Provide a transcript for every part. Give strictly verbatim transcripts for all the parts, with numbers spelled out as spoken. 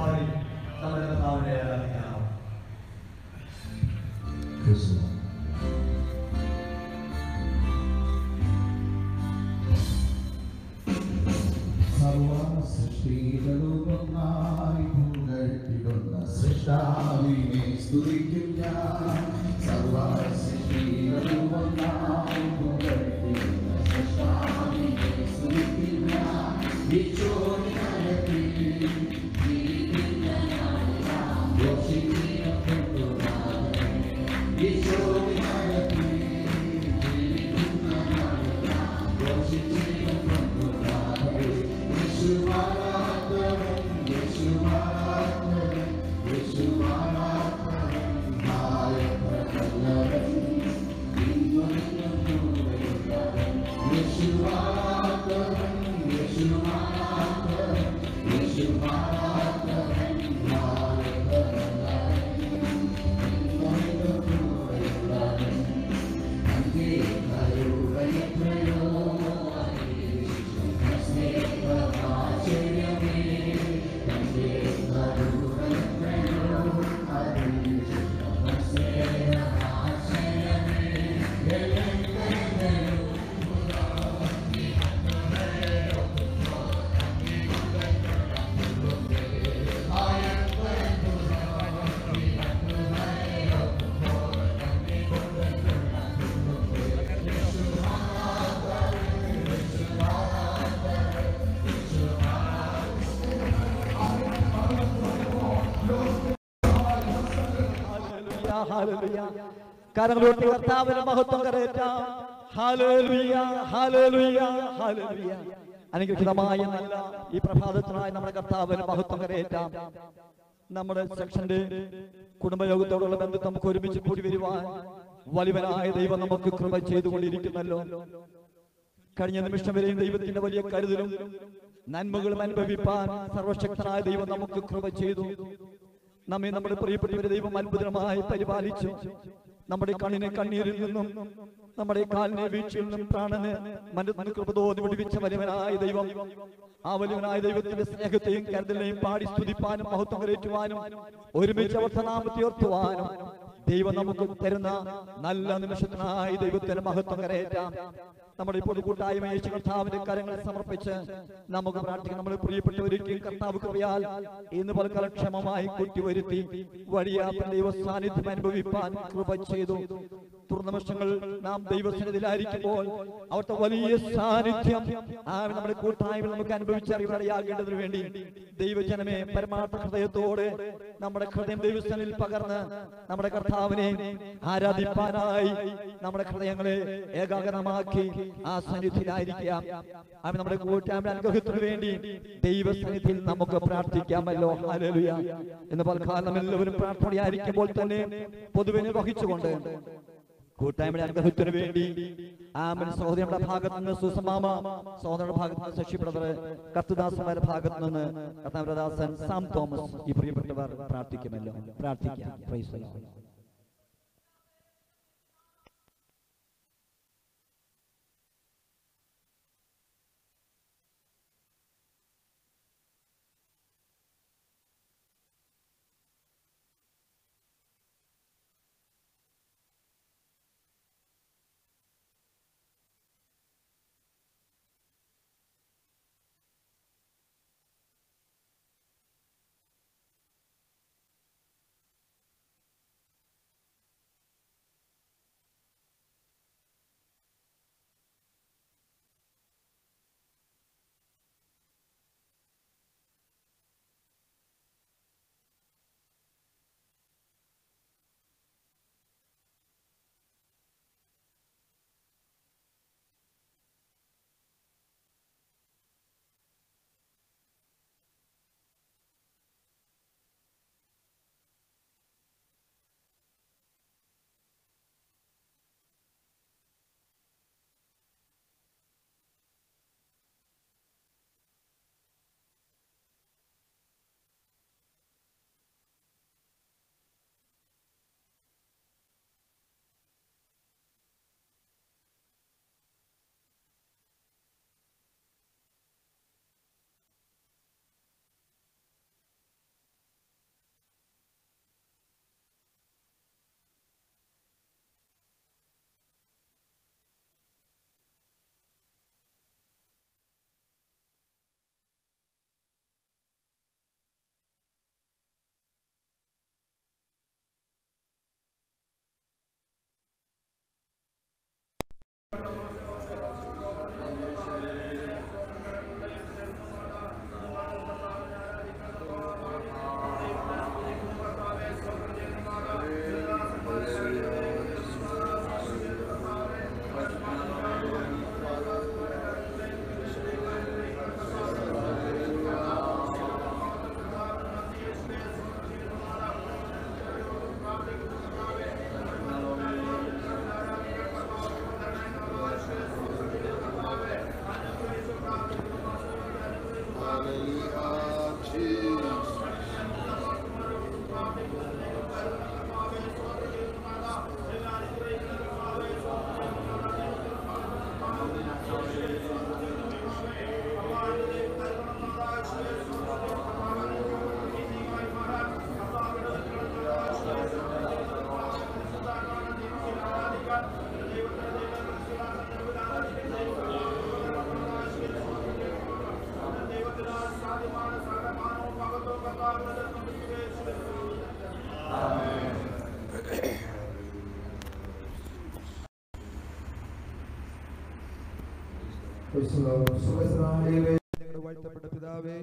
പാടി നമ്മുടെ കർത്താവിനെ ആരാധിക്കാം. സർവ സൃഷ്ടികളുമൊന്നായി പുകഴ്ത്തിടുന്ന സൃഷ്ടാവിനെ സ്തുതിക്കും ഞാൻ. സർവ സൃഷ്ടികളുമൊന്നായി പുകഴ്ത്തിടുന്ന സൃഷ്ടാവിനെ സ്തുതിക്കും ഞാൻ. ഈശോനികത്തിൽ ജീവിക്കുന്ന നാളിലാം ഘോഷിക്കപ്പെടുവാൻ. ഈശോനികത്തിൽ ജീവിക്കുന്ന നാളിലാം ഘോഷിക്കപ്പെടുവാൻ. യേശുവാരാധകൻ യേശുവാരാധകൻ യേശുവാരാധകൻ നായകനല്ലവൻ ഇന്നും കൂടെയുള്ളവൻ. യേശുവാരാധകൻ യേശുവാരാധകൻ യേശുവാരാധകൻ നായകനല്ലവൻ ഇന്നും കൂടെയുള്ളവൻ. അങ്ങേ കരുണയെത്രയോ കരങ്ങളോട്ടി കർത്താവിന്റെ മഹത്വം കരയേറ്റാം. Hallelujah hallelujah hallelujah. അനുഗ്രഹീതമായ നല്ല ഈ പ്രഭാതത്തിനായി നമ്മുടെ കർത്താവിന്റെ മഹത്വം കരയേറ്റാം. നമ്മുടെ സെക്ഷന്റെ കുടുംബയോഗത്തോടുള്ള ബന്ധം നമുക്ക് ഒരുമിച്ച് കൂടി വരുവാൻ വലിയവനായ ദൈവം നമുക്ക് കൃപ ചെയ്തുകൊണ്ടിരിക്കുന്നല്ലോ. കഴിഞ്ഞ നിമിഷം വരെയും ദൈവത്തിന്റെ വലിയ കരുതലും നന്മകളും അനുഭവിപ്പാൻ സർവശക്തനായ ദൈവം നമുക്ക് കൃപ ചെയ്തു. നമ്മെ നമ്മുടെ പ്രിയപ്പെട്ടവരെ ദൈവം അത്ഭുതമായി പരിപാലിച്ചു. നമ്മുടെ കണ്ണിനെ കണ്ണീരിൽ നിന്നും നമ്മുടെ കാലിനെ വീഴ്ചയിൽ നിന്നും പ്രാണന് മനസ്സിന് കൃപ തോന്നി വിടുവിച്ച വലിയവനായ ദൈവം, ആ വലിയവനായ ദൈവത്തിന്റെ സ്നേഹത്തെയും കരുതലിനെയും പാടി സ്തുതിപ്പാനും മഹത്വം കരയേറ്റുവാനും ഒരുമിച്ച് വർത്തനാമത്തെ ഉയർത്തുവാനും ദൈവം നമുക്ക് തരുന്ന നല്ല നിമിഷത്തിനായി ദൈവത്തിന് മഹത്വം കരയേറ്റാം. നമ്മുടെ ഇപ്പോൾ കൂട്ടായ്മ യേശു കർത്താവിന്റെ കരങ്ങളെ സമർപ്പിച്ച് നമുക്ക് പ്രാർത്ഥിക്കാം. നമ്മുടെ പ്രിയപ്പെട്ടവരിക്കും കർത്താവ് കൃപയാൽ ഇന്ന് പലക്കാലം ക്ഷമമായി കൂട്ടിവരുത്തി വഴിയാത്ത ദൈവ സാന്നിധ്യം അനുഭവിപ്പാൻ കൃപ ചെയ്തു. തുറനിമിഷങ്ങൾ നാം ദൈവസന്നിധിയിലായിരിക്കുമ്പോൾ അവിടുത്തെ വലിയ സാന്നിധ്യം ആ നമ്മുടെ കൂട്ടായ്മ നമുക്ക് അനുഭവിച്ചറിയാകേണ്ടതിനു വേണ്ടി ദൈവജനമേ പരമാർത്ഥ ഹൃദയത്തോടെ നമ്മുടെ ഹൃദയം ദൈവസന്നിധിയിൽ പകർന്ന് നമ്മുടെ കർത്താവിനെ ആരാധിപ്പാനായി നമ്മുടെ ഹൃദയങ്ങളെ ഏകാഗ്രമാക്കി ആ സന്നിധിയിലായിരിക്കാം. അവൻ നമ്മുടെ കൂട്ടായ്മ അനുഗ്രഹത്തിനു വേണ്ടി ദൈവസന്നിധിയിൽ നമുക്ക് പ്രാർത്ഥിക്കാമല്ലോ. ഹല്ലേലൂയ. എന്ന് പൽക്കാലം എല്ലാവരും പ്രാർത്ഥനയായിരിക്കുമ്പോൾ തന്നെ പൊതുവിനെ വഹിച്ചുകൊണ്ട് കൂട്ടായ്മയുടെ അനുഗ്രഹത്തിനു വേണ്ടി ആമൻ സഹോദരിയുടെ ഭാഗത്ത് നിന്ന് സുസമാമ, സഹോദരന്റെ ഭാഗത്ത് നിന്ന് ശശി ബ്രദർ, കർത്തുദാസന്മാരുടെ ഭാഗത്ത് നിന്ന് കർത്താവദാസൻ സാം തോമസ്, ഈ പ്രിയപ്പെട്ടവർ പ്രാർത്ഥിക്കുമല്ലോ. പ്രാർത്ഥിക്കാം. Praise the lord. ഞങ്ങളുടെ വാഴ്ത്തപ്പെട്ട പിതാവേ,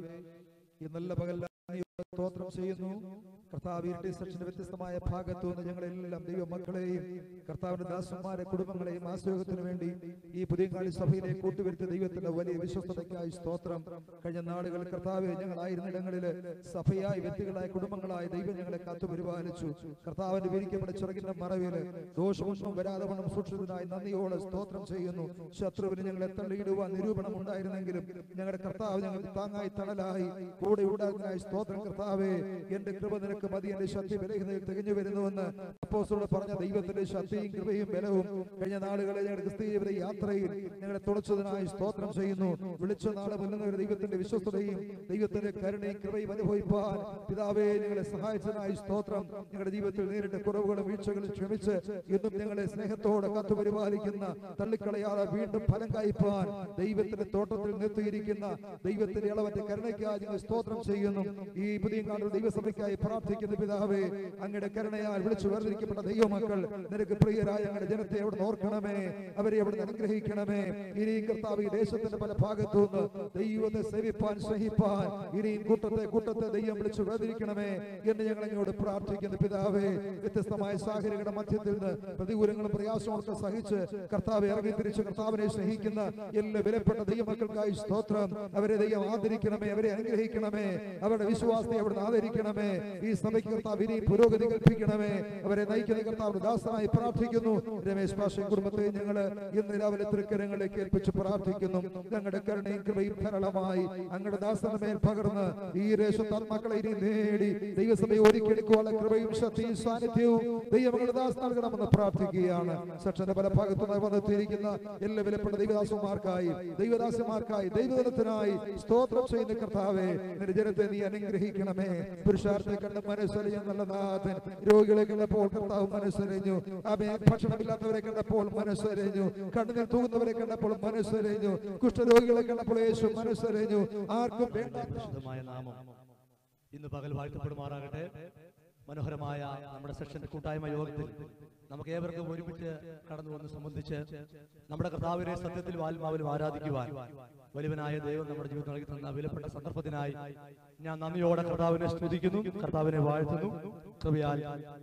ഈ നല്ല പകൽ സ്തോത്രം ചെയ്യുന്നു. കർത്താവ് ഇരുട്ടി സെക്ഷന്റെ വ്യത്യസ്തമായ ഭാഗത്തു നിന്ന് ഞങ്ങളെല്ലാം ദൈവ മക്കളെയും കർത്താവിന്റെ ദാസന്മാരെ കുടുംബങ്ങളെയും ആശ്രയത്തിന് വേണ്ടി ഈ പുതിയങ്ങാടി സഭയിലേക്ക് കൂട്ടുവരുത്തിയ ദൈവത്തിന്റെ വലിയ വിശ്വസ്തതയ്ക്കായി സ്തോത്രം. കഴിഞ്ഞ നാളുകൾ കർത്താവ് ഞങ്ങളായിരുന്ന ഇടങ്ങളിൽ സഭയായി വ്യക്തികളായ കുടുംബങ്ങളായ ദൈവം ഞങ്ങളെ കാത്തു പരിപാലിച്ചു. കർത്താവിന്റെ വിരിക്കപ്പെട്ട ചിറകിന്റെ മറവിൽ ദോഷമൊന്നും വരാതെ വണ്ണം സൂക്ഷിച്ചതിനായി നന്ദിയോടെ സ്തോത്രം ചെയ്യുന്നു. ശത്രുവിന് ഞങ്ങളെ തള്ളിയിടുവാൻ നിരൂപണം ഉണ്ടായിരുന്നെങ്കിലും ഞങ്ങളുടെ കർത്താവ് ഞങ്ങൾക്ക് താങ്ങായി തണലായി കൂടെ ഉണ്ടാകുന്നതിനായി സ്തോത്രം. കർത്താവേ, എന്റെ കൃപ നിനക്ക് മതി, എന്റെ ശക്തി ബലഹീനതയിൽ തികഞ്ഞു വരുന്നുവെന്ന് അപ്പോസ്തലൻ പറഞ്ഞ ദൈവത്തിന്റെ ശക്തിയും കൃപയും ബലവും കഴിഞ്ഞ നാളുകളിൽ ഞങ്ങളുടെ ക്രിസ്തീയ യാത്രയിൽ ഞങ്ങളെ തുണച്ചതിനായി സ്തോത്രം ചെയ്യുന്നു. വിളിച്ച നാളെ മുന്നേറുന്ന ദൈവത്തിന്റെ വിശ്വസ്തതയും ദൈവത്തിന്റെ കരുണയും കൃപയും അനുഭവിപ്പാൻ പിതാവേ ഞങ്ങളെ സഹായിച്ചതിനായി സ്തോത്രം. ഞങ്ങളുടെ ജീവിതത്തിൽ നേരിട്ട കുറവുകളും വീഴ്ചകളും ക്ഷമിച്ച് എന്നും ഞങ്ങളെ സ്നേഹത്തോടെ കാത്തു പരിപാലിക്കുന്ന, തള്ളിക്കളയാതെ വീണ്ടും ഫലം കായ്പാൻ ദൈവത്തിന്റെ തോട്ടത്തിൽ നിർത്തിയിരിക്കുന്ന ദൈവത്തിന്റെ ഇളവറ്റ കരുണയ്ക്കായി ഞങ്ങൾ സ്തോത്രം ചെയ്യുന്നു. ഈ പുതിയ ദൈവസഭയ്ക്കായി പ്രാർത്ഥിക്കുന്ന പിതാവേ, അങ്ങയുടെ കരുണയാൽ വിളിച്ചു വേർതിരിക്കപ്പെട്ട ദൈവമക്കൾ നിനക്ക് പ്രിയരായ ഞങ്ങളുടെ ജനത്തെ അവിടെ ഓർക്കണമേ, അവരെ അവിടെ അനുഗ്രഹിക്കണമേ. ഇനിയും കർത്താവ് ഈ ദേശത്തിന്റെ പല ഭാഗത്തുനിന്ന് ദൈവത്തെ സേവിപ്പാൻ സ്നേഹിപ്പാൻ ഇനിയും കൂട്ടത്തെ കൂട്ടത്തെ ദൈവം വിളിച്ചു വേർതിരിക്കണമേ എന്ന് ഞങ്ങൾ അങ്ങോട്ട് പ്രാർത്ഥിക്കുന്ന പിതാവേ, വ്യത്യസ്തമായ സാഹചര്യങ്ങളുടെ മധ്യത്തിൽ നിന്ന് പ്രതികൂലങ്ങളും പ്രയാസങ്ങളൊക്കെ സഹിച്ച് കർത്താവെ ഇറങ്ങി തിരിച്ച് കർത്താവിനെ സ്നേഹിക്കുന്ന എല്ലാ വിലപ്പെട്ട ദൈവമക്കൾക്കായി സ്തോത്രം. അവരെ ദൈവം ആദരിക്കണമേ, അവരെ അനുഗ്രഹിക്കണമേ, അവരുടെ വിശ്വാസത്തെ അവിടുന്ന് ആദരിക്കണമേ. ഈ സഭയ്ക്ക് കർത്താവ് ഇനി പുരോഗതി കൽപ്പിക്കണമേ. അവരെ നയിക്കുന്ന കർത്താവ് ദാസനായി പ്രാർത്ഥിക്കുന്നു. രമേശ് പാഷ കുടുംബത്തെ ഞങ്ങൾ ഇന്ന് രാവിലെ തൃക്കരങ്ങളിലേക്ക് ഏൽപ്പിച്ച് പ്രാർത്ഥിക്കുന്നു. ഞങ്ങളുടെ കരുണയും കൃപയും ധാരാളമായി അങ്ങയുടെ ദാസന മേൽ പകർന്ന് ഈ ദേശത്താത്മാക്കളെ ഇനി നേടി ദൈവസഭയെ ഒരുക്കിയെടുക്കുവാനുള്ള കൃപയും ശക്തിയും സാന്നിധ്യവും ദൈവങ്ങളുടെ ദാസ് നൽകണമെന്ന് പ്രാർത്ഥിക്കുകയാണ്. സെക്ഷന്റെ പല ഭാഗത്തുനിന്ന് വന്നെത്തിയിരിക്കുന്ന എല്ലാ വിലപ്പെട്ട ദൈവദാസന്മാർക്കായി ദൈവദാസന്മാർക്കായി ദൈവദിനത്തിനായി സ്തോത്രം ചെയ്യുന്ന കർത്താവേ, നിന്റെ ജനത്തെ നീ അനുഗ്രഹിക്കണമേ. പുരുഷാർത്ഥത്തെ കണ്ട് മനസ്സറിഞ്ഞ നല്ല നാഥൻ, രോഗികളെ കണ്ടപ്പോൾ കർത്താവ് മനസ്സറിഞ്ഞു. അവയെ ഭക്ഷണമില്ലാത്തവരെ കണ്ടപ്പോൾ മനസ്സറിഞ്ഞു. കണ്ണുനീർ തൂകുന്നവരെ കണ്ടപ്പോൾ മനസ്സറിഞ്ഞു. കുഷ്ഠരോഗികളെ കണ്ടപ്പോൾ യേശു മനസ്സറിഞ്ഞു. ആർക്കും വേണ്ട നാമം ഇന്ന് പകൽ വാഴ്ത്തപ്പെടുമാറാകട്ടെ. മനോഹരമായ നമ്മുടെ സെക്ഷന്റെ കൂട്ടായ്മ യോഗത്തിൽ നമുക്ക് ഏവർക്കും ഒരുമിച്ച് കടന്നു വന്ന് സംബന്ധിച്ച് നമ്മുടെ കർത്താവിനെ സത്യത്തിൽ ആത്മാവിലും ആരാധിക്കുവാൻ വലിയവനായ ദൈവം നമ്മുടെ ജീവിതത്തിൽ നൽകി തന്ന വിലപ്പെട്ട സന്ദർഭത്തിനായി ഞാൻ നന്ദിയോടെ കർത്താവിനെ സ്തുതിക്കുന്നു, കർത്താവിനെ വാഴ്ത്തുന്നു. കൃപയാൽ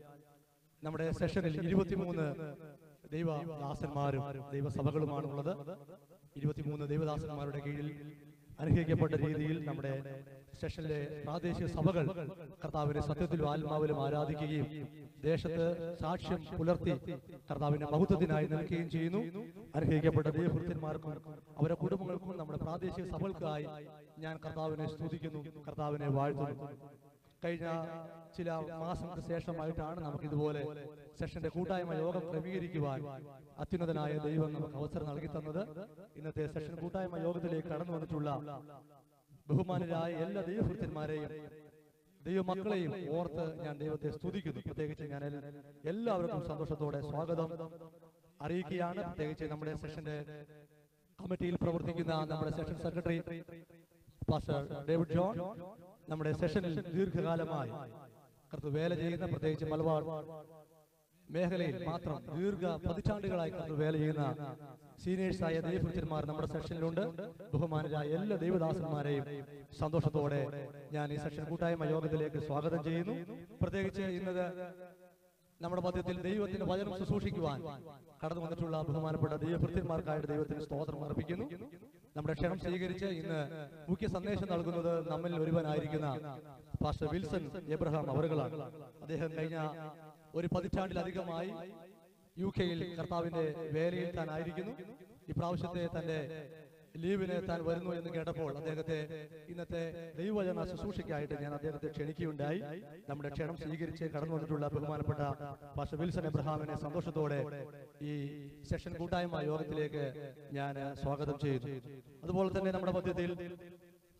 നമ്മുടെ സെഷനിൽ ഇരുപത്തിമൂന്ന് ദൈവദാസന്മാരും ദൈവസഭകളുമാണുള്ളത്. ഇരുപത്തിമൂന്ന് ദൈവദാസന്മാരുടെ കീഴിൽ അനുഗ്രഹിക്കപ്പെട്ട രീതിയിൽ നമ്മുടെ സെഷനിലെ പ്രാദേശിക സഭകൾ കർത്താവിനെ സത്യത്തിലും ആത്മാവിലും ആരാധിക്കുകയും ദേശത്ത് സാക്ഷ്യം പുലർത്തി കർത്താവിന്റെ മഹത്വത്തിനായി നിൽക്കുകയും ചെയ്യുന്നു. അനുഗ്രഹിക്കപ്പെട്ട ദൈവഭൃത്യന്മാർക്കും അവരുടെ കുടുംബങ്ങൾക്കും നമ്മുടെ പ്രാദേശിക സഭകൾക്കായി ഞാൻ കർത്താവിനെ സ്തുതിക്കുന്നു, കർത്താവിനെ വാഴ്ത്തുന്നു. കഴിഞ്ഞ ചില മാസങ്ങൾക്ക് ശേഷമായിട്ടാണ് നമുക്ക് ഇതുപോലെ സെഷന്റെ കൂട്ടായ്മ യോഗം ക്രമീകരിക്കുവാൻ അത്യുന്നതനായ ദൈവം നമുക്ക് അവസരം നൽകി തന്നത്. ഇന്നത്തെ സെഷൻ കൂട്ടായ്മ യോഗത്തിലേക്ക് കടന്നു വന്നിട്ടുള്ള ബഹുമാനരായ എല്ലാ ദൈവഭൃത്യന്മാരെയും ദൈവമക്കളെയും ഓർത്ത് ഞാൻ ദൈവത്തെ സ്തുതിക്കുന്നു. പ്രത്യേകിച്ച് ഞാൻ എല്ലാവർക്കും സന്തോഷത്തോടെ സ്വാഗതം അറിയിക്കുകയാണ്. പ്രത്യേകിച്ച് നമ്മുടെ സെഷന്റെ കമ്മിറ്റിയിൽ പ്രവർത്തിക്കുന്ന നമ്മുടെ session secretary pastor David John, നമ്മുടെ സെഷനിൽ ദീർഘകാലമായി കർത്താവ് വേല ചെയ്യുന്ന, പ്രത്യേകിച്ച് മലബാർ മേഖലയിൽ മാത്രം ദീർഘ പതിറ്റാണ്ടുകളായി കർത്താവ് വേല ചെയ്യുന്ന സീനിയേഴ്സായ ദൈവഭൃത്യന്മാർ നമ്മുടെ സെഷനിലുണ്ട്. ബഹുമാനരായ എല്ലാ ദൈവദാസന്മാരെയും സന്തോഷത്തോടെ ഞാൻ ഈ സെഷൻ കൂട്ടായ്മ യോഗത്തിലേക്ക് സ്വാഗതം ചെയ്യുന്നു. പ്രത്യേകിച്ച് ഇന്നത് നമ്മുടെ മധ്യത്തിൽ ദൈവത്തിന്റെ വചനം ശുശ്രൂഷിക്കുവാൻ കടന്നു വന്നിട്ടുള്ള ബഹുമാനപ്പെട്ട ദൈവഭൃത്യന്മാർക്കായിട്ട് ദൈവത്തിന് സ്തോത്രം അർപ്പിക്കുന്നു. നമ്മുടെ ക്ഷണം സ്വീകരിച്ച് ഇന്ന് മുഖ്യ സന്ദേശം നൽകുന്നത് നമ്മിൽ ഒരുവനായിരിക്കുന്ന പാസ്റ്റർ വിൽസൺ എബ്രഹാം അവറുകളാണ്. അദ്ദേഹം കഴിഞ്ഞ ഒരു പതിറ്റാണ്ടിലധികമായി യു കെയിൽ കർത്താവിന്റെ വേലയിൽ താൻ ആയിരിക്കുന്നു. ഇപ്രാവശ്യത്തെ തന്റെ ലീവിന് താൻ വരുന്നു എന്ന് കേട്ടപ്പോൾ അദ്ദേഹത്തെ ഇന്നത്തെ ദൈവവചന ശുശ്രൂഷയ്ക്കായിട്ട് ഞാൻ അദ്ദേഹത്തെ ക്ഷണിക്കുകയുണ്ടായി. നമ്മുടെ ക്ഷണം സ്വീകരിച്ച് കടന്നു വന്നിട്ടുള്ള ബഹുമാനപ്പെട്ട പാസ്റ്റർ വിൽസൺ എബ്രഹാമിനെ സന്തോഷത്തോടെ ഈ സെഷൻ കൂട്ടായ്മ യോഗത്തിലേക്ക് ഞാൻ സ്വാഗതം ചെയ്യുന്നു. അതുപോലെ തന്നെ നമ്മുടെ മധ്യത്തിൽ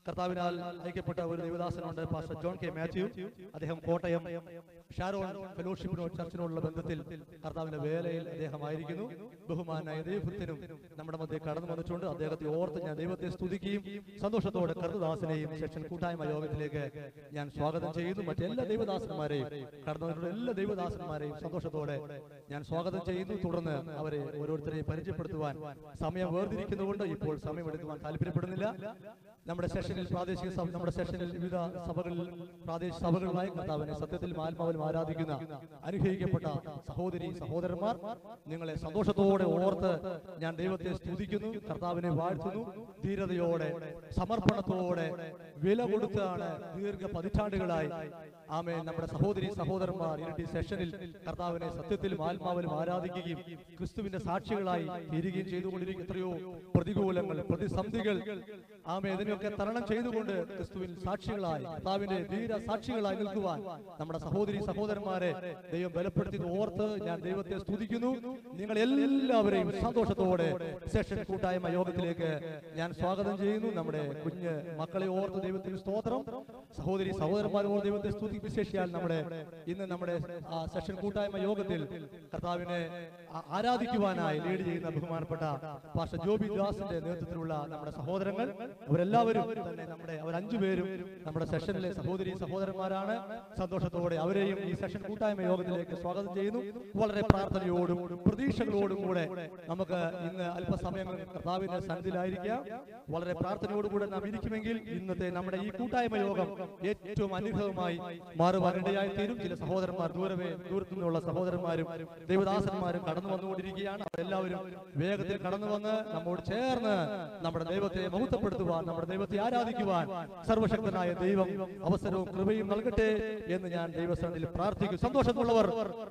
കർത്താവിനാൽ ഐക്യപ്പെട്ട ഒരു ദൈവദാസനുണ്ട്, പാസ്റ്റർ ജോൺ കെ മാത്യു. അദ്ദേഹം കോട്ടയം ഷാരോൺ ഫെലോഷിപ്പിനോട് ചർച്ചിനോടുള്ള ബന്ധത്തിൽ കർത്താവിന്റെ വേലയിൽ അദ്ദേഹം ആയിരിക്കുന്നു. ബഹുമാനായ ദൈവത്തിനും നമ്മുടെ മധ്യ കടന്നു വന്നിട്ടുണ്ട്. അദ്ദേഹത്തെ ഓർത്ത് ഞാൻ ദൈവത്തെ സ്തുതിക്കുകയും സന്തോഷത്തോടെ കർത്തദാസനെയും സെക്ഷൻ കൂട്ടായ്മ യോഗത്തിലേക്ക് ഞാൻ സ്വാഗതം ചെയ്യുന്നു. മറ്റെല്ലാ ദൈവദാസന്മാരെയും കടന്നു വന്നിട്ടുള്ള എല്ലാ ദൈവദാസന്മാരെയും സന്തോഷത്തോടെ ഞാൻ സ്വാഗതം ചെയ്യുന്നു. തുടർന്ന് അവരെ ഓരോരുത്തരെയും പരിചയപ്പെടുത്തുവാൻ സമയം വേർതിരിക്കുന്നതുകൊണ്ട് ഇപ്പോൾ സമയമെടുക്കുവാൻ താല്പര്യപ്പെടുന്നില്ല. നമ്മുടെ സെഷനിൽ പ്രാദേശിക സഭ നമ്മുടെ സെഷനിൽ വിവിധ സഭകളിൽ പ്രാദേശിക സഭകളിലായി കർത്താവിനെ സത്യത്തിൽ ആത്മാവിലും ആരാധിക്കുന്ന അനുഗ്രഹിക്കപ്പെട്ട സഹോദരി സഹോദരന്മാർ, നിങ്ങളെ സന്തോഷത്തോടെ ഓർത്ത് ഞാൻ ദൈവത്തെ സ്തുതിക്കുന്നു, കർത്താവിനെ വാഴ്ത്തുന്നു. ധീരതയോടെ സമർപ്പണത്തോടെ വില കൊടുത്താണ് ദീർഘ പതിറ്റാണ്ടുകളായി ആമേൻ നമ്മുടെ സഹോദരി സഹോദരന്മാർ ഇരട്ടി സെഷനിൽ കർത്താവിനെ സത്യത്തിലും ആത്മാവിലും ആരാധിക്കുകയും ക്രിസ്തുവിന്റെ സാക്ഷികളായി തീരുകയും ചെയ്തുകൊണ്ടിരിക്കുന്ന എത്രയോ പ്രതികൂലങ്ങൾ, പ്രതിസന്ധികൾ ആമേ ഇതിനൊക്കെ തരണം ചെയ്തുകൊണ്ട് ക്രിസ്തുവിൻ സാക്ഷികളായി കർത്താവിന്റെ ധീര സാക്ഷികളായി നിൽക്കുവാൻ നമ്മുടെ സഹോദരി സഹോദരന്മാരെ ദൈവം ബലപ്പെടുത്തി ഓർത്ത് ഞാൻ ദൈവത്തെ സ്തുതിക്കുന്നു. നിങ്ങൾ എല്ലാവരെയും സന്തോഷത്തോടെ സെഷൻ കൂട്ടായ്മ യോഗത്തിലേക്ക് ഞാൻ സ്വാഗതം ചെയ്യുന്നു. നമ്മുടെ കുഞ്ഞ് മക്കളെ ഓർത്ത് ദൈവത്തിന് സ്തോത്രം. സഹോദരി സഹോദരന്മാരോട് ദൈവത്തെ സ്തുതി. വിശേഷിയാൽ നമ്മുടെ ഇന്ന് നമ്മുടെ സെഷൻ കൂട്ടായ്മ യോഗത്തിൽ കർത്താവിനെ ആരാധിക്കുവാനായി ലീഡ് ചെയ്യുന്ന ബഹുമാനപ്പെട്ട പാസ്റ്റർ ജോബി ദാസിന്റെ നേതൃത്വത്തിലുള്ള നമ്മുടെ സഹോദരങ്ങൾ അവരെല്ലാവരും തന്നെ നമ്മുടെ അവർ അഞ്ചുപേരും നമ്മുടെ സെഷനിലെ സഹോദരി സഹോദരന്മാരാണ്. സന്തോഷത്തോടെ അവരെയും ഈ സെഷൻ കൂട്ടായ്മ യോഗത്തിലേക്ക് സ്വാഗതം ചെയ്യുന്നു. വളരെ പ്രാർത്ഥനയോടും പ്രതീക്ഷകളോടും കൂടെ നമുക്ക് ഇന്ന് അല്പസമയങ്ങൾ കർത്താവിന്റെ സന്നിധിയിലായിരിക്കാം. വളരെ പ്രാർത്ഥനയോടുകൂടെ നാം ഇരിക്കുമെങ്കിൽ ഇന്നത്തെ നമ്മുടെ ഈ കൂട്ടായ്മ യോഗം ഏറ്റവും അനുഗ്രഹമായി മാറുവാനിടയായി തീരും. ചില സഹോദരന്മാർ ദൂരവേ ദൂരത്തു നിന്നുള്ള സഹോദരന്മാരും ദൈവദാസന്മാരും കടന്നു വന്നുകൊണ്ടിരിക്കുകയാണ്. അവരെല്ലാവരും വേഗത്തിൽ കടന്നു വന്ന് നമ്മോട് ചേർന്ന് നമ്മുടെ ദൈവത്തെ മഹത്വപ്പെടുത്തുവാൻ, നമ്മുടെ ദൈവത്തെ ആരാധിക്കുവാൻ സർവശക്തനായ ദൈവം അവസരവും കൃപയും നൽകട്ടെ എന്ന് ഞാൻ ദൈവസന്നിധിയിൽ പ്രാർത്ഥിക്കും. സന്തോഷമുള്ളവർ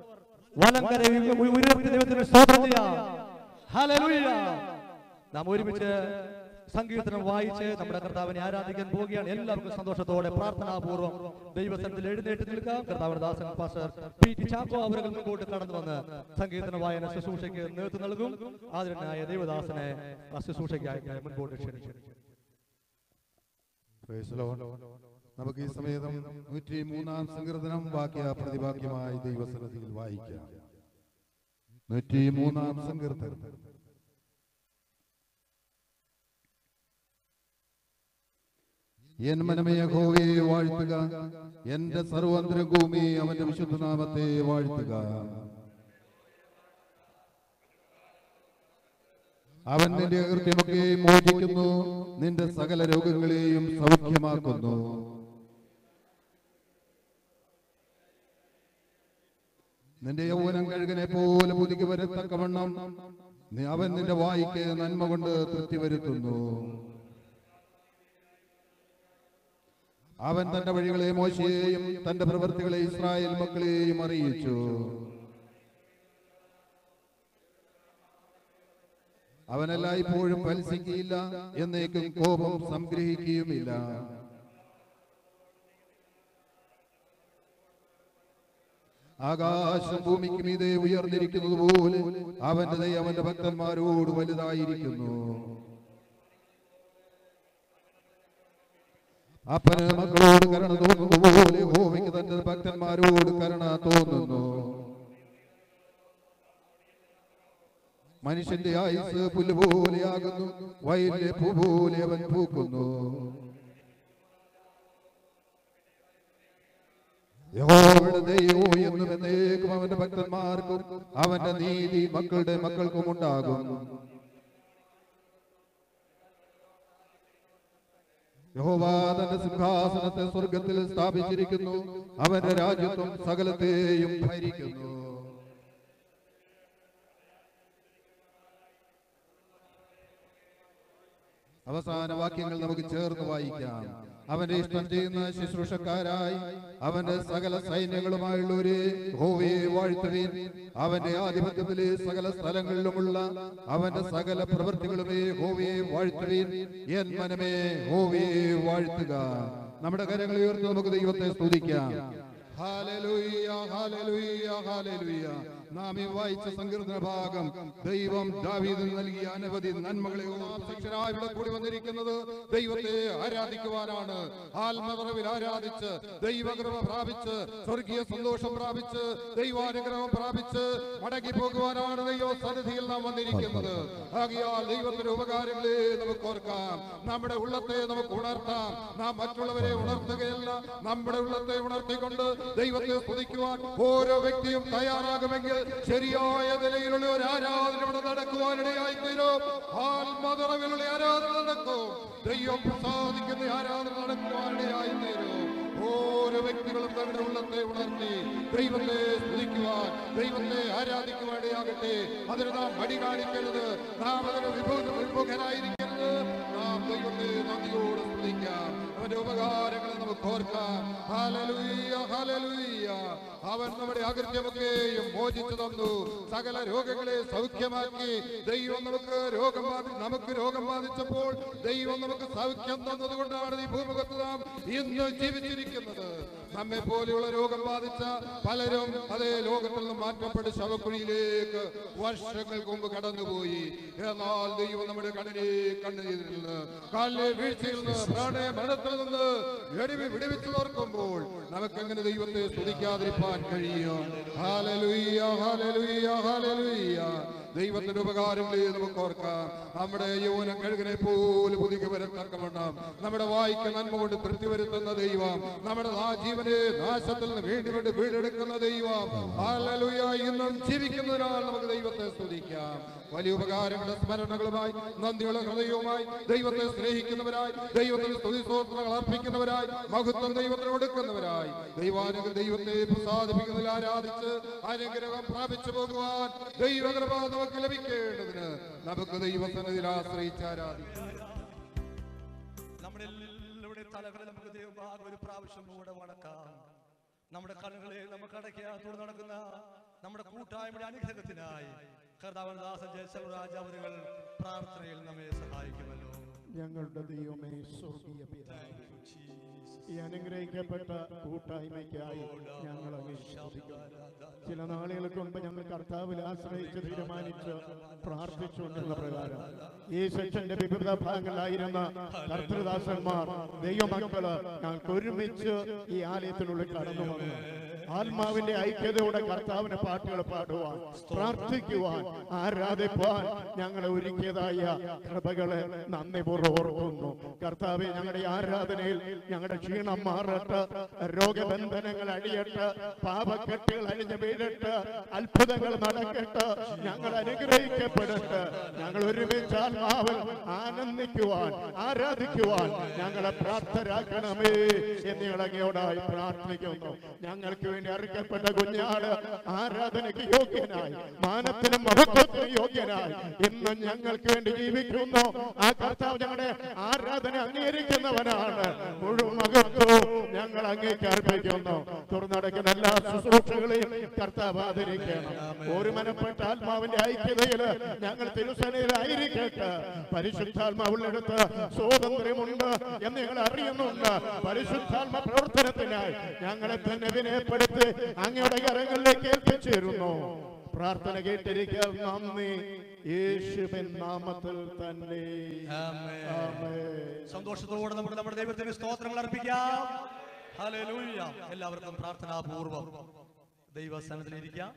വലങ്കര ഉയർത്തി ദൈവത്തിന് സ്തോത്രം ചെയ്യാം. ഹല്ലേലൂയ. നാം ഒരുമിച്ച് സങ്കീർത്തനം വായിച്ച് നമ്മുടെ കർത്താവിനെ ആരാധിക്കാൻ പോവുകയാണ്. എല്ലാവർക്കും സന്തോഷത്തോടെ പ്രാർത്ഥനാപൂർവ്വം ദൈവസന്നിധിയിൽ എഴുന്നേറ്റ് നിൽക്കാം. കർത്താവിന്റെ ദാസൻ പാസ്റ്റർ പി ടി ചാക്കോ അവர்கள் മുൻപോട്ട് കടന്നു വന്ന് സങ്കീർത്തന വായന ശുശ്രൂഷയ്ക്ക് നേതൃത്വം നൽകും. ആദരനായ ദൈവദാസനെ ശുശ്രൂഷയ്ക്കായി മുൻപോട്ട് ക്ഷണിച്ചു. നമുക്ക് ഈ സമയത്തും നൂറ്റി മൂന്നാം സങ്കീർത്തനം വാക്യ പ്രതിവാക്യമായി ദൈവസന്നിധിയിൽ വായിക്കാം. നൂറ്റി മൂന്നാം സങ്കീർത്തനം. എൻ മനമേ യഹോവയെ വാഴ്ത്തുക, എന്റെ സർവ്വാന്തരംഗവുമേ അവന്റെ വിശുദ്ധനാമത്തെ വാഴ്ത്തുക. അവൻ നിന്റെ കൃത്യമൊക്കെ മോചിക്കുന്നു, നിന്റെ സകല രോഗങ്ങളെയും സൗഖ്യമാക്കുന്നു. നിന്റെ യൗവനം കഴുകനെ പോലെ പുതുക്കി വരത്തക്കവണ്ണം അവൻ നിന്റെ വായിക്ക് നന്മ കൊണ്ട് തൃപ്തി വരുത്തുന്നു. അവൻ തന്റെ വഴികളെ മോശയെയും തന്റെ പ്രവൃത്തികളെ ഇസ്രായേൽ മക്കളെയും അറിയിച്ചു. അവനെല്ലായ്പ്പോഴും ഫലിക്കുകയില്ല, എന്നേക്കും കോപം സംഗ്രഹിക്കുകയുമില്ല. ആകാശം ഭൂമിക്ക് മീതെ ഉയർന്നിരിക്കുന്നത് പോലെ അവന്റെ ദയ അവന്റെ ഭക്തന്മാരോട് വലുതായിരിക്കുന്നു. അപ്പന് മക്കളോട് കരുണ തോന്നുന്നത് പോലെ യഹോവയ്ക്ക് തന്റെ ഭക്തന്മാരോട് കരുണ തോന്നുന്നു. മനുഷ്യന്റെ ആയുസ് പുല്ലുപോലെയാകുന്നു, വയലിലെ പൂ പോലെ അവൻ പൂക്കുന്നു. യഹോവയുടെ ദയോ എന്നും എന്നേക്കും അവന്റെ ഭക്തന്മാർക്കും അവന്റെ നീതി മക്കളുടെ മക്കൾക്കും ഉണ്ടാകും. യഹോവ തന്റെ സിംഹാസനത്തെ സ്വർഗത്തിൽ സ്ഥാപിച്ചിരിക്കുന്നു, അവന്റെ രാജ്യത്വം സകലത്തെയും ഭരിക്കുന്നു. അവസാന വാക്യങ്ങൾ നമുക്ക് ചേർന്ന് വായിക്കാം. അവന്റെ ഇഷ്ടം ചെയ്യുന്ന ശുശ്രൂഷക്കാരായി അവന്റെ സകല സൈന്യങ്ങളുമായുള്ളവരെ യഹോവയെ വാഴ്ത്തുവിൻ. അവന്റെ ആധിപത്യത്തിലെ സകല സ്ഥലങ്ങളിലുമുള്ള അവന്റെ സകല പ്രവൃത്തികളുമേ യഹോവയെ വാഴ്ത്തുവിൻ. എൻ മനമേ യഹോവയെ വാഴ്ത്തുക. നമ്മുടെ കരങ്ങൾ ഉയർത്തി നമുക്ക് ദൈവത്തെ സ്തുതിക്കാം. Hallelujah, hallelujah, hallelujah. നാം ഈ വായിച്ച സങ്കീർത്തന ഭാഗം ദൈവം ദാവീദിന് നൽകിയ അനവധി നന്മകളെ ഓർമ്മിച്ചനായി ഇവിടെ കൂടി വന്നിരിക്കുന്നത് ദൈവത്തെ ആരാധിക്കുവാനാണ്. ആത്മനിറവിൽ ആരാധിച്ച് ദൈവകൃപ പ്രാപിച്ച് സ്വർഗീയ സന്തോഷം പ്രാപിച്ച് ദൈവാനുഗ്രഹം പ്രാപിച്ച് മടങ്ങി പോകുവാനാണ് ദൈവ സന്നിധിയിൽ നാം വന്നിരിക്കുന്നത്. ആകയാൽ ദൈവത്തിന്റെ ഉപകാരങ്ങളെ നമുക്ക് ഓർക്കാം, നമ്മുടെ ഉള്ളത്തെ നമുക്ക് ഉണർത്താം. നാം മറ്റുള്ളവരെ ഉണർത്തുകയല്ല, നമ്മുടെ ഉള്ളത്തെ ഉണർത്തിക്കൊണ്ട് ദൈവത്തെ സ്തുതിക്കുവാൻ ഓരോ വ്യക്തിയും തയ്യാറാകുമെങ്കിൽ ശരിയായ നിലയിലുള്ള ഒരു ആരാധന ഇവിടെ നടക്കുവാനിടയായി തീരും. ആത്മനിറവിലുള്ള ആരാധന നടക്കും, ദൈവം പ്രസാദിക്കുന്ന ആരാധന നടക്കുവാനിടയായി തീരും. ഓരോ വ്യക്തികളും തങ്ങളുടെ ഉള്ളത്തെ ഉണർത്തി ദൈവത്തെ സ്തുതിക്കുവാൻ ദൈവത്തെ ആരാധിക്കുവാനിടയാകട്ടെ. അതിന് നാം മടി കാണിക്കരുത്, നാം അതിന് വിമുഖനായിരിക്കരുത്. നാം ദൈവത്തെ നന്ദിയോട് സ്തുതിക്കാം, അവന്റെ ഉപകാരങ്ങളെ നമുക്ക് ഓർക്കാം. Hallelujah, hallelujah. അവൻ നമ്മുടെ അകൃത്യമൊക്കെയും മോചിച്ചു തന്നു, സകല രോഗങ്ങളെ സൗഖ്യമാക്കി. ദൈവം നമുക്ക് രോഗം ബാധി നമുക്ക് രോഗം ബാധിച്ചപ്പോൾ ദൈവം നമുക്ക് സൗഖ്യം തന്നതുകൊണ്ടാണ് ഈ ഭൂമുഖത്ത് നാം ഇന്ന് ജീവിച്ചിരിക്കുന്നത്. നമ്മെ പോലെയുള്ള രോഗം ബാധിച്ച പലരും അതേ ലോകത്തിൽ നിന്ന് മാറ്റപ്പെട്ട് ശവക്കുഴിയിലേക്ക് വർഷങ്ങൾക്ക് മുമ്പ് കടന്നുപോയി. എന്നാൽ ദൈവം നമ്മുടെ കണ്ണിനെ കണ്ണീരിൽ നിന്ന് കാലിലെ വീഴ്ചയിൽ നിന്ന് പ്രാണയ മരണത്തിൽ നിന്ന് വിടുവിച്ചു നോർക്കുമ്പോൾ നമുക്കെങ്ങനെ ദൈവത്തെ സ്തുതിക്കാതിരിക്കാൻ കഴിയും? Hallelujah, hallelujah, hallelujah. ദൈവത്തിന്റെ ഉപകാരങ്ങളെ നമുക്ക് ഓർക്കാം. നമ്മുടെ യൗവനം കഴുകനെ പോലെ പുതുക്കി വരത്തക്കവണ്ണം നമ്മുടെ വായിക്ക് നന്മ കൊണ്ട് തൃപ്തി വരുത്തുന്ന ദൈവം, നമ്മുടെ ആ ജീവനെ നാശത്തിൽ നിന്ന് വീണ്ടും വീണ്ടും വീണ്ടെടുക്കുന്ന ദൈവം. ഹല്ലേലൂയ. ഇന്നും ജീവിക്കുന്നതിനാൽ നമുക്ക് ദൈവത്തെ സ്തുതിക്കാം. വലിയ ഉപകാരങ്ങളുടെ സ്മരണകളുമായി നന്ദിയുള്ള ഹൃദയവുമായി ദൈവത്തെ സ്നേഹിക്കുന്നവരായി ദൈവത്തിന് സ്തുതി സ്തോത്രങ്ങൾ അർപ്പിക്കുന്നവരായി മഹത്വം ദൈവത്തിന് കൊടുക്കുന്നവരായി ദൈവാനുഗ്രഹം ദൈവത്തെ പ്രസാദിപ്പിക്കുന്നതിൽ ആരാധിച്ച് അനുഗ്രഹം പ്രാപിച്ചു പോകുവാൻ ദൈവകൃപ നമുക്ക് ലഭിക്കേണ്ടതിന് നമുക്ക് ദൈവസന്നിധിയിൽ ആശ്രയിച്ച് ആരാധിക്കാം. നമ്മുടെ എല്ലാവരുടെ തലകളെ നമുക്ക് ദൈവഭാഗം ഒരു പ്രാവശ്യം കൂടെ വണക്കാം. നമ്മുടെ കണ്ണുകളെ നമുക്ക് അടയ്ക്കാത്തോട് നടക്കുന്ന നമ്മുടെ കൂട്ടായ്മയുടെ അനുഗ്രഹത്തിനായി കർത്താവനദാസൻ ജയശൽ രാജാവരുകൾ പ്രാർത്ഥനയിൽ നമ്മെ സഹായിക്കുമല്ലോ. ഞങ്ങളുടെ ദൈവമേ, സ്വർഗീയ പിതാവേ, ഈ അനുഗ്രഹിക്കപ്പെട്ട കൂട്ടായ്മയ്ക്കായി ഞങ്ങൾ അന്വേഷിക്കുന്നു. ചില നാളുകൾക്ക് മുൻപ് ഞങ്ങൾ കർത്താവിൽ ആശ്രയിച്ച് തീരുമാനിച്ച് പ്രാർത്ഥിച്ചുകൊണ്ടുള്ള പ്രകാരം ഈ സെക്ഷന്റെ വിവിധ ഭാഗങ്ങളിലായിരുന്ന കർത്തൃദാസന്മാർ ദൈവമക്കള് ഞങ്ങൾക്ക് ഒരുമിച്ച് ഈ ആലയത്തിനുള്ളിൽ കടന്നു വന്നു. ആത്മാവിന്റെ ഐക്യതയോടെ കർത്താവിന്റെ പാട്ടുകൾ പാടുവാൻ, പ്രാർത്ഥിക്കുവാൻ, ആരാധിപ്പാൻ ഞങ്ങളെ ഒരുക്കിയതായ കൃപകളെ നന്ദിപൂർവ്വം ഓർക്കുന്നു. കർത്താവെ, ഞങ്ങളുടെ ആരാധനയിൽ ഞങ്ങളുടെ ക്ഷീണം മാറട്ടെ, രോഗബന്ധനങ്ങൾ അടിയട്ടെ, പാപക്കെട്ടുകൾ അഴിഞ്ഞു വീഴട്ടെ, അത്ഭുതങ്ങൾ നടക്കട്ടെ, ഞങ്ങൾ അനുഗ്രഹിക്കപ്പെടട്ടെ. ഞങ്ങൾ ഒരുമിച്ച് ആത്മാവിൽ ആനന്ദിക്കുവാൻ, ആരാധിക്കുവാൻ ഞങ്ങളെ പ്രാപ്തരാക്കണമേ എന്ന് ഞങ്ങളങ്ങയോടായി പ്രാർത്ഥിക്കുന്നു. ഞങ്ങൾക്ക് വേണ്ടി അറുക്കപ്പെട്ട കുഞ്ഞാട് ആരാധനയ്ക്ക് യോഗ്യനായി, മാനത്തിനും മഹത്വത്തിനും യോഗ്യനായി ഇന്ന് ഞങ്ങൾക്ക് വേണ്ടി ജീവിക്കുന്നു. ആ കർത്താവ് ഞങ്ങളുടെ ആരാധന അംഗീകരിക്കുന്നവനാണ്. മുഴുവൻ മഹത്വവും ഞങ്ങൾ അങ്ങേക്ക് അർപ്പിക്കുന്നു. തുറന്നടക്കുന്ന എല്ലാ ശുശ്രൂഷകളെയും കർത്താവ് ആദരിക്കണം. ഒരു മനപ്പെട്ട ആത്മാവിന്റെ ഐക്യതയിൽ ഞങ്ങൾ തിരുസനയിലായിരിക്കട്ടെ. പരിശുദ്ധാത്മാവുള്ളടുത്ത് സ്വാതന്ത്ര്യമുണ്ട് എന്ന് ഞങ്ങൾ അറിയുന്നുണ്ട്. പരിശുദ്ധാത്മ പ്രവർത്തനത്തിനായി ഞങ്ങളെ തന്നെ വിനയപ്പെടുത്തി അങ്ങയുടെ കരങ്ങളിലേക്ക് ഏൽപ്പിച്ചിരുന്നു. പ്രാർത്ഥന കേട്ടിരിക്കാൻ നന്ദി, യേശുവിൻ നാമത്തിൽ തന്നെ. സന്തോഷത്തോടെ നമുക്ക് നമ്മുടെ ദൈവത്തിന് സ്തോത്രങ്ങൾ അർപ്പിക്കാം. ഹല്ലേലൂയ. എല്ലാവർക്കും പ്രാർത്ഥനാപൂർവം ദൈവസന്നിധിയിലിരിക്കാം.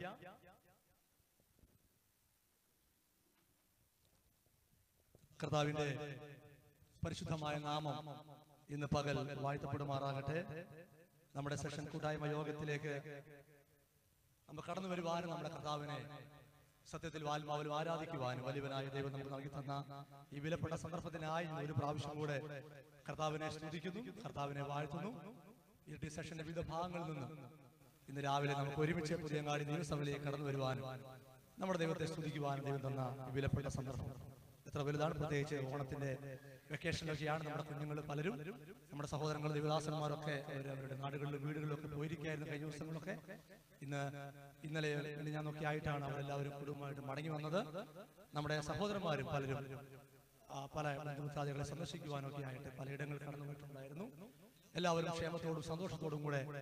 കർത്താവിന്റെ പരിശുദ്ധമായ നാമം ഇന്ന് പകൽ വാഴ്ത്തപ്പെടുമാറാകട്ടെ. നമ്മുടെ സെഷൻ കൂട്ടായ്മ യോഗത്തിലേക്ക് നമ്മൾ കടന്നു വരുവാനും നമ്മുടെ കർത്താവിനെ സത്യത്തിൽ ആത്മാവിലും ആരാധിക്കുവാനും വലിയവനായ ദൈവം നമുക്ക് നൽകി തന്ന ഈ വിലപ്പെട്ട സന്ദർഭത്തിനായി ഒരു പ്രാവശ്യം കൂടെ കർത്താവിനെ സ്തുതിക്കുന്നു, കർത്താവിനെ വാഴ്ത്തുന്നു. ഈ സെഷന്റെ വിവിധ ഭാഗങ്ങളിൽ നിന്ന് ഇന്ന് രാവിലെ നമുക്ക് ഒരുമിച്ച് പുതിയങ്ങാടി ദൈവസഭയിലേക്ക് കടന്നു വരുവാനും നമ്മുടെ ദൈവത്തെ സ്തുതിക്കുവാനും ദൈവം തന്ന ഈ വിലപ്പെട്ട സന്ദർഭം എത്ര വലുതാണ്. പ്രത്യേകിച്ച് ഓണത്തിന്റെ വെക്കേഷനിലൊക്കെയാണ് നമ്മുടെ കുഞ്ഞുങ്ങൾ പലരും, നമ്മുടെ സഹോദരങ്ങൾ ദേവദാസന്മാരൊക്കെ അവരവരുടെ നാടുകളിലും വീടുകളിലൊക്കെ പോയിരിക്കുകയായിരുന്നു കഴിഞ്ഞ ദിവസങ്ങളൊക്കെ. ഇന്ന് ഇന്നലെ ഞാൻ നോക്കി ആയിട്ടാണ് അവരെല്ലാവരും കുടുംബമായിട്ട് മടങ്ങി വന്നത്. നമ്മുടെ സഹോദരന്മാരും പലരും പല ബന്ധുമിത്രാദികളെ സന്ദർശിക്കുവാനൊക്കെ ആയിട്ട് പലയിടങ്ങളിൽ കടന്നു പോയിട്ടുണ്ടായിരുന്നു. എല്ലാവരും ക്ഷേമത്തോടും സന്തോഷത്തോടും കൂടെ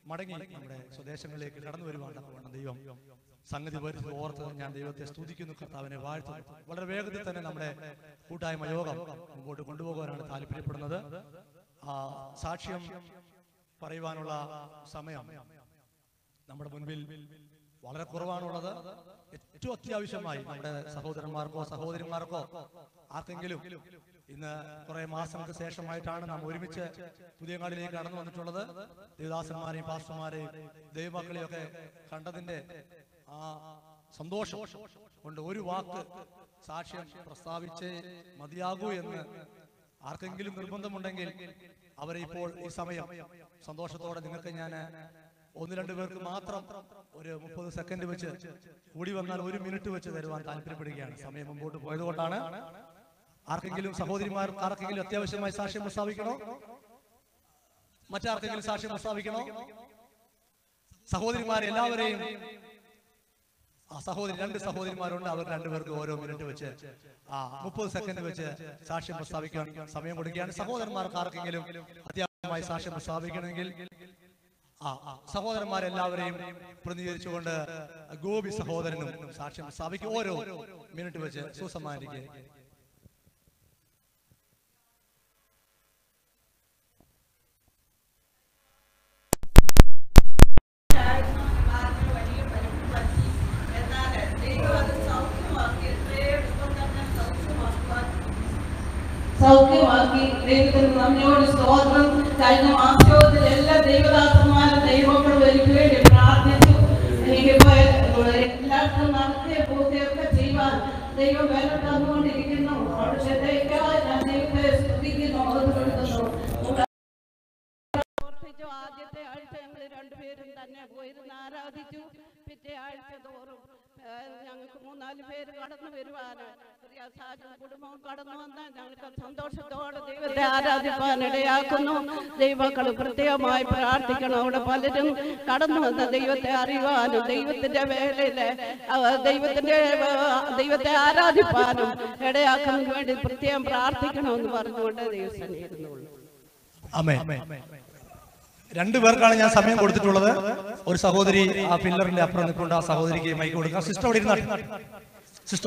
മടങ്ങി നമ്മുടെ സ്വദേശങ്ങളിലേക്ക് കടന്നു വരുവാൻ ദൈവം സംഗതി വരുത്തി ഓർത്ത് ഞാൻ ദൈവത്തെ സ്തുതിക്കുന്നു, കർത്താവിനെ വാഴ്ത്തുന്നു. വളരെ വേഗത്തിൽ തന്നെ നമ്മുടെ കൂട്ടായ്മ യോഗം മുമ്പോട്ട് കൊണ്ടുപോകാനാണ് താല്പര്യപ്പെടുന്നത്. ആ സാക്ഷ്യം പറയുവാനുള്ള സമയം നമ്മുടെ മുൻപിൽ വളരെ കുറവാണുള്ളത്. ഏറ്റവും അത്യാവശ്യമായി നമ്മുടെ സഹോദരന്മാർക്കോ സഹോദരിമാർക്കോ ആർക്കെങ്കിലും ഇന്ന് കുറെ മാസങ്ങൾക്ക് ശേഷമായിട്ടാണ് നാം ഒരുമിച്ച് പുതിയങ്ങാടിലേക്ക് കടന്നു വന്നിട്ടുള്ളത്. ദേവദാസന്മാരെയും പാസ്റ്റർമാരെയും ദൈവമക്കളെയും ഒക്കെ കണ്ടതിന്റെ ആ സന്തോഷം കൊണ്ട് ഒരു വാക്ക് സാക്ഷ്യം പ്രസ്താവിച്ച് മതിയാകൂ എന്ന് ആർക്കെങ്കിലും നിർബന്ധമുണ്ടെങ്കിൽ അവരെ ഇപ്പോൾ ഈ സമയം സന്തോഷത്തോടെ നിങ്ങൾക്ക് ഞാൻ ഒന്ന് രണ്ടു പേർക്ക് മാത്രം ഒരു മുപ്പത് സെക്കൻഡ് വെച്ച് കൂടി വന്നാൽ ഒരു മിനിറ്റ് വെച്ച് തരുവാൻ താല്പര്യപ്പെടുകയാണ്. സമയം മുമ്പോട്ട് പോയത് കൊണ്ടാണ്. ആർക്കെങ്കിലും സഹോദരിമാർ ആർക്കെങ്കിലും അത്യാവശ്യമായി സാക്ഷ്യം പ്രസ്താവിക്കണോ? മറ്റാർക്കെങ്കിലും സാക്ഷ്യം പ്രസ്താവിക്കണോ? സഹോദരിമാരെ എല്ലാവരെയും ആ സഹോദരി രണ്ട് സഹോദരിമാരുണ്ട്, അവർ രണ്ടുപേർക്ക് ഓരോ മിനിറ്റ് വെച്ച് ആ മുപ്പത് സെക്കൻഡ് വെച്ച് സാക്ഷ്യം പ്രസ്താവിക്കാൻ സമയം കൊടുക്കുകയാണ്. സഹോദരന്മാർക്ക് ആർക്കെങ്കിലും അത്യാവശ്യമായി സാക്ഷ്യം പ്രസ്താവിക്കണമെങ്കിൽ ആ സഹോദരന്മാരെല്ലാവരെയും പ്രതിനിധീകരിച്ചുകൊണ്ട് ഗോപി സഹോദരനും സാക്ഷ്യം പ്രസ്താവിക്കും. ഓരോ മിനിറ്റ് വെച്ച് സുസമ്മാനിക്ക്. സൗഖ്യമാക്കി ദൈവത്തിന് നന്ദിയോട് സ്തോത്രം. കഴിഞ്ഞ മാസത്തിൽ എല്ലാ ദൈവദാസന്മാരും ദൈവങ്ങൾ എനിക്ക് വേണ്ടി പ്രാർത്ഥിച്ചു. എനിക്ക് എല്ലാവർക്കും നടത്തിയ പൂർത്തിയൊക്കെ ചെയ്യുവാൻ ദൈവം വേല തന്നുകൊണ്ടിരിക്കുന്നു. പക്ഷേക്കാൾ ഞാൻ ദൈവത്തെ സ്തുതിക്കുന്നു, ഓർമ്മപ്പെടുത്തുന്നു. ആദ്യത്തെ ആഴ്ച ഞങ്ങൾ രണ്ടുപേരും തന്നെ പോയിരുന്ന് ആരാധിച്ചു. പിറ്റേ ആഴ്ച തോറും ഞങ്ങൾക്ക് മൂന്നാല് പേര് കടന്നു വരുവാന് കുടുംബവും കടന്നു വന്നാൽ ഞങ്ങൾക്ക് സന്തോഷത്തോടെ ദൈവത്തെ ആരാധിപ്പാൻ ഇടയാക്കുന്നു. ദൈവങ്ങൾ പ്രത്യേകമായി പ്രാർത്ഥിക്കണം. അവിടെ പലരും കടന്നു വന്ന ദൈവത്തെ അറിയുവാനും ദൈവത്തിന്റെ വേലയില് ദൈവത്തിന്റെ ദൈവത്തെ ആരാധിപ്പാനും ഇടയാക്കുന്നതിന് വേണ്ടി പ്രത്യേകം പ്രാർത്ഥിക്കണമെന്ന് പറഞ്ഞുകൊണ്ട് ദൈവം ഇരുന്നുള്ളൂ. രണ്ടു പേർക്കാണ് ഞാൻ സമയം കൊടുത്തിട്ടുള്ളത്. ഒരു സഹോദരി ആ പില്ലറിന്റെ അപ്പുറം നിൽക്കൊണ്ട് ആ സഹോദരിക്ക് മൈക്ക് കൊടുക്കാം. സിസ്റ്റർ അവിടെ ഇരുന്നാ സിസ്റ്റർ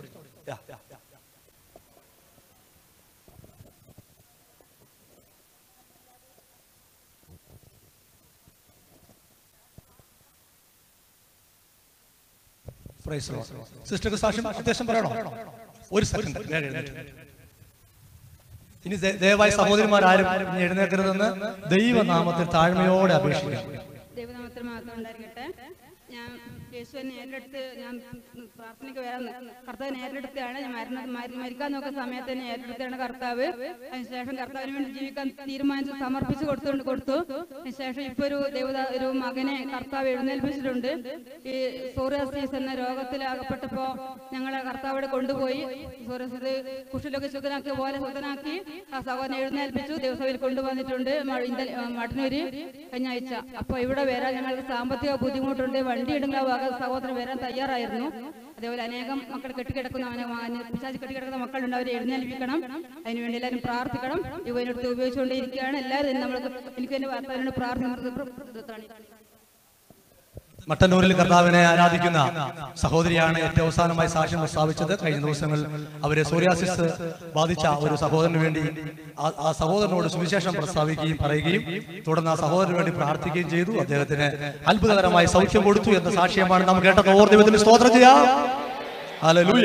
സിസ്റ്റർക്ക് സാക്ഷ്യം അത്യാവശ്യം പറയണോ? ഒരു സെക്കൻഡ്. ഇനി ദയവായി സഹോദരിമാരും ഇനി എഴുന്നേൽക്കരുതെന്ന് ദൈവനാമത്തിൽ താഴ്മയോടെ അപേക്ഷിക്കാം. ദൈവനാമത്തിൽ മാത്രം ഉണ്ടായിരിക്കട്ടെ. ഞാൻ യേശുവിനെ നേരിന്റെ അടുത്ത് ഞാൻ പ്രാർത്ഥനയ്ക്ക് വരാൻ കർത്താവ് നേരിന്റെ അടുത്താണ് ഞാൻ മരണം മരിക്കാൻ നോക്കുന്ന സമയത്ത് തന്നെ നേരിന്റെ അടുത്താണ് കർത്താവ്. അതിനുശേഷം കർത്താവിന് വേണ്ടി ജീവിക്കാൻ തീരുമാനിച്ച് സമർപ്പിച്ച് കൊടുത്തുകൊണ്ട് കൊടുത്തു. അതിനുശേഷം ഇപ്പൊ ഒരു ദേവത ഒരു മകനെ കർത്താവ് എഴുന്നേൽപ്പിച്ചിട്ടുണ്ട്. ഈ സോറിയാസിസ് എന്ന രോഗത്തിലാകപ്പെട്ടപ്പോ ഞങ്ങളെ കർത്താവിടെ കൊണ്ടുപോയി സോറിയാസിസ് കുഷിലൊക്കെ ശുദ്ധനാക്കിയ പോലെ ശുദ്ധനാക്കി ആ സഹോദരനെ എഴുന്നേൽപ്പിച്ചു. ദേവസഭയിൽ കൊണ്ടുവന്നിട്ടുണ്ട് മട്ടന്നൂര് കഴിഞ്ഞ ആഴ്ച. അപ്പൊ ഇവിടെ വരാൻ ഞങ്ങൾക്ക് സാമ്പത്തിക ബുദ്ധിമുട്ടുണ്ട്. വണ്ടി ഇടുന്ന സഹോദരൻ വരാൻ തയ്യാറായിരുന്നു. അതേപോലെ അനേകം മക്കൾ കെട്ടിക്കിടക്കുന്ന പിശാച് കെട്ടിക്കിടക്കുന്ന മക്കളുണ്ട്, അവരെ എഴുന്നേൽപ്പിക്കണം. അതിനുവേണ്ടി എല്ലാവരും പ്രാർത്ഥിക്കണം. യുവനടുത്ത് ഉപയോഗിച്ചുകൊണ്ടിരിക്കുകയാണ് എല്ലാവരും. നമ്മൾ എനിക്ക് എന്റെ വാർത്തകളോട് പ്രാർത്ഥന. മട്ടന്നൂരിൽ കർത്താവിനെ ആരാധിക്കുന്ന സഹോദരിയാണ് ഏറ്റവും അവസാനമായി സാക്ഷ്യം പ്രസ്താവിച്ചത്. കഴിഞ്ഞ ദിവസങ്ങൾ അവരെ സോറിയാസിസ് ബാധിച്ച ഒരു സഹോദരന് വേണ്ടി ആ സഹോദരനോട് സുവിശേഷം പ്രസ്താവിക്കുകയും പറയുകയും തുടർന്ന് ആ സഹോദരന് വേണ്ടി പ്രാർത്ഥിക്കുകയും ചെയ്തു. അദ്ദേഹത്തിന് അത്ഭുതകരമായി സൗഖ്യം കൊടുത്തു എന്ന സാക്ഷ്യമാണ് നാം കേട്ടത്. ഓർ ദൈവത്തിന് സ്തോത്രം ചെയ്യാം. ഹല്ലേലൂയ.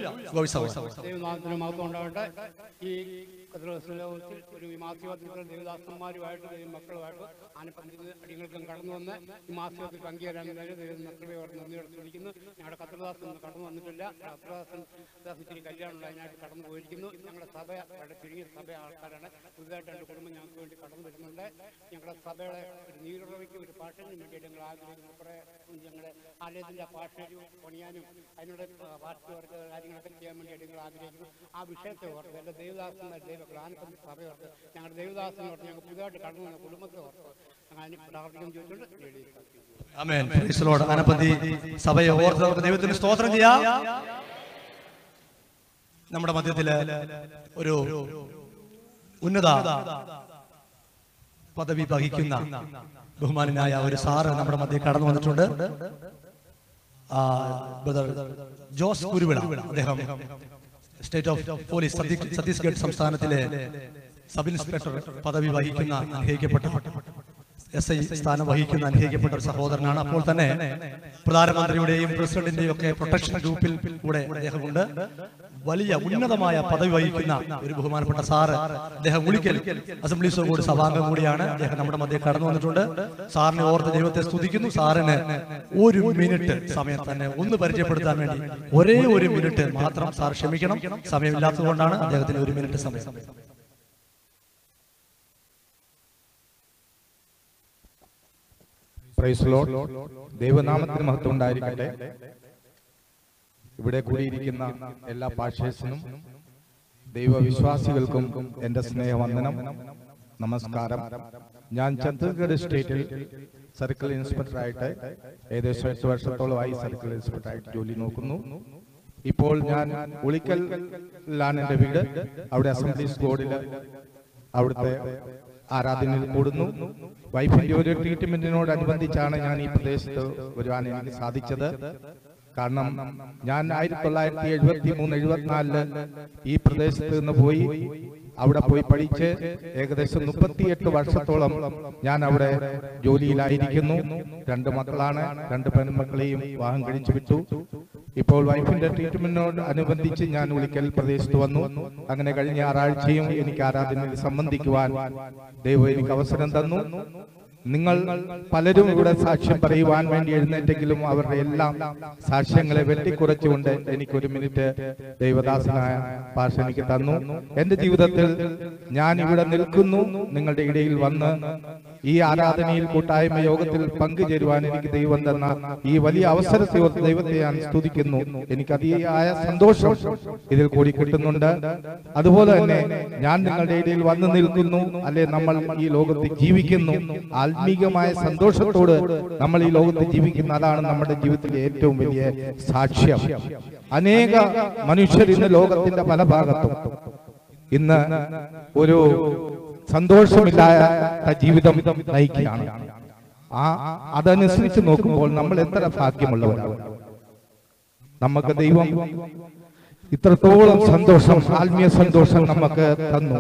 ഈ ലോകത്തിൽ ഒരു മാസികത്തിൽ ദേവദാസന്മാരുമായിട്ട് മക്കളുമായിട്ട് ആനപ്പഞ്ചിന് അടികൾക്കും കടന്നു വന്ന് ഈ മാസികത്തിൽ പങ്കുചേരാൻ മക്കളെ നന്ദിയോടെ ശ്രമിക്കുന്നു. ഞങ്ങളുടെ കത്രദാസൻ കടന്നു വന്നിട്ടില്ല. കത്രദാസൻ ഇച്ചിരി കല്യാണമുള്ള അതിനായിട്ട് കടന്നു പോയിരിക്കുന്നു. ഞങ്ങളുടെ സഭ വളരെ ചുരുങ്ങിയ സഭ ആൾക്കാരാണ്. പുതുതായിട്ട് രണ്ട് കുടുംബം ഞങ്ങൾക്ക് വേണ്ടി കടന്നു വരുന്നുണ്ട്. ഞങ്ങളുടെ സഭയുടെ ഒരു നീരുറവയ്ക്കും ഒരു പാട്ടിനും വേണ്ടിയിട്ട് ഞങ്ങൾ ആഗ്രഹിക്കുന്നു. കുറേ ഞങ്ങളുടെ ആലയത്തിൻ്റെ പാഷയും പണിയാനും അതിനുള്ള പാട്ട് ഓർത്ത് കാര്യങ്ങളൊക്കെ ചെയ്യാൻ വേണ്ടിയിട്ട് ഞങ്ങൾ ആഗ്രഹിക്കുന്നു. ആ വിഷയത്തെ ഓർത്ത് എൻ്റെ ദേവദാസന്മാർ ദൈവ ഗ്രാനപ്പതി സഭയോർത്ത് ഞങ്ങളുടെ ദേവദാസനോർത്ത് ഞങ്ങൾ പുതുതായിട്ട് കടന്നു വന്ന കുടുംബത്തെ ഓർത്ത് ഞങ്ങൾ അതിന് പ്രാർത്ഥിക്കാൻ ചോദിച്ചുകൊണ്ട് amen. Praise the lord. Ganapathi സഭയെ ഓർത്ത് നമുക്ക് ദൈവത്തിന് സ്തോത്രം ചെയ്യാം. നമ്മുടെ മധ്യത്തില് ഒരു ഉന്നത പദവി വഹിക്കുന്ന ബഹുമാനായ ഒരു സാറ് നമ്മുടെ മധ്യേ കടന്നു വന്നിട്ടുണ്ട്. ബ്രദർ ജോസ് കുരുവിള, അദ്ദേഹം സ്റ്റേറ്റ് ഓഫ് പോലീസ് ഛത്തീസ്ഗഡ് സംസ്ഥാനത്തിലെ സബ് ഇൻസ്പെക്ടർ പദവി വഹിക്കുന്ന അനുഗ്രഹിക്കപ്പെട്ട എസ് ഐ സ്ഥാനം വഹിക്കുന്ന അനുഗ്രഹിക്കപ്പെട്ട ഒരു സഹോദരനാണ്. അപ്പോൾ തന്നെ പ്രധാനമന്ത്രിയുടെയും പ്രസിഡന്റിന്റെയും ഒക്കെ പ്രൊട്ടക്ഷൻ ഗ്രൂപ്പിൽ കൂടെ അദ്ദേഹമുണ്ട്. വലിയ ഉന്നതമായ പദവി വഹിക്കുന്ന ഒരു ബഹുമാനപ്പെട്ട സാറ്, അദ്ദേഹം ഉളിക്കൽ അസംബ്ലീസ് ഓഫ് ഗോഡ് സഭാംഗം കൂടിയാണ്. അദ്ദേഹം നമ്മുടെ മധ്യേ കടന്നു വന്നിട്ടുണ്ട്. സാറിനെ ഓർത്ത് ദൈവത്തെ സ്തുതിക്കുന്നു. സാറിന് ഒരു മിനിറ്റ് സമയം തന്നെ ഒന്ന് പരിചയപ്പെടുത്താൻ വേണ്ടി ഒരേ ഒരു മിനിറ്റ് മാത്രം സാർ ക്ഷമിക്കണം. സമയമില്ലാത്തതുകൊണ്ടാണ് അദ്ദേഹത്തിന് ഒരു മിനിറ്റ് സമയം. Praise lord. ദൈവനാമത്തിന് മഹത്വം ഉണ്ടായിരിക്കട്ടെ. ഇവിടെ കൂടിയിരിക്കുന്ന എല്ലാ പാസ്റ്റേഴ്സിനും ദൈവവിശ്വാസികൾക്കും എൻ്റെ സ്നേഹവന്ദനം, നമസ്കാരം. ഞാൻ ഛത്തീസ്ഗഡ് സ്റ്റേറ്റിൽ സർക്കിൾ ഇൻസ്പെക്ടറായിട്ട് ഏകദേശം എട്ട് വർഷത്തോളമായി സർക്കിൾ ഇൻസ്പെക്ടറായിട്ട് ജോലി നോക്കുന്നു. ഇപ്പോൾ ഞാൻ ഉളിക്കലിലാണ് എൻ്റെ വീട്. അവിടെ അസംബ്ലീസ് ബോർഡിൽ അവിടുത്തെ ആരാധനയിൽ കൂടുന്നു. വൈഫിന്റെ ഒരു ട്രീറ്റ്മെന്റിനോടനുബന്ധിച്ചാണ് ഞാൻ ഈ പ്രദേശത്ത് വരുവാൻ എനിക്ക് സാധിച്ചത്. കാരണം ഞാൻ ആയിരത്തി തൊള്ളായിരത്തി എഴുപത്തി മൂന്ന് എഴുപത്തിനാലില് ഈ പ്രദേശത്ത് നിന്ന് പോയി അവിടെ പോയി പഠിച്ച് ഏകദേശം മുപ്പത്തിയെട്ട് വർഷത്തോളം ഞാൻ അവിടെ ജോലിയിലായിരിക്കുന്നു. രണ്ട് മക്കളാണ്. രണ്ട് പെൺമക്കളെയും വിവാഹം കഴിച്ചു വിട്ടു. ഇപ്പോൾ വൈഫിന്റെ ട്രീറ്റ്മെന്റിനോട് അനുബന്ധിച്ച് ഞാൻ ഉളിക്കൽ പ്രദേശത്ത് വന്നു. അങ്ങനെ കഴിഞ്ഞ ഞായറാഴ്ചയും എനിക്ക് ആരാധനയിൽ സംബന്ധിക്കുവാൻ ദൈവം എനിക്ക് അവസരം തന്നു. നിങ്ങൾ പലരും ഇവിടെ സാക്ഷ്യം പറയുവാൻ വേണ്ടി എഴുന്നേറ്റെങ്കിലും അവരുടെ എല്ലാം സാക്ഷ്യങ്ങളെ വെട്ടിക്കുറച്ചുകൊണ്ട് എനിക്കൊരു മിനിറ്റ് ദൈവദാസനായ പാഷ എനിക്ക് തന്നു. എന്റെ ജീവിതത്തിൽ ഞാൻ ഇവിടെ നിൽക്കുന്നു. നിങ്ങളുടെ ഇടയിൽ വന്ന് ഈ ആരാധനയിൽ കൂട്ടായ്മ യോഗത്തിൽ പങ്കുചേരുവാൻ എനിക്ക് ദൈവം തന്ന ഈ വലിയ അവസരത്തെ ഓർത്ത് ദൈവത്തെ ഞാൻ സ്തുതിക്കുന്നു. എനിക്ക് അതിയായ സന്തോഷം ഇതിൽ കൂടി കിട്ടുന്നുണ്ട്. അതുപോലെ തന്നെ ഞാൻ നിങ്ങളുടെ ഇടയിൽ വന്നു നിൽക്കുന്നു, അല്ലെ നമ്മൾ ഈ ലോകത്ത് ജീവിക്കുന്നു. ആത്മീകമായ സന്തോഷത്തോട് നമ്മൾ ഈ ലോകത്ത് ജീവിക്കുന്ന അതാണ് നമ്മുടെ ജീവിതത്തിലെ ഏറ്റവും വലിയ സാക്ഷ്യം. അനേക മനുഷ്യർ ഇന്ന് ലോകത്തിന്റെ പല ഭാഗത്തും ഇന്ന് ഒരു സന്തോഷമില്ലാത്ത ജീവിതം നയിക്കുകയാണ്. ആ അതനുസരിച്ച് നോക്കുമ്പോൾ നമ്മൾ എത്ര ഭാഗ്യമുള്ളവരാണ്. നമുക്ക് ദൈവം ഇത്രത്തോളം സന്തോഷം, ആത്മീയ സന്തോഷം നമുക്ക് തന്നു.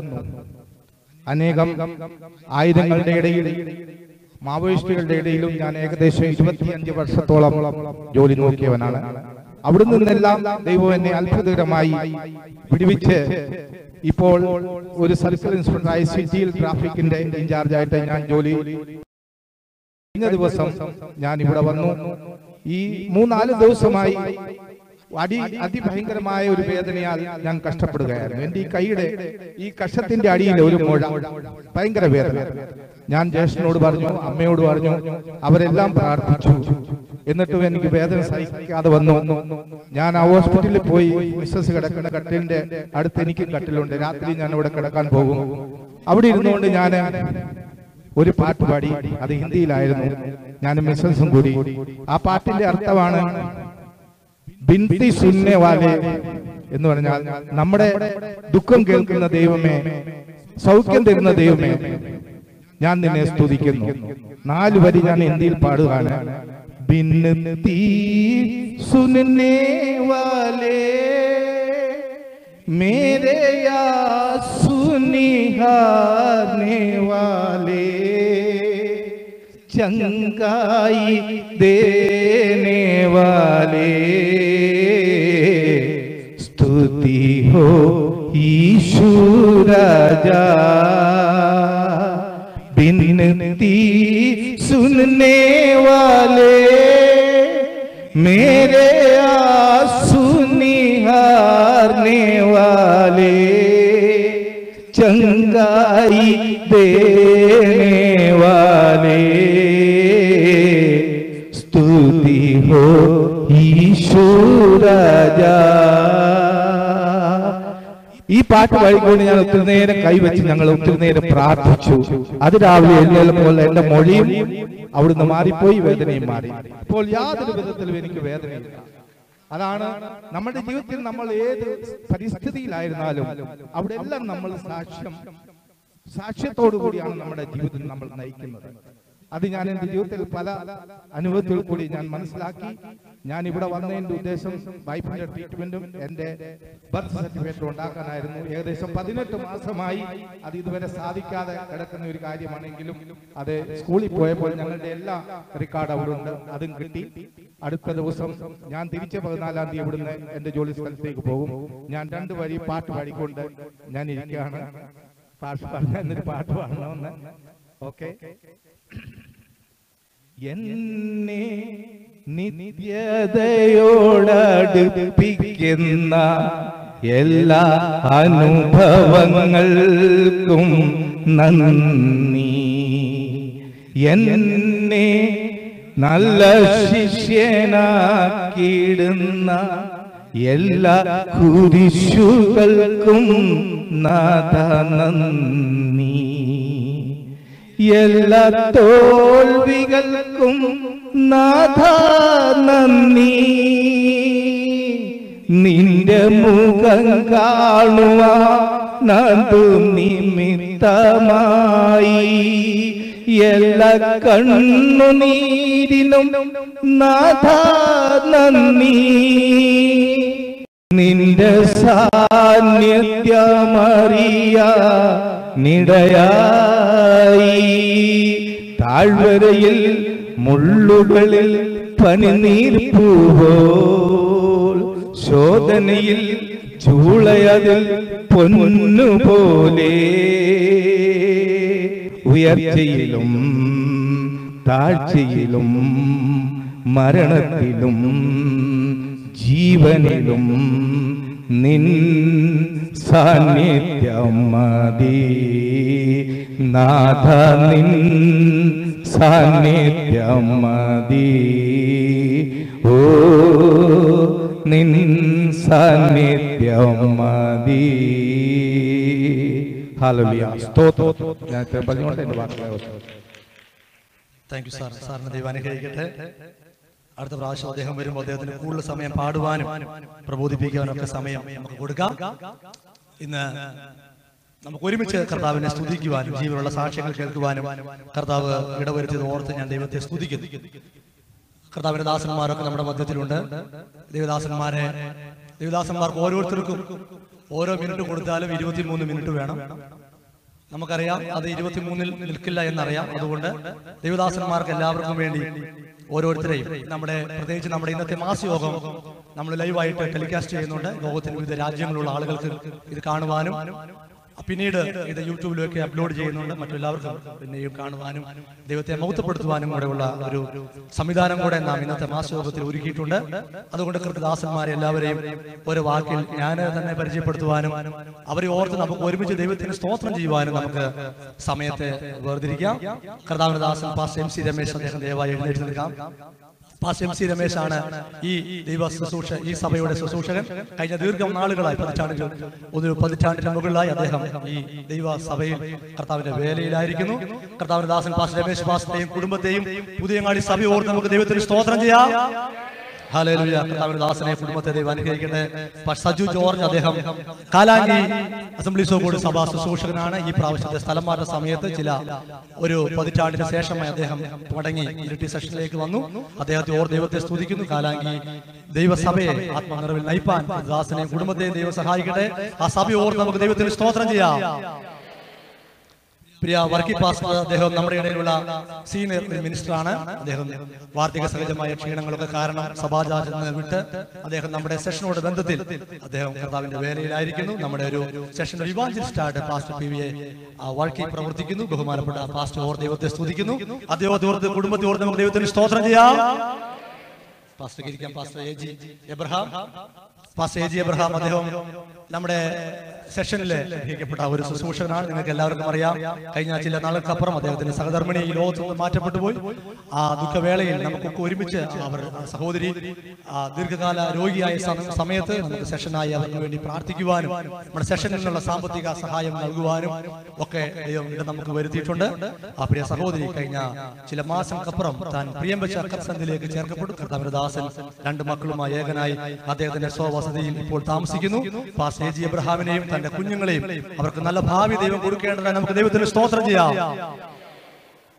അനേകം ആയുധങ്ങളുടെ ഇടയിൽ, മാവോയിസ്റ്റുകളുടെ ഇടയിലും ഞാൻ ഏകദേശം ഇരുപത്തിയഞ്ച് വർഷത്തോളം ജോലി നോക്കിയവനാണ്. അവിടെ നിന്നെല്ലാം ദൈവം എന്നെ അത്ഭുതകരമായി വിടുവിച്ച് ഇപ്പോൾ ഒരു സർക്കിൾ ഇൻസ്പെക്ടറായി സിറ്റിയിൽ ട്രാഫിക്കിന്റെ ഇൻചാർജായിട്ട് ഞാൻ ജോലി. കഴിഞ്ഞ ദിവസം ഞാൻ ഇവിടെ വന്നു. ഈ മൂന്നാല് ദിവസമായി അടി അതിഭയങ്കരമായ ഒരു വേദനയാൽ ഞാൻ കഷ്ടപ്പെടുകയായിരുന്നു. എന്റെ ഈ കൈയുടെ ഈ കഷത്തിന്റെ അടിയിൽ ഒരു മുഴ, ഭയങ്കര വേദന. ഞാൻ ജ്യേഷ്ഠനോട് പറഞ്ഞു, അമ്മയോട് പറഞ്ഞു, അവരെല്ലാം പ്രാർത്ഥിച്ചു. എന്നിട്ടും എനിക്ക് വേദന സഹിക്കാതെ വന്നു. ഞാൻ ആ ഹോസ്പിറ്റലിൽ പോയി മിസ്സസ് കിടക്കുന്ന കട്ടിലിന്റെ അടുത്ത് എനിക്ക് കട്ടിലുണ്ട്. രാത്രി ഞാൻ അവിടെ കിടക്കാൻ പോകും. അവിടെ ഇരുന്നുകൊണ്ട് ഞാൻ ഒരു പാട്ട് പാടി. അത് ഹിന്ദിയിലായിരുന്നു. ഞാൻ മിസ്സസും കൂടി. ആ പാട്ടിന്റെ അർത്ഥമാണ് ബിൻതി സുന്നെ വാലെ എന്ന് പറഞ്ഞാൽ നമ്മുടെ ദുഃഖം കേൾക്കുന്ന ദൈവമേ, സൗഖ്യം തരുന്ന ദൈവമേ, ഞാൻ നിന്നെ സ്തുതിക്കുന്നു. നാല് വരി ഞാൻ ഹിന്ദിയിൽ പാടുകയാണ്. बिनती सुनने वाले मेरे या सुनिहारने वाले, चंगाई देने वाले, स्तुति हो यीशु राजा। बिनती सुनने वाले मेरे आंसू निहारने वाले, चंगाई देने वाले, स्तुति हो यीशु राजा। ഈ പാട്ട് പാടിക്കൊണ്ട് ഞാൻ ഒത്തിരി നേരം കൈവച്ച് ഞങ്ങൾ ഒത്തിരി നേരം പ്രാർത്ഥിച്ചു. അത് രാവിലെ എഴുന്നേൽപ്പോൾ എന്റെ മൊഴിയും അവിടുന്ന് മാറിപ്പോയി, വേദനയും മാറി. ഇപ്പോൾ യാതൊരു വിധത്തിലും എനിക്ക് വേദനയില്ല. അതാണ് നമ്മുടെ ജീവിതത്തിൽ നമ്മൾ ഏത് പരിസ്ഥിതിയിലായിരുന്നാലും അവിടെ എല്ലാം നമ്മൾ സാക്ഷ്യം സാക്ഷ്യത്തോടു കൂടിയാണ് നമ്മുടെ ജീവിതം നമ്മൾ നയിക്കുന്നത്. അത് ഞാൻ എൻ്റെ ജീവിതത്തിൽ പല അനുഭവത്തിൽ കൂടി ഞാൻ മനസ്സിലാക്കി. ഞാൻ ഇവിടെ വന്നതിൻ്റെ ഉദ്ദേശം വൈഫിൻ്റെ ട്രീറ്റ്മെൻറ്റും എൻ്റെ ബർത്ത് സർട്ടിഫിക്കറ്റും ഉണ്ടാക്കാനായിരുന്നു. ഏകദേശം പതിനെട്ട് മാസമായി അത് ഇതുവരെ സാധിക്കാതെ കിടക്കുന്ന ഒരു കാര്യമാണെങ്കിലും അത് സ്കൂളിൽ പോയപ്പോൾ ഞങ്ങളുടെ എല്ലാ റെക്കോർഡ് അവിടെ ഉണ്ട്, അതും കിട്ടി. അടുത്ത ദിവസം ഞാൻ തിരിച്ച പതിനാലാം തീയതി ഇവിടുന്ന് എൻ്റെ ജോലി സ്ഥലത്തേക്ക് പോകും. ഞാൻ രണ്ടു വരി പാട്ട് പാടിക്കൊണ്ട് ഞാൻ ഇരിക്കുകയാണ്. പാട്ട് പാടാൻ എന്നൊരു പാട്ട് പാടണമെന്ന്. ഓക്കെ. എന്നെ നിത്യതയോടടുപ്പിക്കുന്ന എല്ലാ അനുഭവങ്ങൾക്കും നന്ദി. എന്നെ നല്ല ശിഷ്യനാക്കിയിടുന്ന എല്ലാ കുരിശുകൾക്കും നാഥ നന്ദി. എല്ലാ തോൽവികൾക്കും നാഥ നന്ദി. നിന്റെ മുഖം കാണുവാനതു നിമിത്തമായി എല്ലാ കണ്ണുനീരിനും നാഥ നന്ദി. നിന്റെ സാന്നിധ്യമറിയ നിടയായി താഴ്വരയിൽ മുള്ളുകളിൽ പനിനീർ പൂവോൽ ശോധനയിൽ ചൂളയതിൽ പൊന്നുപോലെ ഉയർച്ചയിലും താഴ്ചയിലും മരണത്തിലും ജീവനിലും നിൻ സാന്നിധ്യം മതി നാഥ. നിൻ സാന്നിധ്യം മതി. ഓ നിൻ സാന്നിധ്യം മതി. ഹല്ലേലൂയ. സ്തോത്രം. ഞാൻ പറഞ്ഞുകൊണ്ട് എൻ്റെ വാക്കുകളെ താങ്ക് യു സാർ. സാറിന് ദൈവം അനുഗ്രഹിക്കട്ടെ. അടുത്ത പ്രാവശ്യം അദ്ദേഹം വരുമ്പോൾ അദ്ദേഹത്തിന് കൂടുതൽ സമയം പാടുവാനും പ്രബോധിപ്പിക്കാനും ഒക്കെ സമയം നമുക്ക് കൊടുക്കാം. ഇന്ന് നമുക്ക് ഒരുമിച്ച് കർത്താവിനെ സ്തുതിക്കുവാനും ജീവനുള്ള സാക്ഷ്യങ്ങൾ കേൾക്കുവാനും കർത്താവ് ഇടവരുത്തിയത് ഓർത്ത് ഞാൻ ദൈവത്തെ സ്തുതിക്കുന്നു. കർത്താവിന്റെ ദാസന്മാരൊക്കെ നമ്മുടെ മധ്യത്തിലുണ്ട്. ദൈവദാസന്മാരെ ദൈവദാസന്മാർക്ക് ഓരോരുത്തർക്കും ഓരോ മിനിറ്റ് കൊടുത്താലും ഇരുപത്തിമൂന്ന് മിനിറ്റ് വേണം. നമുക്കറിയാം അത് ഇരുപത്തിമൂന്നിൽ നിൽക്കില്ല എന്നറിയാം. അതുകൊണ്ട് ദൈവദാസന്മാർക്ക് എല്ലാവർക്കും വേണ്ടി ഓരോരുത്തരെയും നമ്മുടെ പ്രത്യേകിച്ച് നമ്മുടെ ഇന്നത്തെ മാസയോഗം നമ്മൾ ലൈവായിട്ട് ടെലികാസ്റ്റ് ചെയ്യുന്നുണ്ട്. ലോകത്തിന്റെ വിവിധ രാജ്യങ്ങളിലുള്ള ആളുകൾക്ക് ഇത് കാണുവാനും പിന്നീട് ഇത് യൂട്യൂബിലൊക്കെ അപ്ലോഡ് ചെയ്യുന്നുണ്ട്. മറ്റെല്ലാവർക്കും പിന്നെയും കാണുവാനും ദൈവത്തെ മഹത്വപ്പെടുത്തുവാനും കൂടെയുള്ള ഒരു സംവിധാനം കൂടെ നാം ഇന്നത്തെ മാസയോഗത്തിൽ ഒരുക്കിയിട്ടുണ്ട്. അതുകൊണ്ട് കൃത്യദാസന്മാരെ എല്ലാവരെയും ഒരു വാക്കിൽ ഞാൻ തന്നെ പരിചയപ്പെടുത്തുവാനും അവരെ ഓർത്ത് നമുക്ക് ഒരുമിച്ച് ദൈവത്തിന് സ്തോത്രം ചെയ്യുവാനും നമുക്ക് സമയത്തെ വേർതിരിക്കാം. കർത്താവിന്റെ ദാസൻ പാസ്റ്റർ എം സി രമേശ്, അദ്ദേഹം ദയവായി എഴുന്നേറ്റ് നിൽക്കാം. പാസ്റ്റർ എം സി രമേശ് ആണ് ഈ ദൈവ ശുശ്രൂഷ ഈ സഭയുടെ ശുശ്രൂഷകൻ. കഴിഞ്ഞ ദീർഘം നാളുകളായി പതിറ്റാണ്ടുകൾ ഒരു പതിറ്റാണ്ടിന് മുകളിലായി അദ്ദേഹം ഈ ദൈവ സഭയിൽ കർത്താവിന്റെ വേലയിലായിരിക്കുന്നു. കർത്താവിന്റെ ദാസൻ പാസ്റ്റർ രമേശ് പാസ്റ്ററെയും കുടുംബത്തെയും പുതിയങ്ങാടി സഭ ഓർത്ത് നമുക്ക് ദൈവത്തിന് സ്തോത്രം ചെയ്യാം. ഹല്ലേലൂയ. കർത്താവിന്റെ ദാസനെ കുടുംബത്തെ ദൈവം അനുഗ്രഹിക്കട്ടെ. സജു ജോർജ്, അദ്ദേഹം കാലാങ്കി അസംബ്ലീസ് ഓഫ് ഗോഡ് സഭാ ശുശ്രൂഷകനാണ്. ഈ പ്രാവശ്യത്തെ സ്ഥലം മാറ്റ സമയത്ത് ചില ഒരു പതിറ്റാണ്ടിന് ശേഷമായി അദ്ദേഹം മടങ്ങി ഇരിട്ടി സെഷനിലേക്ക് വന്നു. അദ്ദേഹത്തെ ഓർ ദൈവത്തെ സ്തുതിക്കുന്നു. കാലാങ്കി ദൈവസഭയെ ആത്മനിറവിൽ നയിപ്പാൻ ദാസനെയും കുടുംബത്തെയും ദൈവം സഹായിക്കട്ടെ. ആ സഭ ഓർത്ത് നമുക്ക് ദൈവത്തിന് സ്തോത്രം ചെയ്യാം. പ്രിയ വർക്കി പാസ്റ്റർ, അദ്ദേഹം നമ്മുടെ ഇടയിലുള്ള സീനിയർ മിനിസ്റ്ററാണ്. അദ്ദേഹം വാർദ്ധക്യ സഹജമായ ക്ഷീണങ്ങളൊക്കെ കാരണം സഭാചാരത്തിൽ വിട്ട് അദ്ദേഹം നമ്മുടെ സെഷനോട് ബന്ധത്തിൽ അദ്ദേഹം കർത്താവിന്റെ വേലയിലായിരിക്കുന്നു. നമ്മുടെ ഒരു സെഷൻ ഇവാഞ്ചലിസ്റ്റായിട്ട് pastor P V A Varkey പ്രവർത്തിക്കുന്നു. ബഹുമാനപ്പെട്ട പാസ്റ്റർ ഓർ ദൈവത്തെ സ്തുതിക്കുന്നു. അദ്ദേഹത്തെ ഓർത്ത് കുടുംബത്തെ ഓർത്ത് നമുക്ക് ദൈവത്തിന് സ്തോത്രം ചെയ്യാം. പാസ്റ്റർ ഇരിക്കാം. Pastor A G Abraham pastor A G Abraham അദ്ദേഹം നമ്മുടെ സെഷനിൽ ലഭിക്കപ്പെട്ട ഒരു ശുശ്രൂഷകനാണ്. നിങ്ങൾക്ക് എല്ലാവർക്കും അറിയാം, കഴിഞ്ഞ ചില നാളുകൾക്കപ്പുറം അദ്ദേഹത്തിന്റെ സഹധർമ്മിണി ഈ ലോകത്ത് നിന്ന് മാറ്റപ്പെട്ടു പോയി. ആ ദുഃഖവേളയിൽ നമുക്കൊക്കെ ഒരുമിച്ച് അവർ സഹോദരി ദീർഘകാല രോഗിയായ സമയത്ത് നമുക്ക് സെഷനായി അവർക്ക് വേണ്ടി പ്രാർത്ഥിക്കുവാനും നമ്മുടെ സെഷനിൽ നിന്നുള്ള സാമ്പത്തിക സഹായം നൽകുവാനും ഒക്കെ ദൈവം ഇത് നമുക്ക് വരുത്തിയിട്ടുണ്ട്. ആ പ്രിയ സഹോദരി കഴിഞ്ഞ ചില മാസങ്ങൾക്കപ്പുറം താൻ പ്രിയം വെച്ച കർത്തസന്ധിയിലേക്ക് ചേർക്കപ്പെട്ടു. കർത്താവിന്റെ ദാസൻ രണ്ട് മക്കളുമായി ഏകനായി അദ്ദേഹത്തിന്റെ സ്വവസതിയിൽ ഇപ്പോൾ താമസിക്കുന്നു. പാസ്റ്റർ എ ജി എബ്രഹാമിനെയും തന്റെ കുഞ്ഞുങ്ങളെയും അവർക്ക് നല്ല ഭാവി ദൈവം കൊടുക്കേണ്ടതായി നമുക്ക് ദൈവത്തിന് സ്തോത്രം ചെയ്യാം.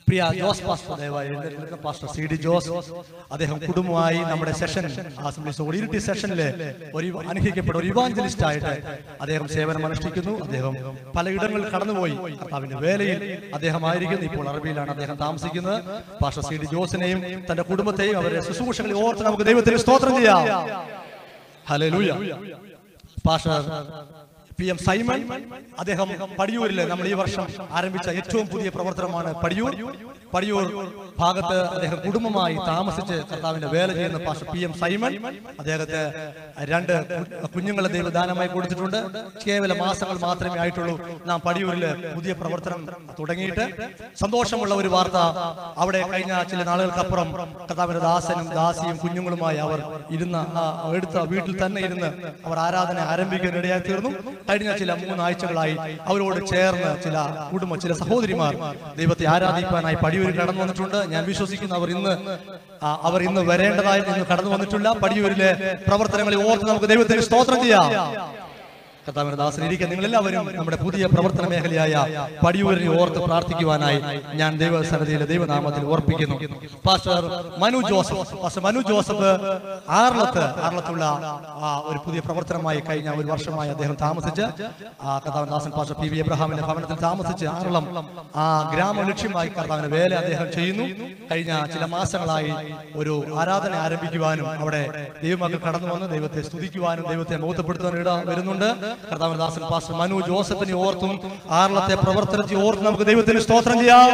പ്രിയ ജോസ് പാസ്റ്റർ ദയവായി എഴുന്നേൽക്കുന്ന പാസ്റ്റർ സി ഡി ജോസ് അദ്ദേഹം കുടുംബമായി നമ്മുടെ സെഷൻ അസംബ്ലീസ് ഇരിട്ടി സെഷനിലെ ഒരു അനുഗ്രഹിക്കപ്പെട്ട ഒരു ഇവാഞ്ചലിസ്റ്റ് ആയിട്ട് അദ്ദേഹം സേവനം അനുഷ്ഠിക്കുന്നു. അദ്ദേഹം പലയിടങ്ങളിൽ കടന്നുപോയി കർത്താവിന്റെ വേലയിൽ അദ്ദേഹം ആയിരിക്കുന്നു. ഇപ്പോൾ അറബിയിലാണ് അദ്ദേഹം താമസിക്കുന്നത്. പാസ്റ്റർ സി ഡി ജോസിനെയും തന്റെ കുടുംബത്തെയും അവരുടെ ശുശ്രൂഷകളെ ഓർത്ത് നമുക്ക് ദൈവത്തിന് സ്തോത്രം ചെയ്യാം. Hallelujah. Pastor P M Simon അദ്ദേഹം പടിയൂരിൽ നമ്മൾ ഈ വർഷം ആരംഭിച്ച ഏറ്റവും പുതിയ പ്രവർത്തനമാണ് പടിയൂർ. പടിയൂർ ഭാഗത്ത് അദ്ദേഹം കുടുംബമായി താമസിച്ച് കർത്താവിന്റെ വേല ചെയ്യുന്ന പാസ്റ്റർ പി എം സൈമൺ അദ്ദേഹത്തെ രണ്ട് കുഞ്ഞുങ്ങളെ ദൈവദാനമായി കൊടുത്തിട്ടുണ്ട്. കേവല മാസങ്ങൾ മാത്രമേ ആയിട്ടുള്ളൂ നാം പടിയൂരിൽ പുതിയ പ്രവർത്തനം തുടങ്ങിയിട്ട്. സന്തോഷമുള്ള ഒരു വാർത്ത, അവിടെ കഴിഞ്ഞ ചില നാളുകൾക്കപ്പുറം കർത്താവിന്റെ ദാസനും ദാസിയും കുഞ്ഞുങ്ങളുമായി അവർ ഇരുന്ന എടുത്ത വീട്ടിൽ തന്നെ ഇരുന്ന് അവർ ആരാധന ആരംഭിക്കാൻ ഇടയായി തീർന്നു. കഴിഞ്ഞ ചില മൂന്നാഴ്ചകളായി അവരോട് ചേർന്ന് ചില കുടുംബ ചില സഹോദരിമാർ ദൈവത്തെ ആരാധിക്കാനായി പടിയൂരിൽ കടന്നു വന്നിട്ടുണ്ട്. ഞാൻ വിശ്വസിക്കുന്നു അവർ ഇന്ന് അവർ ഇന്ന് വരേണ്ടതായി ഇന്ന് കടന്നു വന്നിട്ടില്ല. പടിയൂരിലെ പ്രവർത്തനങ്ങളെ ഓർത്ത് നമുക്ക് ദൈവത്തിന് സ്തോത്രം ചെയ്യാം. കർത്താവിന്റെ ദാസനിരിക്കുക നിങ്ങളെല്ലാവരും നമ്മുടെ പുതിയ പ്രവർത്തന മേഖലയായ പടിയൂരിനെ ഓർത്ത് പ്രാർത്ഥിക്കുവാനായി ഞാൻ ദൈവസന്നിധിയിലെ ദൈവനാമത്തിൽ ഓർപ്പിക്കുന്നു. Pastor Manu Joseph pastor Manu Joseph ആർലത്ത് ആർലത്തുള്ള ഒരു പുതിയ പ്രവർത്തനമായി കഴിഞ്ഞ ഒരു വർഷമായി അദ്ദേഹം താമസിച്ച് കർത്താവിന്റെ ദാസൻ പാസ്റ്റർ പി വി എബ്രഹാമിന്റെ ഭവനത്തിൽ താമസിച്ച് ആർളം ആ ഗ്രാമ ലക്ഷ്യമായി കർത്താവിന്റെ വേല അദ്ദേഹം ചെയ്യുന്നു. കഴിഞ്ഞ ചില മാസങ്ങളായി ഒരു ആരാധന ആരംഭിക്കുവാനും അവിടെ ദൈവമക്കൾ കടന്നു വന്ന് ദൈവത്തെ സ്തുതിക്കുവാനും ദൈവത്തെ മഹത്വപ്പെടുത്താനും ഇട വരുന്നുണ്ട്. കർത്താവിന്റെ ദാസൻ പാസ്റ്റർ മനു ജോസഫിനെ ഓർത്തും ആർലത്തെ പ്രവർത്തനത്തെ ഓർത്തും നമുക്ക് ദൈവത്തിന് സ്തോത്രം ചെയ്യാം.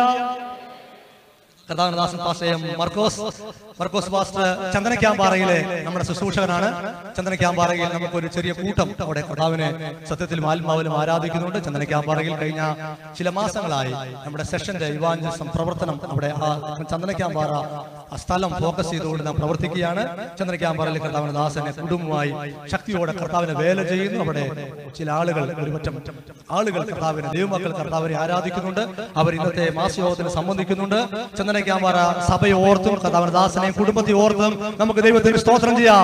കർത്താവിന്റെ ദാസൻ pastor M Markose Markose pastor ചന്ദനക്യാമ്പാറയിലെ നമ്മുടെ ശുശ്രൂഷകനാണ്. ചന്ദനക്യാമ്പാറയിൽ നമുക്കൊരു ചെറിയ കൂട്ടം അവിടെ കർത്താവിനെ സത്യത്തിലും ആത്മാവിലും ആരാധിക്കുന്നുണ്ട്. ചന്ദനക്യാമ്പാറയിൽ കഴിഞ്ഞ ചില മാസങ്ങളായി നമ്മുടെ സെഷന്റെ ഇവാഞ്ചലിസം പ്രവർത്തനം അവിടെ ആ ചന്ദനക്യാമ്പാറ ആ സ്ഥലം ഫോക്കസ് ചെയ്തുകൊണ്ട് നാം പ്രവർത്തിക്കുകയാണ്. ചന്ദനക്യാമ്പാറയിലെ കർത്താവിന്റെ ദാസനെ കുടുംബമായി ശക്തിയോടെ കർത്താവിനെ വേല ചെയ്യുന്നു. അവിടെ ചില ആളുകൾ ഒരുപറ്റം ആളുകൾ കർത്താവിനെ ദൈവമക്കൾ കർത്താവിനെ ആരാധിക്കുന്നുണ്ട്. അവർ ഇന്നത്തെ മാസയോഗത്തിന് സംബന്ധിക്കുന്നുണ്ട്. ചന്ദനക്യാമ്പാറ സഭയെ ഓർത്തും കർത്താവിന്റെ ദാസനെ കുടുംബത്തെ ഓർത്തും നമുക്ക് ദൈവത്തിന് സ്തോത്രം ചെയ്യാം.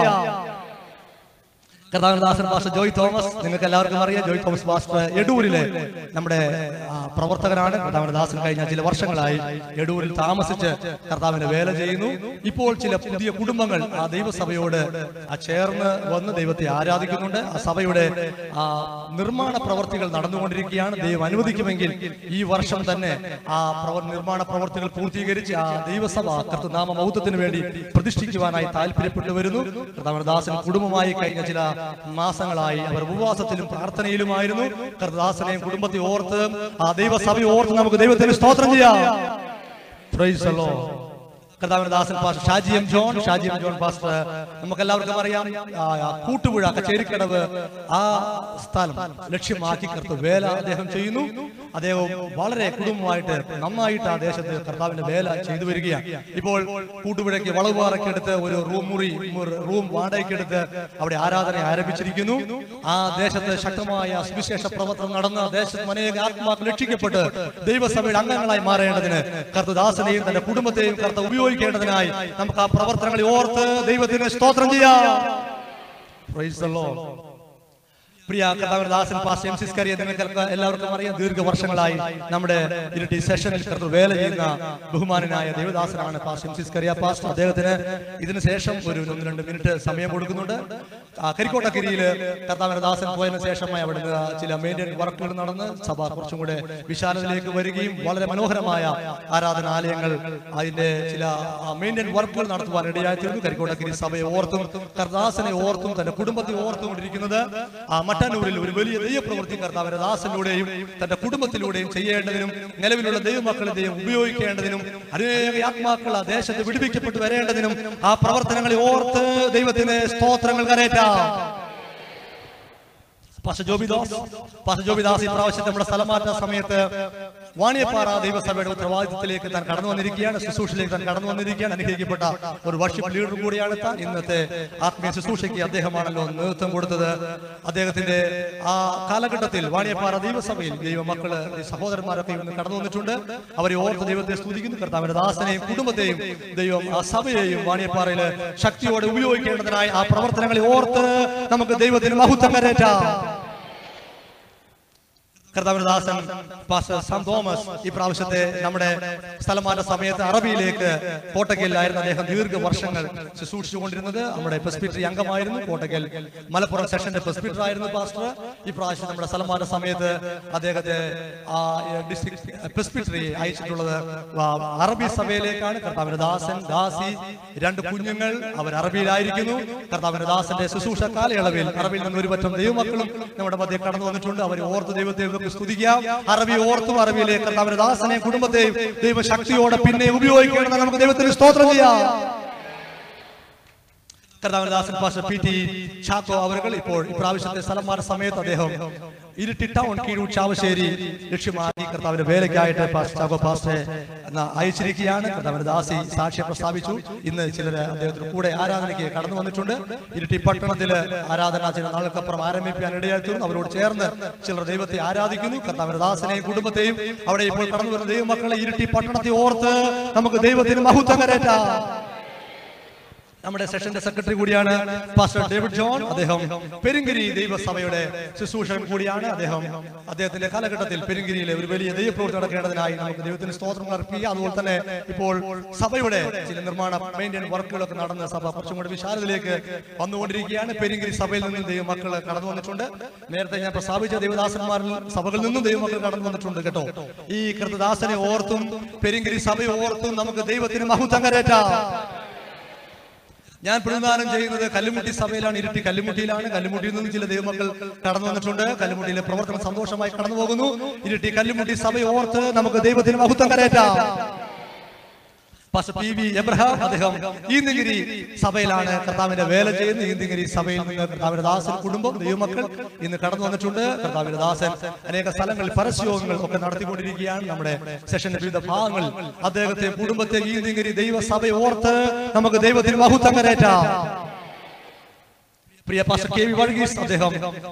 കർത്താവിന്റെ ദാസൻ പാസ്റ്റർ ജോയ് തോമസ് നിങ്ങൾക്ക് എല്ലാവർക്കും അറിയാം. ജോയ് തോമസ് പാസ്റ്റർ എടൂരിലെ നമ്മുടെ പ്രവർത്തകനാണ്. കർത്താവിന്റെ ദാസൻ കഴിഞ്ഞ ചില വർഷങ്ങളായി എടൂരിൽ താമസിച്ച് കർത്താവിന്റെ വേല ചെയ്യുന്നു. ഇപ്പോൾ ചില പുതിയ കുടുംബങ്ങൾ ആ ദൈവസഭയോട് ചേർന്ന് വന്ന് ദൈവത്തെ ആരാധിക്കുന്നുണ്ട്. ആ സഭയുടെ ആ നിർമ്മാണ പ്രവർത്തികൾ നടന്നുകൊണ്ടിരിക്കുകയാണ്. ദൈവം അനുവദിക്കുമെങ്കിൽ ഈ വർഷം തന്നെ ആ നിർമ്മാണ പ്രവർത്തികൾ പൂർത്തീകരിച്ച് ആ ദൈവസഭ കർത്തൃനാമ മഹത്വത്തിന് വേണ്ടി പ്രതിഷ്ഠിക്കുവാനായി താല്പര്യപ്പെട്ടു വരുന്നു. കർത്താവിന്റെ ദാസൻ കുടുംബമായി കഴിഞ്ഞ ചില മാസങ്ങളായി അവർ ഉപവാസത്തിലും പ്രാർത്ഥനയിലുമായിരുന്നു. കർത്താവിനെയും കുടുംബത്തെ ഓർത്ത് ആ ദൈവസഭയെ ഓർത്ത് നമുക്ക് ദൈവത്തിന് സ്തോത്രം ചെയ്യാം. Praise the lord. കർത്താവിന്റെ ദാസൻ pastor Shaji M John Shaji M John pastor നമുക്ക് എല്ലാവർക്കും അറിയാം. കൂട്ടുപുഴ കച്ചേരിക്കടവ് ആ സ്ഥലം ലക്ഷ്യമാക്കി കർത്താവ് വേല അദ്ദേഹം ചെയ്യുന്നു. അദ്ദേഹം വളരെ കുടുംബമായിട്ട് നന്നായിട്ട് ആ ദേശത്ത് കർത്താവിന്റെ വേല ചെയ്തു വരികയാണ്. ഇപ്പോൾ കൂട്ടുപുഴയ്ക്ക് വളവുപാറയ്ക്കെടുത്ത് ഒരു റൂം മുറി റൂം വാടകയ്ക്കെടുത്ത് അവിടെ ആരാധന ആരംഭിച്ചിരിക്കുന്നു. ആ ദേശത്ത് ശക്തമായ സുവിശേഷ പ്രവർത്തനം നടന്ന ദേശത്ത് അനേക ആത്മാക്കൾ രക്ഷിക്കപ്പെട്ട് ദൈവസഭയുടെ അംഗങ്ങളായി മാറേണ്ടതിന് കർത്തദാസനെയും തന്റെ കുടുംബത്തെയും കർത്ത ഉപയോഗിക്കേണ്ടതിനായി നമുക്ക് ആ പ്രവർത്തനങ്ങളെ ഓർത്ത് ദൈവത്തിന് സ്തോത്രം ചെയ്യാം. Praise the Lord. പ്രിയ കർത്താവിന്റെ ദാസൻ പാസ്റ്റർ എം സിസ്കറിയ നിങ്ങൾക്ക് എല്ലാവർക്കും അറിയാം. ദീർഘവർഷങ്ങളായി നമ്മുടെ ഇരിട്ടി സെഷനിൽ കർത്താവ് വേല ചെയ്യുന്ന ബഹുമാനനായ ദൈവദാസനാണ് പാസ്റ്റർ എം സിസ്കറിയ പാസ്റ്റർ. അദ്ദേഹത്തിന് ഇതിനു ശേഷം ഒരു ഒന്ന് രണ്ട് മിനിറ്റ് സമയം കൊടുക്കുന്നുണ്ട്. കരിക്കോട്ടക്കരിയില് കർത്താവിന്റെ ദാസൻ പോയതിനു ശേഷമായി അവിടെ ചില മെയിൻ്റെനൻസ് വർക്കുകൾ നടന്ന് സഭ കുറച്ചും കൂടെ വിശാലതയിലേക്ക് വരികയും വളരെ മനോഹരമായ ആരാധനാലയങ്ങൾ അതിന്റെ ചില മെയിൻ്റെനൻസ് വർക്കുകൾ നടത്തുവാൻ ഇടയായിത്തീർന്നു. കരിക്കോട്ടക്കരി സഭയെ ഓർത്തും കർത്താസനെ ഓർത്തും തന്റെ കുടുംബത്തെ ഓർത്തുകൊണ്ടിരിക്കുന്നത് ആ മട്ടന്നൂരിൽ ഒരു വലിയ ദൈവപ്രവൃത്തി കർത്താവിന്റെ ദാസനിലൂടെയും തന്റെ കുടുംബത്തിലൂടെയും ചെയ്യേണ്ടതിനും നിലവിലുള്ള ദൈവമക്കളെയും ഉപയോഗിക്കേണ്ടതിനും അനേക ആത്മാക്കൾ ആ ദേശത്ത് വിടുവിക്കപ്പെട്ടു വരേണ്ടതിനും ആ പ്രവർത്തനങ്ങളെ ഓർത്ത് ദൈവത്തിന് സ്തോത്രങ്ങൾ കരേറ്റാം. പാസ്റ്റർ ജോബി ദാസ് പാസ്റ്റർ ജോബി ദാസ് ഈ പ്രാവശ്യത്തെ നമ്മുടെ സ്ഥലമാറ്റ സമയത്ത് വാണിയപ്പാറ ദൈവസഭയുടെ ഉത്തരവാദിത്തത്തിലേക്ക് താൻ കടന്നു വന്നിരിക്കുകയാണ്. ശുശ്രൂഷയിലേക്ക് താൻ കടന്നു വന്നിരിക്കുകയാണ്. അനുഗ്രഹിക്കപ്പെട്ട ഒരു വർഷിപ്പ് ലീഡർ കൂടിയാണ് താൻ. ഇന്നത്തെ ആത്മീയ ശുശ്രൂഷയ്ക്ക് അദ്ദേഹമാണല്ലോ നേതൃത്വം കൊടുത്തത്. അദ്ദേഹത്തിന്റെ ആ കാലഘട്ടത്തിൽ വാണിയപ്പാറ ദൈവസഭയിൽ ദൈവമക്കള് സഹോദരന്മാരൊക്കെ ഇന്ന് കടന്നു വന്നിട്ടുണ്ട്. അവരെ ഓർത്ത് ദൈവത്തെ സ്തുതിക്കുന്നു. കർത്താവിന്റെ ദാസനെയും കുടുംബത്തെയും ദൈവം ആ സഭയെയും വാണിയപ്പാറയില് ശക്തിയോടെ ഉപയോഗിക്കേണ്ടതിനായി ആ പ്രവർത്തനങ്ങളെ ഓർത്ത് നമുക്ക് ദൈവത്തിന് മഹത്വം കരേറ്റാം. കർത്താവിന്റെ ദാസൻ പാസ്റ്റർ സാം തോമസ് ഈ പ്രാവശ്യത്തെ നമ്മുടെ സ്ഥലമാറ്റ സമയത്ത് അറബിയിലേക്ക് കോട്ടക്കലിലായിരുന്നു അദ്ദേഹം ദീർഘ വർഷങ്ങൾ ശുശ്രൂഷിച്ചുകൊണ്ടിരുന്നത്. നമ്മുടെ പെസ്പിറ്ററി അംഗമായിരുന്നു. കോട്ടക്കൽ മലപ്പുറം സെഷന്റെ പെസ്പിറ്റർ ആയിരുന്നു പാസ്റ്റർ. ഈ പ്രാവശ്യം നമ്മുടെ സ്ഥലമാറ്റ സമയത്ത് അദ്ദേഹത്തെ ഡിസ്ട്രിക്ട് പെസ്പിറ്ററി അയച്ചിട്ടുള്ളത് അറബി സഭയിലേക്കാണ്. കർത്താവിന്റെ ദാസൻ, ദാസി, രണ്ട് കുഞ്ഞുങ്ങൾ അവർ അറബിയിലായിരിക്കുന്നു. കർത്താവിന്റെ ദാസന്റെ ശുശ്രൂഷ കാലയളവിൽ അറബിയിൽ നിന്ന് ഒരു പറ്റം ദൈവമക്കളും നമ്മുടെ മധ്യ കടന്നു വന്നിട്ടുണ്ട്. അവർ ഓർത്ത് ദൈവത്തെ സ്തുതിക്കാം. അറബി ഓർത്തും അറബിയിലെ കർത്താവിന്റെ ദാസനെയും കുടുംബത്തെയും ദൈവശക്തിയോടെ പിന്നെ ഉപയോഗിക്കണമെന്ന് നമുക്ക് ദൈവത്തിന് സ്തോത്രം ചെയ്യാം. കർത്താവിന്റെ ദാസൻ പാസ്റ്റർ പി ടി ചാക്കോ അവർ ഇപ്പോൾ ഇപ്രാവശ്യത്തെ സ്ഥലമാറ്റ സമയത്ത് അദ്ദേഹം ഇരിട്ടി ടൗൺ കീഴൂർ ചാവശ്ശേരി ലക്ഷ്യമാക്കി കർത്താവിന്റെ വേലയ്ക്കായിട്ട് പാസ്റ്റർ ചാക്കോ പാസ്റ്ററെ അയച്ചിരിക്കുകയാണ്. കർത്താവിന്റെ ദാസി സാക്ഷ്യം പ്രസ്താവിച്ചു. ഇന്ന് ചിലർ അദ്ദേഹത്തിന് കൂടെ ആരാധനയ്ക്ക് കടന്നു വന്നിട്ടുണ്ട്. ഇരിട്ടി പട്ടണത്തില് ആരാധന ചില നാളുകൾക്കപ്പുറം ആരംഭിക്കാൻ ഇടയായിത്തീർന്നു. അവരോട് ചേർന്ന് ചിലർ ദൈവത്തെ ആരാധിക്കുന്നു. കർത്താവിന്റെ ദാസനെയും കുടുംബത്തെയും അവിടെ ഇപ്പോൾ കടന്നു വരുന്ന ദൈവമക്കളെ ഇരിട്ടി പട്ടണത്തെ ഓർത്ത് നമുക്ക് ദൈവത്തിന് മഹത്വം കരേറ്റാം. നമ്മുടെ സെഷന്റെ സെക്രട്ടറി കൂടിയാണ് പാസ്റ്റർ ഡേവിഡ് ജോൺ. അദ്ദേഹം പെരിങ്കിരി ദൈവസഭയുടെ ശുശ്രൂഷകൻ കൂടിയാണ്. അദ്ദേഹം അദ്ദേഹത്തിന്റെ കാലഘട്ടത്തിൽ പെരിങ്കിരിയിലെ ഒരു വലിയ ദൈവപ്രവൃത്തി നടക്കേണ്ടതിനായി നമുക്ക് ദൈവത്തിന് സ്തോത്രം അർപ്പിക്കുക. അതുപോലെ തന്നെ ഇപ്പോൾ സഭയുടെ ചില നിർമ്മാണ മെയിൻ്റെനൻസ് വർക്കുകളൊക്കെ നടന്ന് സഭ കുറച്ചും കൂടി വിശാലതയിലേക്ക് വന്നുകൊണ്ടിരിക്കുകയാണ്. പെരിങ്കിരി സഭയിൽ നിന്നും ദൈവമക്കൾ കടന്നു വന്നിട്ടുണ്ട്. നേരത്തെ ഞാൻ പ്രസ്താവിച്ച ദൈവദാസന്മാരിൽ സഭകളിൽ നിന്നും ദൈവമക്കൾ കടന്നു വന്നിട്ടുണ്ട് കേട്ടോ. ഈ കൃതദാസനെ ഓർത്തും പെരിങ്കിരി സഭയെ ഓർത്തും നമുക്ക് ദൈവത്തിന് മഹത്വം കരേറ്റാം. ഞാൻ പ്രതിദാനം ചെയ്യുന്നത് കല്ലുമുട്ടി സഭയിലാണ്. ഇരിട്ടി കല്ലുമുട്ടിയിലാണ്. കല്ലുമുട്ടിയിൽ നിന്നും ചില ദൈവമക്കൾ കടന്നു വന്നിട്ടുണ്ട്. കല്ലുമുട്ടിയിലെ പ്രവർത്തനം സന്തോഷമായി കടന്നു പോകുന്നു. ഇരിട്ടി കല്ലുമുട്ടി സഭയെ ഓർത്ത് നമുക്ക് ദൈവത്തിന് മഹത്വം കരേറ്റാം. പാസ്റ്റർ പി വി എബ്രഹാം അദ്ദേഹം ഈന്തിഗിരി സഭയിലാണ് കർത്താവിന്റെ വേല ചെയ്യുന്നത്. ഈന്തിഗിരി സഭയിൽ നിന്ന് കർത്താവിന്റെ ദാസൻ കുടുംബം ദൈവമക്കൾ ഇന്ന് കടന്നു വന്നിട്ടുണ്ട്. കർത്താവിന്റെ ദാസൻ അനേക സ്ഥലങ്ങളിൽ പരസ്യയോഗങ്ങൾ ഒക്കെ നടത്തിക്കൊണ്ടിരിക്കുകയാണ്. നമ്മുടെ സെഷന്റെ വിവിധ ഭാഗങ്ങളിൽ അദ്ദേഹത്തെ കുടുംബത്തെ ഈന്തിഗിരി ദൈവസഭയെ ഓർത്ത് നമുക്ക് ദൈവത്തിന് മഹത്വം കരേറ്റാം. പ്രിയ പാസ്റ്റർ കെ വി വർഗീസ് അദ്ദേഹം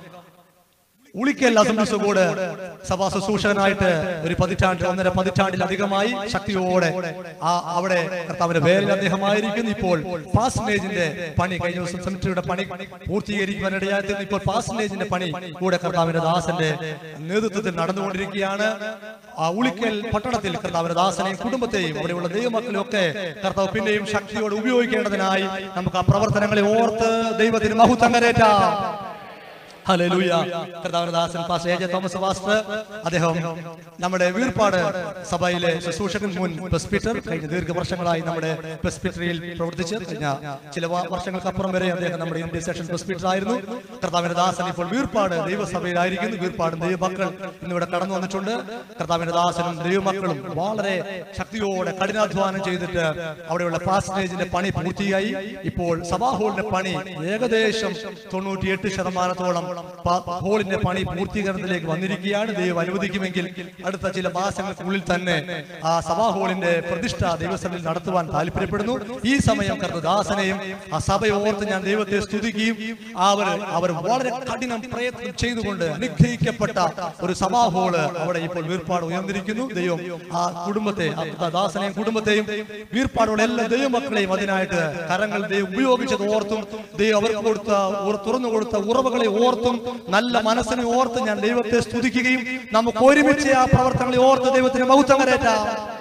ഉളിക്കൽ അസംബ്ലീസ് ബോർഡ് സഭാ ശുശ്രൂഷകനായിട്ട് ഒരു പതിറ്റാണ്ട് ഒന്നര പതിറ്റാണ്ടിലധികമായി ശക്തിയോടെ ആ അവിടെ കർത്താവിന്റെ വേലയിൽ അദ്ദേഹമായിരിക്കുന്നു. ഇപ്പോൾ പാസനേജിന്റെ പണി കഴിഞ്ഞ ദിവസം സെമിറ്ററിയുടെ പണി പൂർത്തീകരിക്കുവാനിടയായിരുന്നു. ഇപ്പോൾ പാസനേജിന്റെ പണി കൂടെ കർത്താവിന്റെ ദാസന്റെ നേതൃത്വത്തിൽ നടന്നുകൊണ്ടിരിക്കുകയാണ്. ആ ഉളിക്കൽ പട്ടണത്തിൽ കർത്താവിന്റെ ദാസനെയും കുടുംബത്തെയും അവിടെയുള്ള ദൈവമക്കളെയും ഒക്കെ കർത്താവ് പിന്നെയും ശക്തിയോടെ ഉപയോഗിക്കേണ്ടതിനായി നമുക്ക് ആ പ്രവർത്തനങ്ങളെ ഓർത്ത് ദൈവത്തിന് മഹത്വം കരേറ്റാം. ഹല്ലേലൂയ. കർത്താവിന്റെ ദാസൻ pastor A J Thomas pastor അദ്ദേഹം നമ്മുടെ വീർപ്പാട് സഭയിലെ ശുശ്രൂഷകൻ, മുൻ പെസ്പിറ്റർ, കഴിഞ്ഞ ദീർഘവർഷങ്ങളായി നമ്മുടെ പെസ്പിറ്ററിയിൽ പ്രവർത്തിച്ച് കഴിഞ്ഞ ചില വർഷങ്ങൾക്കപ്പുറം വരെ അദ്ദേഹം നമ്മുടെ ഇന്ത്യൻ സെഷൻ പെസ്പിറ്റർ ആയിരുന്നു. കർത്താവിന്റെ ദാസൻ ഇപ്പോൾ വീർപ്പാട് ദൈവസഭയിലായിരിക്കുന്നു. വീർപ്പാടും ദൈവമക്കൾ ഇന്നിവിടെ കടന്നു വന്നിട്ടുണ്ട്. കർത്താവിന്റെ ദാസനും ദൈവമക്കളും വളരെ ശക്തിയോടെ കഠിനാധ്വാനം ചെയ്തിട്ട് അവിടെയുള്ള പാസ്റ്റേജിന്റെ പണി പൂർത്തിയായി. ഇപ്പോൾ സഭാ ഹോളിന്റെ പണി ഏകദേശം തൊണ്ണൂറ്റിയെട്ട് ശതമാനത്തോളം ഹോളിന്റെ പണി പൂർത്തീകരണത്തിലേക്ക് വന്നിരിക്കുകയാണ്. ദൈവം അനുവദിക്കുമെങ്കിൽ അടുത്ത ചില മാസങ്ങൾക്കുള്ളിൽ തന്നെ ആ സഭാ ഹോളിന്റെ പ്രതിഷ്ഠ ദൈവസഭയിൽ നടത്തുവാൻ താല്പര്യപ്പെടുന്നു. ഈ സമയം കർത്തദാസനെയും ആ സഭയെ ഓർത്ത് ഞാൻ ദൈവത്തെ സ്തുതിക്കുകയും അവർ അവർ വളരെ കഠിനം പ്രയത്നം ചെയ്തുകൊണ്ട് അനുഗ്രഹിക്കപ്പെട്ട ഒരു സഭാ ഹോള് അവിടെ ഇപ്പോൾ വീർപ്പാട് ഉയർന്നിരിക്കുന്നു. ദൈവം ആ കുടുംബത്തെ ദാസനെയും കുടുംബത്തെയും വീർപ്പാടുള്ള എല്ലാ ദൈവമക്കളെയും അതിനായിട്ട് കരങ്ങൾ ദൈവം ഉപയോഗിച്ചത് ഓർത്തും ദൈവം അവർക്ക് കൊടുത്ത തുറന്നു കൊടുത്ത ഉറവകളെ ഓർത്തും നല്ല മനസ്സിനെ ഓർത്ത് ഞാൻ ദൈവത്തെ സ്തുതിക്കുകയും നമുക്ക് ഒരുമിച്ച് ആ പ്രവർത്തനങ്ങളെ ഓർത്ത് ദൈവത്തിന് മഹത്വം കരേറ്റാം.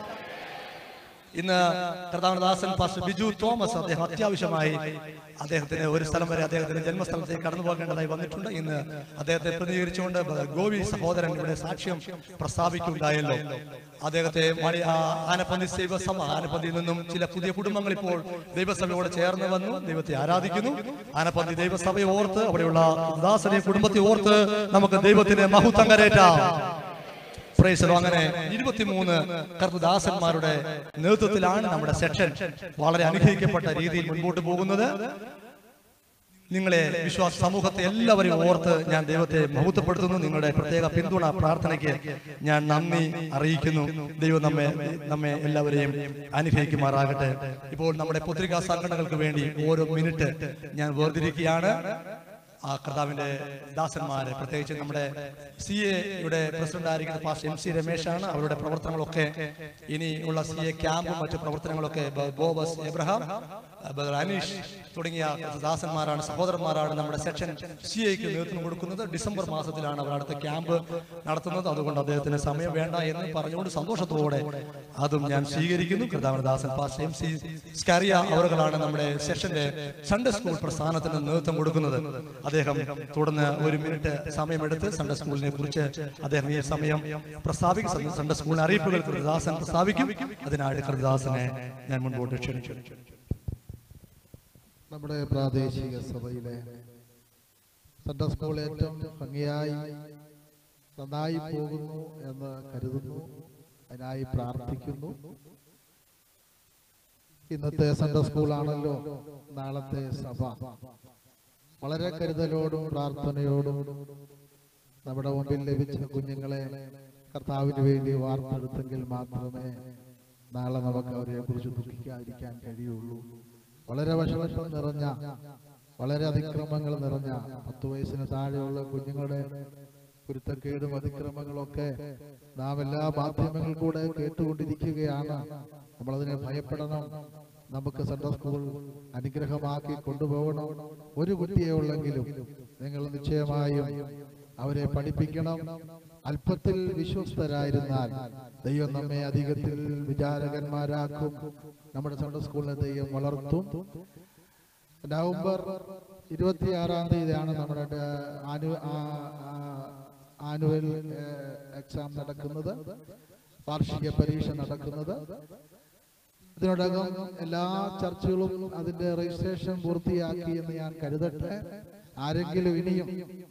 ഇന്ന് കർത്താവിന്റെ ദാസൻ പാസ്റ്റർ ബിജു തോമസ് അദ്ദേഹം അത്യാവശ്യമായി അദ്ദേഹത്തിന് ഒരു സ്ഥലം വരെ അദ്ദേഹത്തിന്റെ ജന്മസ്ഥലത്തേക്ക് കടന്നു പോകേണ്ടതായി വന്നിട്ടുണ്ട്. ഇന്ന് അദ്ദേഹത്തെ പ്രതിനിധീകരിച്ചുകൊണ്ട് ഗോവി സഹോദരൻ ഇവിടെ സാക്ഷ്യം പ്രസ്താവിക്കുകയുണ്ടായല്ലോ. അദ്ദേഹത്തെ ആനപ്പന്തി ദൈവസഭ ആനപ്പന്തിയിൽ നിന്നും ചില പുതിയ കുടുംബങ്ങൾ ഇപ്പോൾ ദൈവസഭയോട് ചേർന്ന് വന്നു ദൈവത്തെ ആരാധിക്കുന്നു. ആനപ്പന്തി ദൈവസഭയെ ഓർത്ത് അവിടെയുള്ള ദാസനെ കുടുംബത്തെ ഓർത്ത് നമുക്ക് ദൈവത്തിന് മഹത്വം കരേറ്റാം. അങ്ങനെ ഇരുപത്തിമൂന്ന് കർത്തദാസന്മാരുടെ നേതൃത്വത്തിലാണ് നമ്മുടെ സെക്ഷൻ വളരെ അനുഗ്രഹിക്കപ്പെട്ട രീതിയിൽ മുൻപോട്ട് പോകുന്നത്. നിങ്ങളെ വിശ്വാസ സമൂഹത്തെ എല്ലാവരെയും ഓർത്ത് ഞാൻ ദൈവത്തെ മഹത്വപ്പെടുത്തുന്നു. നിങ്ങളുടെ പ്രത്യേക പിന്തുണ പ്രാർത്ഥനയ്ക്ക് ഞാൻ നന്ദി അറിയിക്കുന്നു. ദൈവം നമ്മെ നമ്മെ എല്ലാവരെയും അനുഗ്രഹിക്കുമാറാകട്ടെ. ഇപ്പോൾ നമ്മുടെ പത്രികാ സംഘടനകൾക്ക് വേണ്ടി ഓരോ മിനിറ്റ് ഞാൻ വേർതിരിക്കുകയാണ്. ആ കർത്താവിന്റെ ദാസന്മാരെ പ്രത്യേകിച്ച് നമ്മുടെ സി എയുടെ പ്രസിഡന്റ് ആയിരിക്കുന്ന പാസ്റ്റർ എം സി രമേശാണ്. അവരുടെ പ്രവർത്തനങ്ങളൊക്കെ ഇനി ഉള്ള സി എ ക്യാമ്പും മറ്റു പ്രവർത്തനങ്ങളൊക്കെ ബോബസ് എബ്രഹാം അനീഷ് തുടങ്ങിയ ദാസന്മാരാണ്, സഹോദരന്മാരാണ് നമ്മുടെ സെക്ഷൻ സി ഐക്ക് നേതൃത്വം കൊടുക്കുന്നത്. ഡിസംബർ മാസത്തിലാണ് അവർ അടുത്ത ക്യാമ്പ് നടത്തുന്നത്. അതുകൊണ്ട് അദ്ദേഹത്തിന് സമയം വേണ്ട എന്ന് പറഞ്ഞുകൊണ്ട് സന്തോഷത്തോടെ അതും ഞാൻ സ്വീകരിക്കുന്നു. കർത്താവിന്റെ ദാസൻ പാസ്റ്റർ എം സി സ്കാരിയ അവറുകളാണ് നമ്മുടെ സെക്ഷന്റെ സൺഡേ സ്കൂൾ പ്രസ്ഥാനത്തിന് നേതൃത്വം കൊടുക്കുന്നത്. അദ്ദേഹം തുടർന്ന് ഒരു മിനിറ്റ് സമയമെടുത്ത് സൺഡേ സ്കൂളിനെ കുറിച്ച് അദ്ദേഹം ഈ സമയം പ്രസ്താവിക്കും. സൺഡേ സ്കൂളിന് അറിയിപ്പുകൾ കൃതദാസൻ പ്രസ്താവിക്കും. അതിനായിട്ട് കൃതദാസനെ ഞാൻ മുൻപോട്ട് ക്ഷണിച്ചു. നമ്മുടെ പ്രാദേശിക സഭയിലെ സൺഡേ സ്കൂൾ ഏറ്റവും ഭംഗിയായി നന്നായി പോകുന്നു എന്ന് കരുതുന്നു. അതിനായി പ്രാർത്ഥിക്കുന്നു. ഇന്നത്തെ സൺഡേ സ്കൂളാണല്ലോ നാളത്തെ സഭ. വളരെ കരുതലോടും പ്രാർത്ഥനയോടും നമ്മുടെ മുമ്പിൽ ലഭിച്ച കുഞ്ഞുങ്ങളെ കർത്താവിന് വേണ്ടി വാർത്തെടുത്തെങ്കിൽ മാത്രമേ നാളെ നമുക്ക് അവരെ കുറിച്ച് ദുഃഖിക്കാതിരിക്കാൻ കഴിയുള്ളൂ. വളരെ വിഷമം നിറഞ്ഞ, വളരെ അതിക്രമങ്ങൾ നിറഞ്ഞ പത്ത് വയസ്സിന് താഴെയുള്ള കുഞ്ഞുങ്ങളുടെ കുരുത്തക്കേടും അതിക്രമങ്ങളൊക്കെ നാം എല്ലാ മാധ്യമങ്ങളിൽ കൂടെ കേട്ടുകൊണ്ടിരിക്കുകയാണ്. നമ്മളതിനെ ഭയപ്പെടണം. നമുക്ക് സൺഡേ സ്കൂൾ അനുഗ്രഹമാക്കി കൊണ്ടുപോകണം. ഒരു കുട്ടിയെ ഉള്ളെങ്കിലും നിങ്ങൾ നിശ്ചയമായും അവരെ പഠിപ്പിക്കണം. അല്പത്തിൽ വിശ്വസ്തരായിരുന്നാൽ ദൈവം നമ്മെ അധികത്തിൽ വിചാരകന്മാരാക്കും. നമ്മുടെ സൺഡേ സ്കൂളിനെ ദൈവം വളർത്തും. നവംബർ ഇരുപത്തിയാറാം തീയതിയാണ് നമ്മുടെ ആനുവൽ എക്സാം നടക്കുന്നത്, വാർഷിക പരീക്ഷ നടക്കുന്നത്. ഇതിനോടകം എല്ലാ ചർച്ചുകളും അതിന്റെ രജിസ്ട്രേഷൻ പൂർത്തിയാക്കി എന്ന് ഞാൻ കരുതട്ടെ. ആരെങ്കിലും ഇനിയും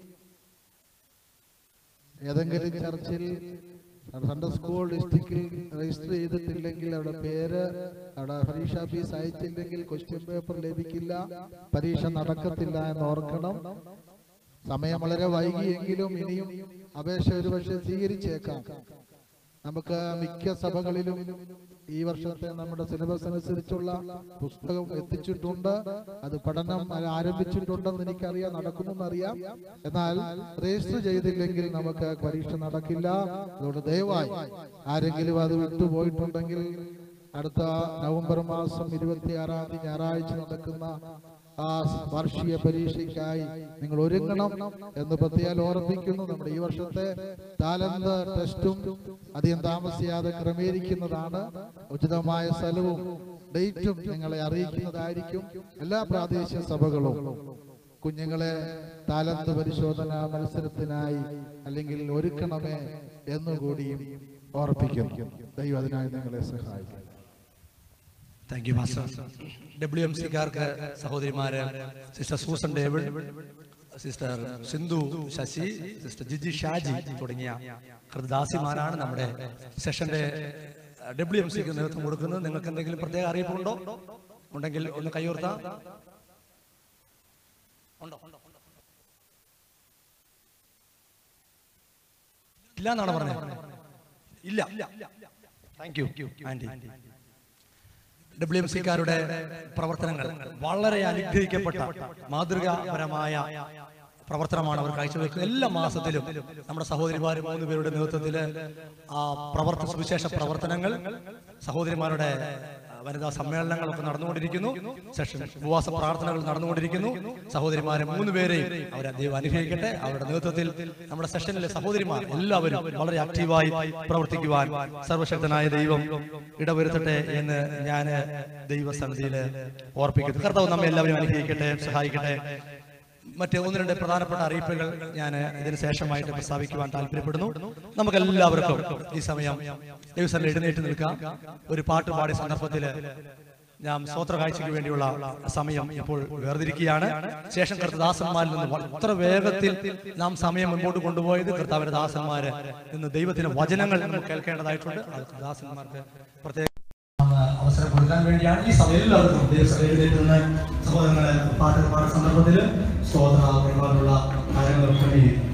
ഏതെങ്കിലും ചർച്ചിൽ സൺഡേ സ്കൂൾ ഡിസ്ട്രിക്റ്റിൽ രജിസ്റ്റർ ചെയ്തിട്ടില്ലെങ്കിൽ അവിടെ പേര്, അവിടെ പരീക്ഷാ ഫീസ് അയച്ചില്ലെങ്കിൽ ക്വസ്റ്റ്യൻ പേപ്പർ ലഭിക്കില്ല, പരീക്ഷ നടക്കത്തില്ല എന്ന് ഓർക്കണം. സമയം വളരെ വൈകിയെങ്കിലും ഇനിയും അപേക്ഷ ഒരുപക്ഷെ സ്വീകരിച്ചേക്കാം. നമുക്ക് മിക്ക സഭകളിലും ഈ വർഷത്തെ നമ്മുടെ സിലബസ് അനുസരിച്ചുള്ള പുസ്തകം എത്തിച്ചിട്ടുണ്ട്. അത് പഠനം ആരംഭിച്ചിട്ടുണ്ടെന്ന് എനിക്കറിയാം, നടക്കുമെന്നറിയാം. എന്നാൽ രജിസ്റ്റർ ചെയ്തില്ലെങ്കിൽ നമുക്ക് പരീക്ഷ നടക്കില്ല. അതുകൊണ്ട് ദയവായി ആരെങ്കിലും അത് വിട്ടുപോയിട്ടുണ്ടെങ്കിൽ അടുത്ത നവംബർ മാസം ഇരുപത്തിയാറാം തീയതി ഞായറാഴ്ച നടക്കുന്ന ആ വാർഷിക പരീക്ഷയ്ക്കായി നിങ്ങൾ ഒരുങ്ങണം എന്ന് പ്രത്യേകം ഓർമ്മിക്കുന്നു. നമ്മുടെ ഈ വർഷത്തെ താലന്ത് ടെസ്റ്റും അധികം താമസിയാതെ ക്രമീകരിക്കുന്നതാണ്. ഉചിതമായ സ്ഥലവും ഡേറ്റും നിങ്ങളെ അറിയിക്കുന്നതായിരിക്കും. എല്ലാ പ്രാദേശിക സഭകളും കുഞ്ഞുങ്ങളെ താലന്ത് പരിശോധന മത്സരത്തിനായി അല്ലെങ്കിൽ ഒരുക്കണമേ എന്നുകൂടിയും ഓർപ്പിക്കുന്നു. ദൈവം അതിനായി നിങ്ങളെ സഹായിക്കും. Thank you master. W M സിക്കാർക്ക് സഹോദരിമാര് sister Susan David, sister Sindhu Sasi, sister Jiji Shaji തുടങ്ങിയ കൃതദാസിമാരാണ് നമ്മുടെ സെഷന്റെ ഡബ്ല്യു എം സിക്ക് നേതൃത്വം കൊടുക്കുന്നത്. നിങ്ങൾക്ക് എന്തെങ്കിലും പ്രത്യേക അറിയിപ്പുണ്ടോ? ഉണ്ടെങ്കിൽ ഒന്ന് കൈയോർത്താം. ഇല്ല എന്നാണ് പറഞ്ഞത്. ഇല്ല. Thank you aunty. W M സിക്കാരുടെ പ്രവർത്തനങ്ങൾ വളരെ അനുഗ്രഹിക്കപ്പെട്ട മാതൃകാപരമായ പ്രവർത്തനമാണ് അവർ കാഴ്ചവെക്കുന്നത്. എല്ലാ മാസത്തിലും നമ്മുടെ സഹോദരിമാർ മൂന്ന് പേരുടെ നേതൃത്വത്തിൽ ആ പ്രവർത്തന സുവിശേഷ പ്രവർത്തനങ്ങൾ, സഹോദരിമാരുടെ വനിതാ സമ്മേളനങ്ങളൊക്കെ നടന്നുകൊണ്ടിരിക്കുന്നു. സെഷൻ ഉപവാസ പ്രാർത്ഥനകൾ നടന്നുകൊണ്ടിരിക്കുന്നു. സഹോദരിമാരെ മൂന്ന് പേരെയും അവരെ ദൈവം അനുഗ്രഹിക്കട്ടെ. അവരുടെ നേതൃത്വത്തിൽ നമ്മുടെ സെഷനിലെ സഹോദരിമാർ എല്ലാവരും വളരെ ആക്റ്റീവായി പ്രവർത്തിക്കുവാൻ സർവശക്തനായ ദൈവം ഇടവരുത്തട്ടെ എന്ന് ഞാൻ ദൈവസന്നിധിയിൽ ഓർപ്പിക്കുന്നു. കർത്താവ് നമ്മെ എല്ലാവരും അനുഗ്രഹിക്കട്ടെ, സഹായിക്കട്ടെ. മറ്റ് ഒന്ന് രണ്ട് പ്രധാനപ്പെട്ട അറിയിപ്പുകൾ ഞാൻ ഇതിന് ശേഷമായിട്ട് പ്രസ്താവിക്കുവാൻ താല്പര്യപ്പെടുന്നു. നമുക്ക് എല്ലാവർക്കും ഈ സമയം ദൈവസന്നിധിയിൽ എഴുന്നേറ്റ് നിൽക്കാം. ഒരു പാട്ട് പാടിയ സന്ദർഭത്തിൽ ഞാൻ സ്വോത്ര കാഴ്ചയ്ക്ക് വേണ്ടിയുള്ള സമയം ഇപ്പോൾ വേർതിരിക്കുകയാണ്. ശേഷം കർത്തദാസന്മാരിൽ നിന്ന് എത്ര വേഗത്തിൽ നാം സമയം മുൻപോട്ട് കൊണ്ടുപോയത്, കർത്താവിന്റെ ദാസന്മാര് ഇന്ന് ദൈവത്തിന്റെ വചനങ്ങൾ നമുക്ക് കേൾക്കേണ്ടതായിട്ടുണ്ട്. അത് ദാസന്മാർക്ക് പ്രത്യേക അവസരം കൊടുക്കാൻ വേണ്ടിയാണ് ഈ സമയം എല്ലാവർക്കും ദൈവസഭയിലെത്തുന്ന സഹോദരങ്ങളെ പാട്ട് പാടുന്ന സന്ദർഭത്തിൽ സ്തോത്ര ഒരുപാടുള്ള കാര്യങ്ങൾ ക്രമീകരിക്കും.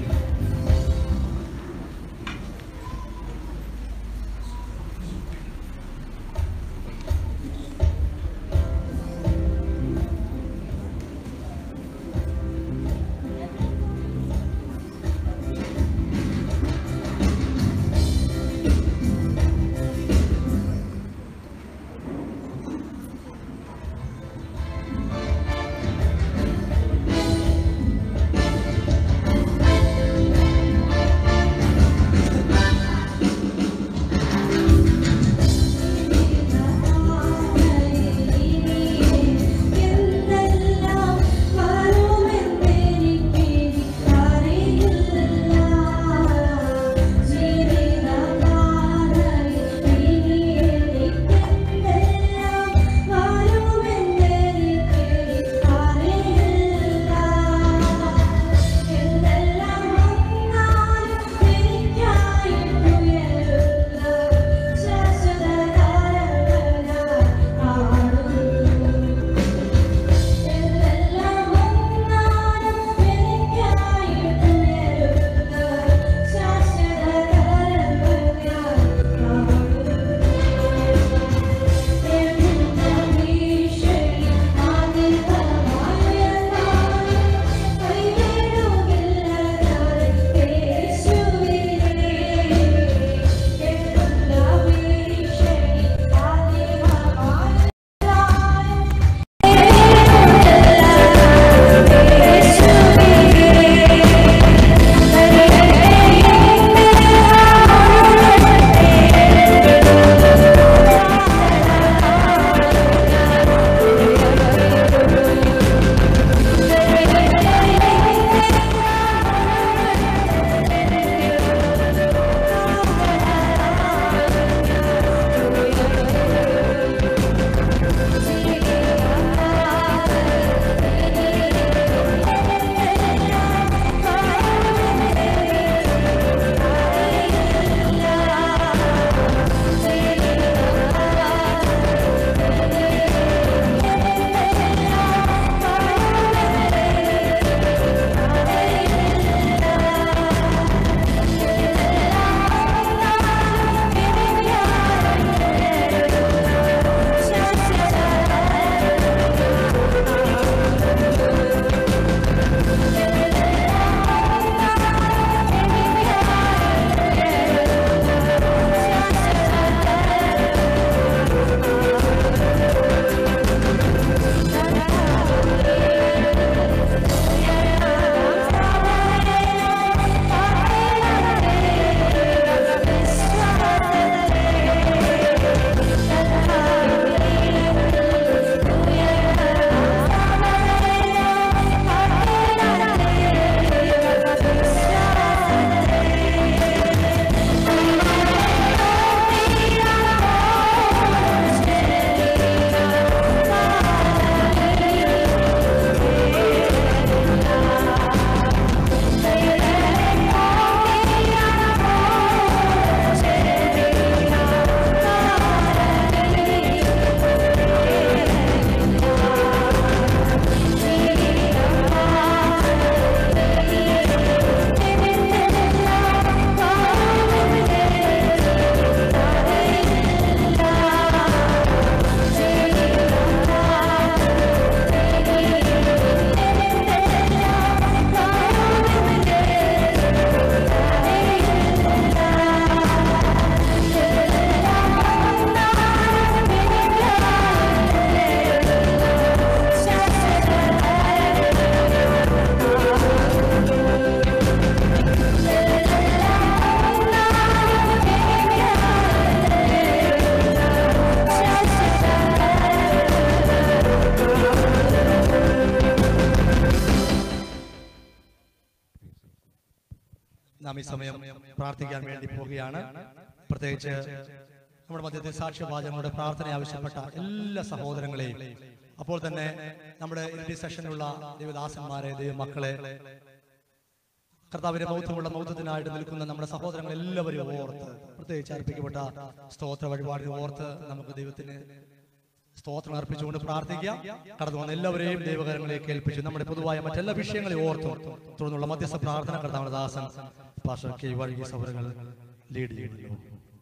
നാം ഈ സമയം പ്രാർത്ഥിക്കാൻ വേണ്ടി പോവുകയാണ്. പ്രത്യേകിച്ച് നമ്മുടെ മധ്യത്തിൽ സാക്ഷ്യവാചകങ്ങളുടെ പ്രാർത്ഥന ആവശ്യപ്പെട്ട എല്ലാ സഹോദരങ്ങളെയും, അപ്പോൾ തന്നെ നമ്മുടെ ഈ സെഷനിലുള്ള ദൈവദാസന്മാരെ, ദൈവമക്കളെ, കർത്താവിന്റെ മൗത്വമുള്ള മൗത്വത്തിനായിട്ട് നിൽക്കുന്ന നമ്മുടെ സഹോദരങ്ങൾ എല്ലാവരും ഓർത്ത്, പ്രത്യേകിച്ച് അർപ്പിക്കപ്പെട്ട സ്തോത്ര വഴിപാടിനെ ഓർത്ത് നമുക്ക് ദൈവത്തിന് സ്തോത്രം അർപ്പിച്ചുകൊണ്ട് പ്രാർത്ഥിക്കാം. കടന്നു വന്ന എല്ലാവരെയും ദൈവകരങ്ങളിലേക്ക് ഏൽപ്പിച്ചു നമ്മുടെ പൊതുവായ മറ്റെല്ലാ വിഷയങ്ങളെ ഓർത്തും തുടർന്നുള്ള മധ്യസ്ഥ പ്രാർത്ഥന കർത്താവിന്റെ ദാസൻ പാസ്റ്റർ കെ വർഗീസ് അവരുകൾ ലീഡ് ചെയ്യുന്നു.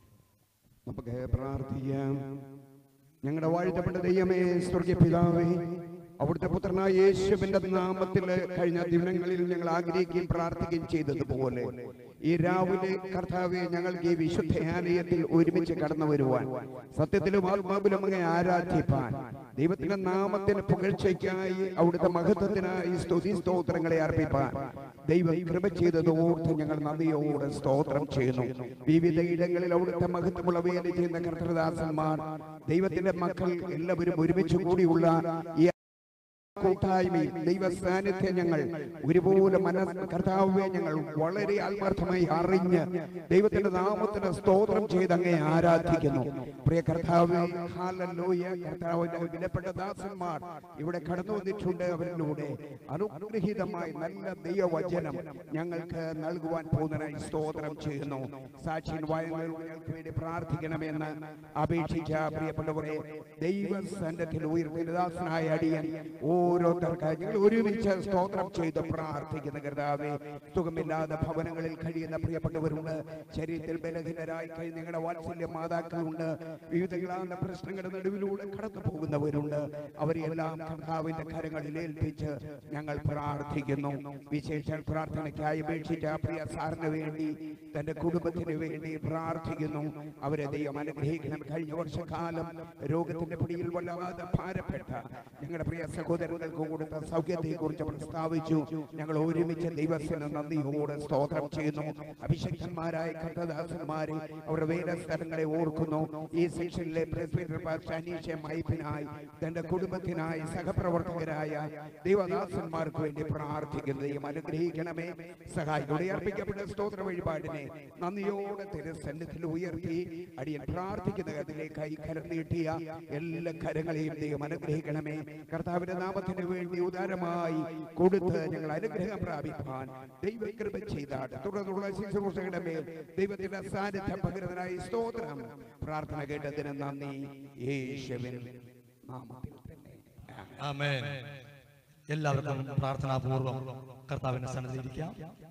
നമുക്ക് പ്രാർത്ഥിക്കാം. ഞങ്ങളുടെ വാഴ്ത്തപ്പെട്ട ദൈവമേ, സ്വർഗീയ പിതാവേ, അവിടുത്തെ പുത്രനായ യേശുവിന്റെ നാമത്തിൽ കഴിഞ്ഞ ദിനങ്ങളിൽ ഞങ്ങൾ ആഗ്രഹിക്കുകയും പ്രാർത്ഥിക്കുകയും ചെയ്തതുപോലെ ഈ രാവിലെ കർത്താവെ ഞങ്ങൾക്ക് ഈ വിശുദ്ധയാലയത്തിൽ ഒരുമിച്ച് കടന്നു വരുവാൻ, സത്യത്തിലും ആത്മാവിലും അങ്ങേ ആരാധിപ്പാൻ, ദൈവത്തിന്റെ നാമത്തിന് പുകഴ്ചയ്ക്കായി അവിടുത്തെ മഹത്വത്തിനായി സ്തുതി സ്തോത്രങ്ങളെ അർപ്പിപ്പാൻ ദൈവം കൃപ ചെയ്തത് ഓർത്ത് ഞങ്ങൾ നന്ദിയോടെ സ്തോത്രം ചെയ്യുന്നു. വിവിധ ഇടങ്ങളിൽ അവിടുത്തെ മഹത്വമുള്ള വേല ചെയ്യുന്ന കർത്തൃദാസന്മാർ, ദൈവത്തിന്റെ മക്കൾ എല്ലാവരും ഒരുമിച്ച് കൂടിയുള്ള ഈ കൂട്ടായ്മയിൽ ദൈവ സാന്നിധ്യം ഞങ്ങൾ ഒരുപോലെ മനസ്സ് കർത്താവെ ഞങ്ങൾ വളരെ ആത്മാർത്ഥമായി അറിഞ്ഞ് ദൈവത്തിന്റെ നാമത്തിന് സ്തോത്രം ചെയ്ത് അങ്ങേ ആരാധിക്കുന്നു. പ്രിയ കർത്താവേ, ഹല്ലേലൂയ. കർത്താവിന്റെ വിലപ്പെട്ട ദാസന്മാർ ഇവിടെ കടന്നു വന്നിട്ടുണ്ട്. അവരിലൂടെ അനുഗ്രഹീതമായി നല്ല ദൈവവചനം ഞങ്ങൾക്ക് നൽകുവാൻ പോകുന്നതിനായി സ്തോത്രം ചെയ്യുന്നു. സാക്ഷ്യൻ വായനകൾക്ക് വേണ്ടി പ്രാർത്ഥിക്കണമെന്ന് അപേക്ഷിച്ച പ്രിയപ്പെട്ടവരെ, ദൈവ സന്നിധിയിൽ ഉയർത്തിയ ദാസനായ അടിയൻ ഓരോരുത്തർക്ക് ഞങ്ങൾ ഒരുമിച്ച് സ്തോത്രം ചെയ്ത് പ്രാർത്ഥിക്കുന്ന കർത്താവേ, സുഖമില്ലാതെ ഭവനങ്ങളിൽ കഴിയുന്ന പ്രിയപ്പെട്ടവരുണ്ട്, ശരീരത്തിൽ ബലഹീനരായി കഴിയുന്ന ഞങ്ങളുടെ വാത്സല്യ മാതാക്കളുണ്ട്, വിവിധങ്ങളാകുന്ന പ്രശ്നങ്ങളുടെ നടുവിലൂടെ കടന്നു പോകുന്നവരുണ്ട്. അവരെല്ലാം കർത്താവിന്റെ കരങ്ങളിൽ ഏൽപ്പിച്ച് ഞങ്ങൾ പ്രാർത്ഥിക്കുന്നു. വിശേഷ പ്രാർത്ഥനയ്ക്കായി അപേക്ഷിച്ച പ്രിയ സാറിന് വേണ്ടി, തന്റെ കുടുംബത്തിന് വേണ്ടി പ്രാർത്ഥിക്കുന്നു. അവരെ ദൈവം അനുഗ്രഹിക്കണം. കഴിഞ്ഞ വർഷക്കാലം രോഗത്തിന്റെ പിടിയിൽ വല്ലാതെ ഭാരപ്പെട്ട ഞങ്ങളുടെ പ്രിയ സഹോദരങ്ങൾക്ക് കൊടുത്ത സൗഖ്യത്തെ കുറിച്ച് പ്രസ്താവിച്ചു. ഞങ്ങൾ ഒരുമിച്ച് ദൈവത്തിന് നന്ദിയോടെ സ്തോത്രം ചെയ്യുന്നു. അഭിഷക്തന്മാരായ കർത്തദാസന്മാരെ അവരുടെ വേല സ്ഥലങ്ങളെ ഓർക്കുന്നു. ഈ സെക്ഷനിലെ മൈപ്പിനായി, തന്റെ കുടുംബത്തിനായി, സഹപ്രവർത്തകരായ ദൈവദാസന്മാർക്ക് വേണ്ടി പ്രാർത്ഥിക്കുന്നു. ദൈവം അനുഗ്രഹിക്കണമേ. സഹായികളോടെ അർപ്പിക്കപ്പെട്ട സ്തോത്ര വഴിപാടിനെ നന്ദിയോടെ തിരുസന്നിധിയിൽ ഉയർത്തി അടിയൻ പ്രാർത്ഥിക്കുന്ന അതിലേക്കായി കരം നീട്ടിയ എല്ലാ കരങ്ങളെയും ദൈവം അനുഗ്രഹിക്കണമേ. കർത്താവിന്റെ നാമത്തിന് വേണ്ടി ഉദാരമായി കൊടുത്ത് ഞങ്ങൾ അനുഗ്രഹം പ്രാപിപ്പാൻ ദൈവകൃപ ചെയ്താട്ട് തുടർന്നുള്ള ശുശ്രൂഷകളുടെ മേൽ ദൈവത്തിന്റെ സാന്നിധ്യം പകരുന്നതിനായി സ്തോത്രം. പ്രാർത്ഥന കേട്ടതിന് നന്ദി, യേശുവിൻ നാമത്തിൽ തന്നെ ആമേൻ. എല്ലാവർക്കും പ്രാർത്ഥനാപൂർവം കർത്താവിന്റെ സന്നിധിയിലിരിക്കാം.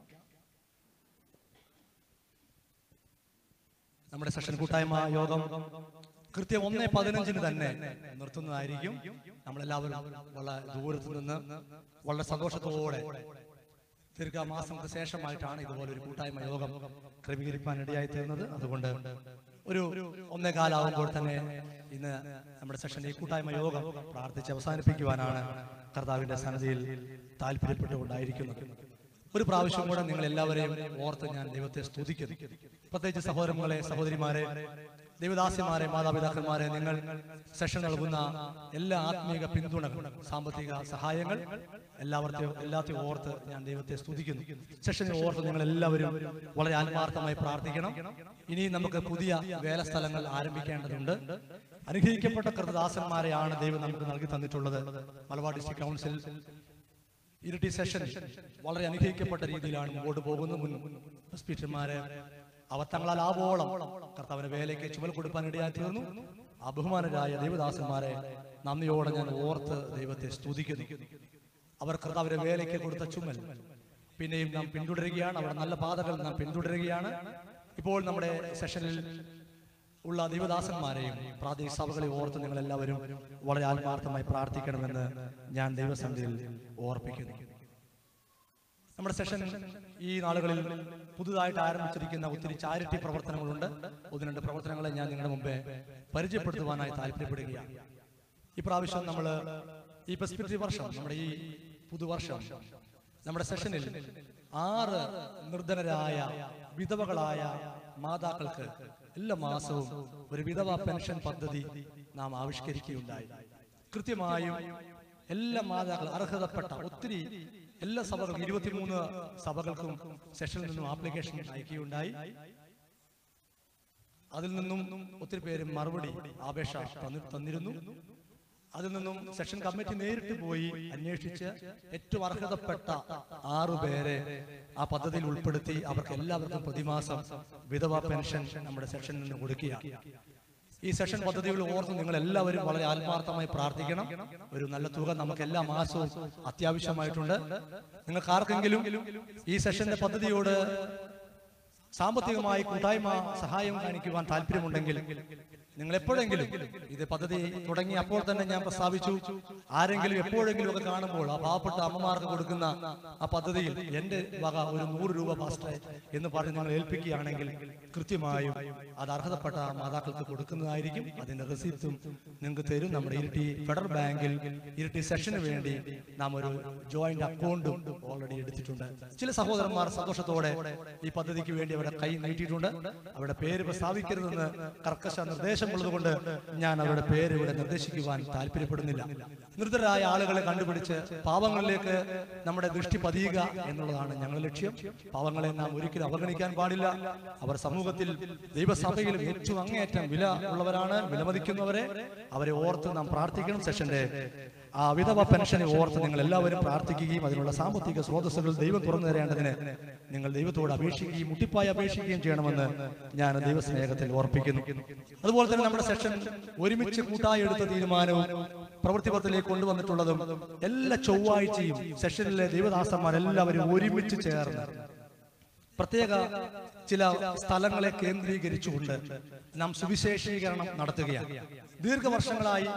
നമ്മുടെ സെഷൻ കൂട്ടായ്മ യോഗം കൃത്യം ഒന്നേ പതിനഞ്ചിന് തന്നെ നിർത്തുന്നതായിരിക്കും. നമ്മളെല്ലാവരും വളരെ ദൂരത്തു നിന്ന് വളരെ സന്തോഷത്തോടെ ദീർഘമാസങ്ങൾക്ക് ശേഷമായിട്ടാണ് ഇതുപോലെ ഒരു കൂട്ടായ്മ യോഗം ക്രമീകരിക്കാൻ ഇടയായി തീർന്നത്. അതുകൊണ്ട് ഒരു ഒന്നേ കാലാവുമ്പോൾ തന്നെ ഇന്ന് നമ്മുടെ സെഷൻ ഈ കൂട്ടായ്മ യോഗം പ്രാർത്ഥിച്ച് അവസാനിപ്പിക്കുവാനാണ് കർത്താവിന്റെ സന്നിധിയിൽ താല്പര്യപ്പെട്ടുകൊണ്ടായിരിക്കുന്നത്. ഒരു പ്രാവശ്യം കൂടെ നിങ്ങൾ എല്ലാവരെയും ഓർത്ത് ഞാൻ ദൈവത്തെ സ്തുതിക്കുന്നു. പ്രത്യേകിച്ച് സഹോദരങ്ങളെ, സഹോദരിമാരെ, ദൈവദാസ്യമാരെ, മാതാപിതാക്കന്മാരെ, നിങ്ങൾ സെഷൻ നൽകുന്ന എല്ലാ ആത്മീക പിന്തുണകൾ, സാമ്പത്തിക സഹായങ്ങൾ എല്ലാവർക്കും എല്ലാത്തെയും ഓർത്ത് ഞാൻ ദൈവത്തെ സ്തുതിക്കുന്നു. സെഷനെ ഓർത്ത് നിങ്ങൾ എല്ലാവരും വളരെ ആത്മാർത്ഥമായി പ്രാർത്ഥിക്കണം. ഇനി നമുക്ക് പുതിയ വേല സ്ഥലങ്ങൾ ആരംഭിക്കേണ്ടതുണ്ട്. അനുഗ്രഹിക്കപ്പെട്ട കർത്തദാസന്മാരെയാണ് ദൈവം നമുക്ക് നൽകി തന്നിട്ടുള്ളത്. Malabar district council Iritty session വളരെ അനുഗ്രഹിക്കപ്പെട്ട രീതിയിലാണ് മുമ്പോട്ട് പോകുന്നത്. മുൻ സ്പീക്കർമാരെ അവർ തങ്ങളാൽ ആവോളം കർത്താവിന്റെ വേലയ്ക്ക് ചുമൽ കൊടുക്കാൻ ഇടയായി തീർന്നു. ആ ബഹുമാനരായ ദൈവദാസന്മാരെ നന്ദിയോടെ ഞാൻ ഓർത്ത് ദൈവത്തെ സ്തുതിക്കുന്നു. അവർ കർത്താവിന്റെ വേലയ്ക്ക് കൊടുത്ത ചുമൽ പിന്നെയും നാം പിന്തുടരുകയാണ്. അവരുടെ നല്ല പാതകൾ നാം പിന്തുടരുകയാണ്. ഇപ്പോൾ നമ്മുടെ സെഷനിൽ ഉള്ള ദൈവദാസന്മാരെയും പ്രാദേശിക സഭകളെ ഓർത്ത് നിങ്ങൾ എല്ലാവരും വളരെ ആത്മാർത്ഥമായി പ്രാർത്ഥിക്കണമെന്ന് ഞാൻ ദൈവസന്നിധിയിൽ ഓർപ്പിക്കുന്നു. നമ്മുടെ സെഷൻ ഈ നാളുകളിൽ പുതുതായിട്ട് ആരംഭിച്ചിരിക്കുന്ന ഒത്തിരി ചാരിറ്റി പ്രവർത്തനങ്ങളുണ്ട്. ഒന്ന് രണ്ട് പ്രവർത്തനങ്ങളെ ഞാൻ നിങ്ങളുടെ മുമ്പേ പരിചയപ്പെടുത്തുവാനായി താല്പര്യപ്പെടുകയാണ്. ഈ പ്രാവശ്യം നമ്മൾ ഈ പെസ്പിറ്റി വർഷം, നമ്മുടെ ഈ പുതുവർഷം, നമ്മുടെ സെഷനിൽ ആറ് നിർധനരായ വിധവകളായ മാതാക്കൾക്ക് എല്ലാ മാസവും ഒരു വിധവ പെൻഷൻ പദ്ധതി നാം ആവിഷ്കരിക്കുകയുണ്ടായി. കൃത്യമായും എല്ലാ മാതാക്കൾ, അർഹതപ്പെട്ട ഒത്തിരി എല്ലാ സഭകൾക്കും ഇരുപത്തിമൂന്ന് സഭകൾക്കും സെഷനിൽ നിന്നും ആപ്ലിക്കേഷൻ അയക്കുകയുണ്ടായി. അതിൽ നിന്നും ഒത്തിരി പേര് മറുപടി അപേക്ഷ തന്നിരുന്നു. അതിൽ നിന്നും സെഷൻ കമ്മിറ്റി നേരിട്ട് പോയി അന്വേഷിച്ച് ഏറ്റവും അർഹതപ്പെട്ട ആറു പേരെ ആ പദ്ധതിയിൽ ഉൾപ്പെടുത്തി അവർക്ക് എല്ലാവർക്കും പ്രതിമാസം വിധവ പെൻഷൻ നമ്മുടെ സെഷനിൽ നിന്ന് കൊടുക്കുകയാണ്. ഈ സെഷൻ പദ്ധതികൾ ഓർത്ത് നിങ്ങൾ എല്ലാവരും വളരെ ആത്മാർത്ഥമായി പ്രാർത്ഥിക്കണം. ഒരു നല്ല തുക നമുക്ക് എല്ലാ മാസവും അത്യാവശ്യമായിട്ടുണ്ട്. നിങ്ങൾക്ക് ആർക്കെങ്കിലും ഈ സെഷന്റെ പദ്ധതിയോട് സാമ്പത്തികമായി കൂട്ടായ്മ സഹായം കാണിക്കുവാൻ താല്പര്യമുണ്ടെങ്കിൽ നിങ്ങൾ എപ്പോഴെങ്കിലും ഇത് പദ്ധതി തുടങ്ങി അപ്പോൾ തന്നെ ഞാൻ പ്രസ്താവിച്ചു, ആരെങ്കിലും എപ്പോഴെങ്കിലും ഒക്കെ കാണുമ്പോൾ ആ പാവപ്പെട്ട അമ്മമാർക്ക് കൊടുക്കുന്ന ആ പദ്ധതിയിൽ എന്റെ വക ഒരു നൂറ് രൂപ പാസ്റ്ററെ എന്ന് പറഞ്ഞ് നിങ്ങൾ ഏൽപ്പിക്കുകയാണെങ്കിൽ കൃത്യമായും അത് അർഹതപ്പെട്ട മാതാക്കൾക്ക് കൊടുക്കുന്നതായിരിക്കും. അതിന്റെ റെസിപ്റ്റും നിങ്ങൾക്ക് തരും. നമ്മുടെ ഇരിട്ടി ഫെഡറൽ ബാങ്കിൽ ഇരിട്ടി സെഷന് വേണ്ടി നാം ഒരു ജോയിന്റ് അക്കൗണ്ടും ഓൾറെഡി എടുത്തിട്ടുണ്ട്. ചില സഹോദരന്മാർ സന്തോഷത്തോടെ ഈ പദ്ധതിക്ക് വേണ്ടി അവരുടെ കൈ നീട്ടിയിട്ടുണ്ട്. അവരുടെ പേര് പ്രസ്താവിക്കരുതെന്ന് കർക്കശ നിർദ്ദേശം ുള്ളതുകൊണ്ട് ഞാൻ അവരുടെ പേര് ഇവിടെ നിർദ്ദേശിക്കുവാൻ താല്പര്യപ്പെടുന്നില്ല. നിർദ്ധരായ ആളുകളെ കണ്ടുപിടിച്ച് പാവങ്ങളിലേക്ക് നമ്മുടെ ദൃഷ്ടി പതിയുക എന്നുള്ളതാണ് ഞങ്ങളുടെ ലക്ഷ്യം. പാവങ്ങളെ നാം ഒരിക്കലും അവഗണിക്കാൻ പാടില്ല. അവർ സമൂഹത്തിൽ ദൈവസഭയിലും ഏറ്റവും അങ്ങേയറ്റം വില ഉള്ളവരാണ്. വിലമതിക്കുന്നവരെ അവരെ ഓർത്ത് നാം പ്രാർത്ഥിക്കണം. സെഷന്റെ ആ വിധവ പെൻഷനെ ഓർത്ത് നിങ്ങൾ എല്ലാവരും പ്രാർത്ഥിക്കുകയും അതിനുള്ള സാമ്പത്തിക സ്രോതസ്സുകൾ ദൈവം തുറന്നു തരേണ്ടതിന് നിങ്ങൾ ദൈവത്തോട് അപേക്ഷിക്കുകയും മുട്ടിപ്പായി അപേക്ഷിക്കുകയും ചെയ്യണമെന്ന് ഞാൻ ദൈവസ്നേഹത്തിൽ ഓർപ്പിക്കുന്നു. അതുപോലെ തന്നെ നമ്മുടെ സെഷൻ ഒരുമിച്ച് കൂട്ടായി എടുത്ത തീരുമാനവും പ്രവൃത്തിപഥത്തിലേക്ക് കൊണ്ടുവന്നിട്ടുള്ളതും എല്ലാ ചൊവ്വാഴ്ചയും സെഷനിലെ ദൈവദാസന്മാരെല്ലാവരും ഒരുമിച്ച് ചേർന്ന് പ്രത്യേക ചില സ്ഥലങ്ങളെ കേന്ദ്രീകരിച്ചുകൊണ്ട് നാം സുവിശേഷീകരണം നടത്തുകയാണ്. ദീർഘവർഷങ്ങളായി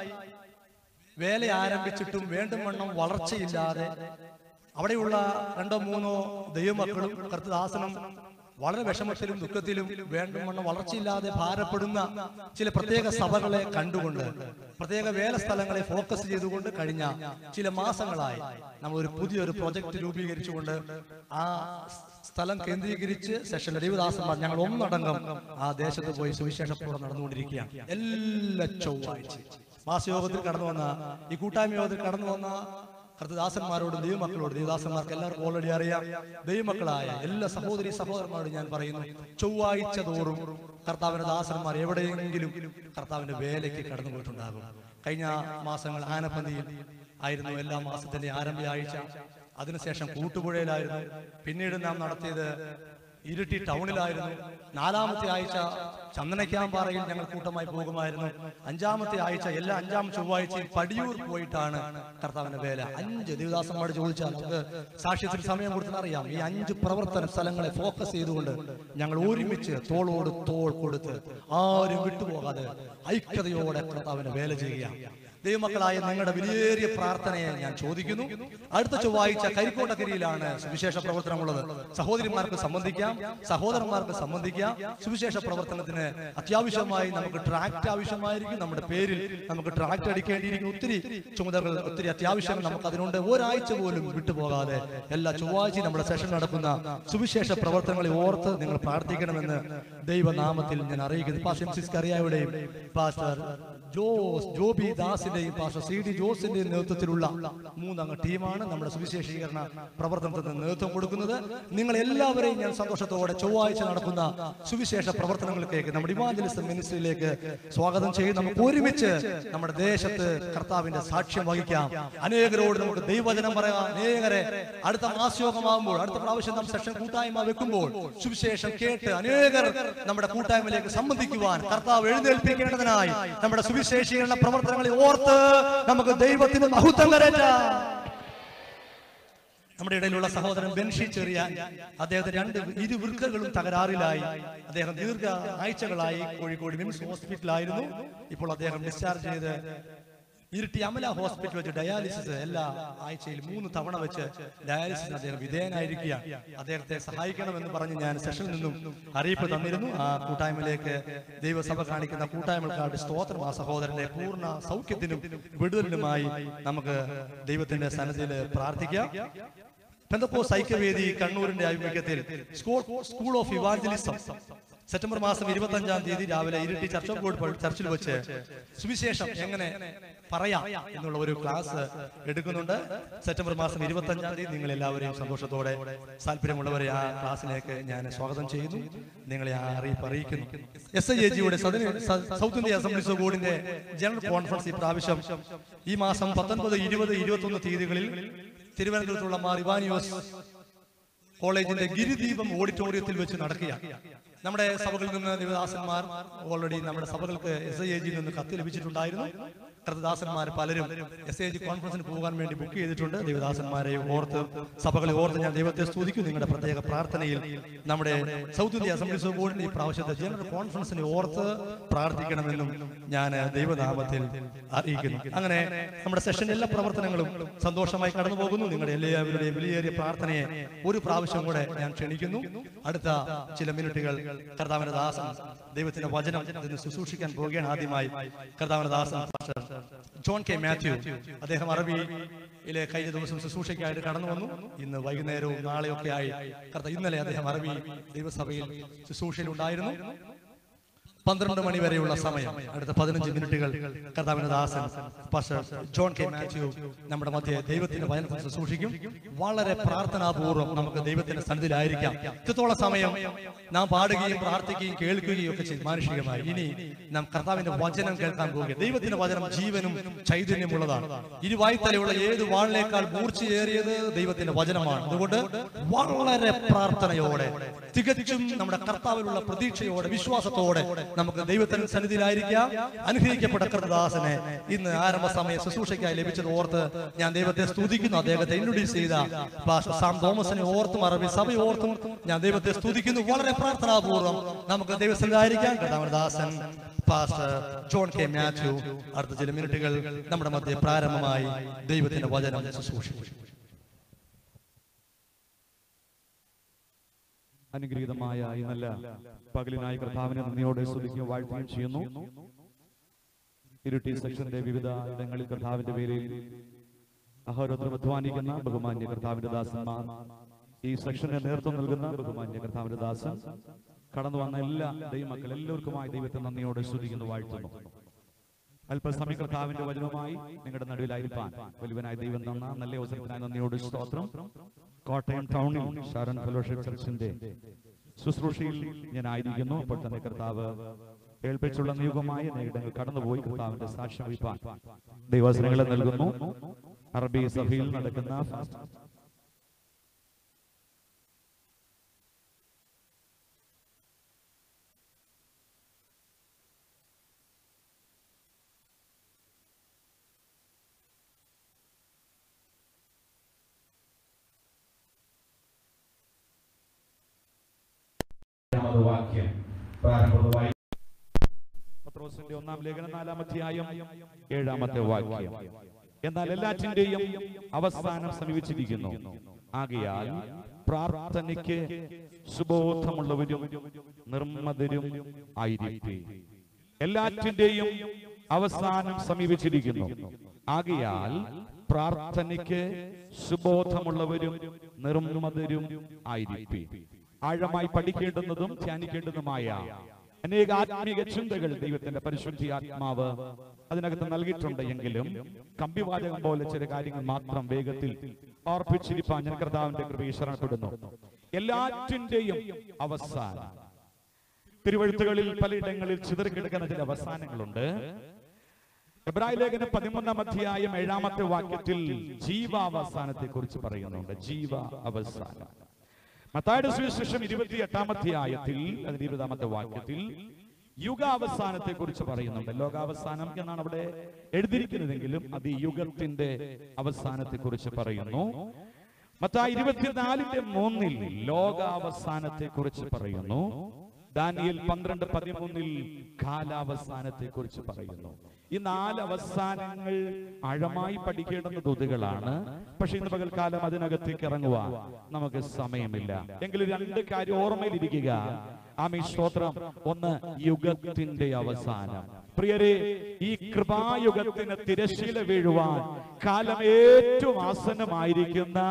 വേല ആരംഭിച്ചിട്ടും വേണ്ടും വണ്ണം വളർച്ചയില്ലാതെ അവിടെയുള്ള രണ്ടോ മൂന്നോ ദൈവമക്കളും കർത്തദാസനും വളരെ വിഷമത്തിലും ദുഃഖത്തിലും വേണ്ടും വണ്ണം വളർച്ചയില്ലാതെ ഭാരപ്പെടുന്ന ചില പ്രത്യേക സഭകളെ കണ്ടുകൊണ്ട് പ്രത്യേക വേല സ്ഥലങ്ങളെ ഫോക്കസ് ചെയ്തുകൊണ്ട് കഴിഞ്ഞ ചില മാസങ്ങളായി നമ്മൾ ഒരു പുതിയൊരു പ്രൊജക്ട് രൂപീകരിച്ചുകൊണ്ട് ആ സ്ഥലം കേന്ദ്രീകരിച്ച് സെഷനിലെ ദൈവദാസന്മാർ ഞങ്ങൾ ഒന്നടങ്കം ആ ദേശത്ത് പോയി സുവിശേഷ പ്രവർത്തനം നടന്നുകൊണ്ടിരിക്കുകയാണ്. എല്ലാ ചൊവ്വാഴ്ച മാസയോഗത്തിൽ കടന്നു വന്ന ഈ കൂട്ടായ്മ യോഗത്തിൽ കടന്നു വന്ന കർത്തദാസന്മാരോടും ദൈവമക്കളോടും ദൈവദാസന്മാർക്ക് എല്ലാവർക്കും ഓൾറെഡി അറിയാം. ദൈവമക്കളായ എല്ലാ സഹോദരി സഹോദരന്മാരോടും ഞാൻ പറയുന്നു, ചൊവ്വാഴ്ച തോറും കർത്താവിന്റെ ദാസന്മാർ എവിടെയെങ്കിലും കർത്താവിന്റെ വേലയ്ക്ക് കടന്നു പോയിട്ടുണ്ടാകും. കഴിഞ്ഞ മാസങ്ങൾ ആനപ്പന്തിയിൽ ആയിരുന്നു എല്ലാ മാസത്തിന്റെ ആരംഭ ആഴ്ച. അതിനുശേഷം കൂട്ടുപുഴയിലായിരുന്നു. പിന്നീട് നാം നടത്തിയത് ഇരിട്ടി ടൗണിലായിരുന്നു. നാലാമത്തെ ആഴ്ച ചന്ദനക്കാമ്പാറയിൽ ഞങ്ങൾ കൂട്ടമായി പോകുമായിരുന്നു. അഞ്ചാമത്തെ ആഴ്ച എല്ലാ അഞ്ചാം ചൊവ്വാഴ്ചയും പടിയൂർ പോയിട്ടാണ് കർത്താവിന്റെ വേല. അഞ്ച് ദേവദാസന്മാർ ചോദിച്ചാൽ നമുക്ക് സാക്ഷ്യത്തിന് സമയം കൊടുത്താൽ അറിയാം. ഈ അഞ്ച് പ്രവർത്തന സ്ഥലങ്ങളെ ഫോക്കസ് ചെയ്തുകൊണ്ട് ഞങ്ങൾ ഒരുമിച്ച് തോളോട് തോൾ കൊടുത്ത് ആരും വിട്ടുപോകാതെ ഐക്യതയോടെ കർത്താവിന്റെ വേല ചെയ്യുക. ദൈവമക്കളായ നിങ്ങളുടെ വിലയേറിയ പ്രാർത്ഥനയെ ഞാൻ ചോദിക്കുന്നു. അടുത്ത ചൊവ്വാഴ്ച കരിക്കോട്ടക്കരിയിലാണ് സുവിശേഷ പ്രവർത്തനമുള്ളത്. സഹോദരിമാർക്ക് സംബന്ധിക്കാം, സഹോദരന്മാർക്ക് സംബന്ധിക്കാം. സുവിശേഷ പ്രവർത്തനത്തിന് അത്യാവശ്യമായി നമുക്ക് ട്രാക്ട് ആവശ്യമായിരിക്കും. നമ്മുടെ പേരിൽ നമുക്ക് ട്രാക്ട് അടിക്കേണ്ടിയിരിക്കും. ഒത്തിരി ചുമതലകൾ, ഒത്തിരി അത്യാവശ്യങ്ങൾ നമുക്ക് അതിനുണ്ട്. ഒരാഴ്ച പോലും വിട്ടുപോകാതെ എല്ലാ ചൊവ്വാഴ്ചയും നമ്മുടെ സെഷൻ നടക്കുന്ന സുവിശേഷ പ്രവർത്തനങ്ങളെ ഓർത്ത് നിങ്ങൾ പ്രാർത്ഥിക്കണമെന്ന് ദൈവനാമത്തിൽ ഞാൻ അറിയിക്കുന്നു. പാസ്റ്റർ എം സിസ് കറിയായുടെയും പാസ്റ്റർ ജോസ് ജോബി ദാസിന്റെയും പാസ്റ്റർ സി ഡി ജോസിന്റെയും നേതൃത്വത്തിലുള്ള മൂന്നംഗ ടീമാണ് നമ്മുടെ സുവിശേഷീകരണ പ്രവർത്തനത്തിന് നേതൃത്വം കൊടുക്കുന്നത്. നിങ്ങൾ എല്ലാവരെയും ഞാൻ സന്തോഷത്തോടെ ചൊവ്വാഴ്ച നടക്കുന്ന സുവിശേഷ പ്രവർത്തനങ്ങളിലേക്ക്, നമ്മുടെ ഇവാഞ്ചലിസം മിനിസ്ട്രിയിലേക്ക് സ്വാഗതം ചെയ്യും. നമുക്ക് ഒരുമിച്ച് നമ്മുടെ ദേശത്ത് കർത്താവിന്റെ സാക്ഷ്യം വഹിക്കാം. അനേകരോട് നമുക്ക് ദൈവവചനം പറയാം. അനേകരെ അടുത്ത മാസയോഗമാകുമ്പോൾ, അടുത്ത പ്രാവശ്യം നാം സെഷൻ കൂട്ടായ്മ വെക്കുമ്പോൾ സുവിശേഷം കേട്ട് അനേകർ നമ്മുടെ കൂട്ടായ്മയിലേക്ക് സംബന്ധിക്കുവാൻ കർത്താവ് എഴുന്നേൽപ്പിക്കേണ്ടതിനായി നമ്മുടെ സുവിശേഷീകരണ പ്രവർത്തനങ്ങളെ ഓർത്ത് നമുക്ക് ദൈവത്തിന് മഹത്വം കരേറ്റാം. നമ്മുടെ ഇടയിലുള്ള സഹോദരൻ ബെൻഷി ചെറിയാൻ, അദ്ദേഹത്തെ രണ്ട് ഇരുവൃക്കകളും തകരാറിലായി. അദ്ദേഹം ദീർഘ ആഴ്ചകളായി കോഴിക്കോട് മിംസ് ഹോസ്പിറ്റലായിരുന്നു. ഇപ്പോൾ അദ്ദേഹം ഡിസ്ചാർജ് ചെയ്ത് ഇരിട്ടി അമല ഹോസ്പിറ്റൽ വെച്ച് ഡയാലിസിസ് എല്ലാ ആഴ്ചയിൽ മൂന്ന് തവണ വെച്ച് ഡയാലിസിസ് അദ്ദേഹം വിധേയനായിരിക്കുക. അദ്ദേഹത്തെ സഹായിക്കണമെന്ന് പറഞ്ഞ് ഞാൻ സെഷനിൽ നിന്നും അറിയിപ്പ് തന്നിരുന്നു. ആ കൂട്ടായ്മയിലേക്ക് ദൈവസഭ കാണിക്കുന്ന കൂട്ടായ്മക്കാരുടെ സ്തോത്രം. ആ സഹോദരന്റെ പൂർണ്ണ സൗഖ്യത്തിനും വിടുതലിനുമായി നമുക്ക് ദൈവത്തിന്റെ സന്നിധിയിൽ പ്രാർത്ഥിക്കാം. പെന്തക്കോസ്ത് ഐക്യവേദി കണ്ണൂരിന്റെ ആഭിമുഖ്യത്തിൽ സ്കൂൾ ഓഫ് ഇവാഞ്ചലിസം സെപ്റ്റംബർ മാസം ഇരുപത്തി അഞ്ചാം തീയതി രാവിലെ ഇരിട്ടി ചർച്ച് ഓഫ് ഗോഡ് ചർച്ചിൽ വെച്ച് സുവിശേഷം എങ്ങനെ പറയാം എന്നുള്ള ഒരു ക്ലാസ് എടുക്കുന്നുണ്ട്. സെപ്റ്റംബർ മാസം ഇരുപത്തി അഞ്ചാം തീയതി നിങ്ങൾ എല്ലാവരെയും സന്തോഷത്തോടെ താല്പര്യമുള്ളവരെ ആ ക്ലാസ്സിലേക്ക് ഞാൻ സ്വാഗതം ചെയ്യുന്നു. നിങ്ങളെ ആ അറിയിപ്പ് അറിയിക്കുന്നു. എസ് ഐ എ ജിയുടെ സൗത്ത് ഇന്ത്യ അസംബ്ലീസ് ഓഫ് ഗോഡിന്റെ ജനറൽ കോൺഫറൻസ് ഈ പ്രാവശ്യം ഈ മാസം പത്തൊൻപത് ഇരുപത് ഇരുപത്തി ഒന്ന് തീയതികളിൽ തിരുവനന്തപുരത്തുള്ള മാർ ഇവാനിയോസ് കോളേജിന്റെ ഗിരിദീപം ഓഡിറ്റോറിയത്തിൽ വെച്ച് നടക്കുകയാണ്. നമ്മുടെ സഭകളിൽ നിന്ന് ദേവദാസന്മാർ ഓൾറെഡി നമ്മുടെ സഭകൾക്ക് എസ് ഐ എ ജിയിൽ നിന്ന് കത്ത് ലഭിച്ചിട്ടുണ്ടായിരുന്നു. കർത്തദാസന്മാർ പലരും എസ് ഐ ജി കോൺഫറൻസിന് പോകാൻ വേണ്ടി ബുക്ക് ചെയ്തിട്ടുണ്ട്. ദേവദാസന്മാരെ ഓർത്ത് സഭകളെ ഓർത്ത് ഞാൻ ദൈവത്തെ സ്തുതിക്കും. നിങ്ങളുടെ പ്രത്യേക പ്രാർത്ഥനയിൽ നമ്മുടെ സൗത്ത് ഇന്ത്യ അസംബ്ലീസ് ഓഫ് ഗോഡിന്റെ ഈ പ്രാവശ്യത്തെ ജനറൽ കോൺഫറൻസിനെ ഓർത്ത് പ്രാർത്ഥിക്കണമെന്നും ഞാൻ ദൈവനാമത്തിൽ അറിയിക്കുന്നു. അങ്ങനെ നമ്മുടെ സെഷൻ എല്ലാ പ്രവർത്തനങ്ങളും സന്തോഷമായി കടന്നു പോകുന്നു. നിങ്ങളുടെ എല്ലാവരുടെയും വിലയേറിയ പ്രാർത്ഥനയെ ഒരു പ്രാവശ്യം കൂടെ ഞാൻ ക്ഷണിക്കുന്നു. അടുത്ത ചില മിനിറ്റുകൾ കർത്താവിന്റെ ദാസൻ ദൈവത്തിന്റെ വചനം ശുശ്രൂഷിക്കാൻ പോവുകയാണ്. ആദ്യമായി കർത്താവിന്റെ ദാസൻ ജോൺ കെ മാത്യു, അദ്ദേഹം അറബിയിലെ കഴിഞ്ഞ ദിവസം ശുശ്രൂഷയ്ക്കായിട്ട് കടന്നു വന്നു. ഇന്ന് വൈകുന്നേരവും നാളെയൊക്കെ ആയി കർത്താവ് ഇന്നലെ അദ്ദേഹം അറബി ദൈവസഭയിൽ ശുശ്രൂഷയിൽ ഉണ്ടായിരുന്നു. പന്ത്രണ്ട് മണി വരെയുള്ള സമയം, അടുത്ത പതിനഞ്ച് മിനിറ്റുകൾ കർത്താവിന്റെ ദാസൻ പാസ്റ്റർ ജോൺ കെ മാത്യു നമ്മുടെ മധ്യ ദൈവത്തിന്റെ വചനത്തിൽ ശുശ്രൂഷിക്കും. വളരെ പ്രാർത്ഥനാപൂർവ്വം നമുക്ക് ദൈവത്തിന്റെ സന്നിധിയിലായിരിക്കാം. ഇത്രത്തോളം സമയം നാം പാടുകയും പ്രാർത്ഥിക്കുകയും കേൾക്കുകയും ഒക്കെ ചെയ്യും മാനുഷികമായി. ഇനി നാം കർത്താവിന്റെ വചനം കേൾക്കാൻ പോകുക. ദൈവത്തിന്റെ വചനം ജീവനും ചൈതന്യമുള്ളതാണ്. ഇരുവായ്ത്തലയുള്ള ഏത് വാളിനേക്കാൾ മൂർച്ചയേറിയത് ദൈവത്തിന്റെ വചനമാണ്. അതുകൊണ്ട് വളരെ പ്രാർത്ഥനയോടെ തികച്ചും നമ്മുടെ കർത്താവിലുള്ള പ്രതീക്ഷയോടെ വിശ്വാസത്തോടെ നമുക്ക് ദൈവത്തിന്റെ സന്നിധിയിലായിരിക്കാം. അനുഗ്രഹിക്കപ്പെട്ട കർത്തദാസനെ ഇന്ന് ആരംഭ സമയ ശുശ്രൂഷയ്ക്കായി ലഭിച്ചത് ഓർത്ത് ഞാൻ ദൈവത്തെ സ്തുതിക്കുന്നു. അദ്ദേഹത്തെ ഇൻട്രൊഡ്യൂസ് ചെയ്ത പാസ്റ്റർ സാം തോമസിനെ ഓർത്തും അറബി സഭ ഓർത്തും ഞാൻ ദൈവത്തെ സ്തുതിക്കുന്നു. വളരെ പ്രാർത്ഥനാപൂർവ്വം നമുക്ക് ദൈവസന്നിധിയിലായിരിക്കാം. കർത്താവിന്റെ ദാസൻ പാസ്റ്റർ ജോൺ കെ മാത്യു അടുത്ത ചില മിനിറ്റുകൾ നമ്മുടെ മധ്യ പ്രാരംഭമായി ദൈവത്തിന്റെ വചനം ശുശ്രൂഷിക്കും. അനുഗ്രഹീതമായ ഈ നല്ല പകലിനായി കർത്താവിനെ നന്ദിയോടെ സ്തുതിക്കുകയും വാഴ്ത്തുകയും ചെയ്യുന്നു. ഇരുട്ടി സെക്ഷന്റെ വിവിധ ഇടങ്ങളിൽ കർത്താവിന്റെ പേരിൽ അഹോരാത്രം അധ്വാനിക്കുന്ന ബഹുമാന്യ കർത്താവിന്റെ ദാസന്മാർ, ഈ സെക്ഷന് നേതൃത്വം നൽകുന്ന ബഹുമാന്യ കർത്താവിന്റെ ദാസൻ, കടന്നു വന്ന എല്ലാ ദൈവമക്കൾ എല്ലാവർക്കുമായി ദൈവത്തെ നന്ദിയോടെ സ്തുതിക്കുന്നു, വാഴ്ത്തുന്നു. അല്പസമയം കർത്താവിന്റെ വചനവുമായി നിങ്ങളുടെ നടുവിലായിരിക്കാൻ വലുവനായ ദൈവം തന്ന നല്ല അവസരത്തിനായി നന്ദിയോട് സ്തോത്രം. കോട്ടയം ടൗണിൽ ഷാരൻ ഫെലോഷിപ്പ് ചർച്ചിന്റെ ശുശ്രൂഷയിൽ ഞാൻ ആയിരിക്കുന്നു. അപ്പോൾ തന്നെ കർത്താവ് ഏൽപ്പിച്ചുള്ള നിയോഗമായ നേരിടങ്ങൾ കടന്നുപോയി കർത്താവിന്റെ സാക്ഷ്യം വഹിപ്പാൻ ദൈവാസനങ്ങളെ നൽകുന്നു. അറബി സഭയിൽ നടക്കുന്ന വാക്യം പ്രാരംഭമായി പത്രോസിന്റെ ഒന്നാം ലേഖനം നാലാം അധ്യായം ഏഴാമത്തെ വാക്യം. എന്നാൽ എല്ലാറ്റിന്റെയും അവസാനം സമീപിച്ചിരിക്കുന്നു. ആകയാൽ പ്രാർത്ഥനയ്ക്ക് സുബോധമുള്ളവരും നിർമ്മതരും ആയിരിക്കും. എല്ലാറ്റിന്റെയും അവസാനം സമീപിച്ചിരിക്കുന്നു. ആകയാൽ പ്രാർത്ഥനയ്ക്ക് സുബോധമുള്ളവരും നിർമ്മതരും ആയിരിക്കും. ആഴമായി പഠിക്കേണ്ടുന്നതും ധ്യാനിക്കേണ്ടതുമായ അനേക ആത്മീക ചിന്തകൾ ദൈവത്തിന്റെ പരിശുദ്ധി ആത്മാവ് അതിനകത്ത് നൽകിയിട്ടുണ്ട്. എങ്കിലും കമ്പിവാചകം പോലെ ചില കാര്യങ്ങൾ മാത്രം വേഗത്തിൽ ഓർപ്പിച്ചിരിപ്പാൻ ഞാൻ കർത്താവിന്റെ കൃപയെ ശരണപ്പെടുന്നു. എല്ലാറ്റിന്റെയും അവസാനം, തിരുവഴുത്തുകളിൽ പലയിടങ്ങളിൽ ചിതറിക്കിടക്കുന്ന ചില അവസാനങ്ങളുണ്ട്. എബ്രായ ലേഖനം പതിമൂന്നാം അധ്യായം ഏഴാമത്തെ വാക്യത്തിൽ ജീവാവസാനത്തെ കുറിച്ച് പറയുന്നുണ്ട്. ജീവ അവസാനം. മത്തായിയുടെ സുവിശേഷം ഇരുപത്തി എട്ടാം അധ്യായത്തിൽ അതിന്റെ ഇരുപതാമത്തെ വാക്യത്തിൽ യുഗാവസാനത്തെ കുറിച്ച് പറയുന്നുണ്ട്. ലോകാവസാനം എന്നാണ് അവിടെ എഴുതിയിരിക്കുന്നതെങ്കിലും അത് ഈ യുഗത്തിന്റെ അവസാനത്തെ കുറിച്ച് പറയുന്നു. മത്തായി ഇരുപത്തിനാലിന്റെ മൂന്നിൽ ലോകാവസാനത്തെ കുറിച്ച് പറയുന്നു. ദാനിയേൽ പന്ത്രണ്ട് പതിമൂന്നിൽ കാലാവസാനത്തെ കുറിച്ച് പറയുന്നു. ഈ നാല് അവസാനങ്ങൾ ആഴമായി പഠിക്കേണ്ടുന്ന ദൂതുകളാണ്. പക്ഷെ ഇന്ന് പകൽക്കാലം അതിനകത്തേക്ക് ഇറങ്ങുവാൻ നമുക്ക് സമയമില്ല. എങ്കിലും രണ്ട് കാര്യം ഓർമ്മയിലിരിക്കുക. ആമേൻ, സ്തോത്രം. ഒന്ന്, യുഗത്തിന്റെ അവസാനം. പ്രിയരെ, ഈ കൃപായുഗത്തിന് തിരശ്ശീല വീഴുവാൻ കാലം ഏറ്റവും ആസന്നമായിരിക്കുന്ന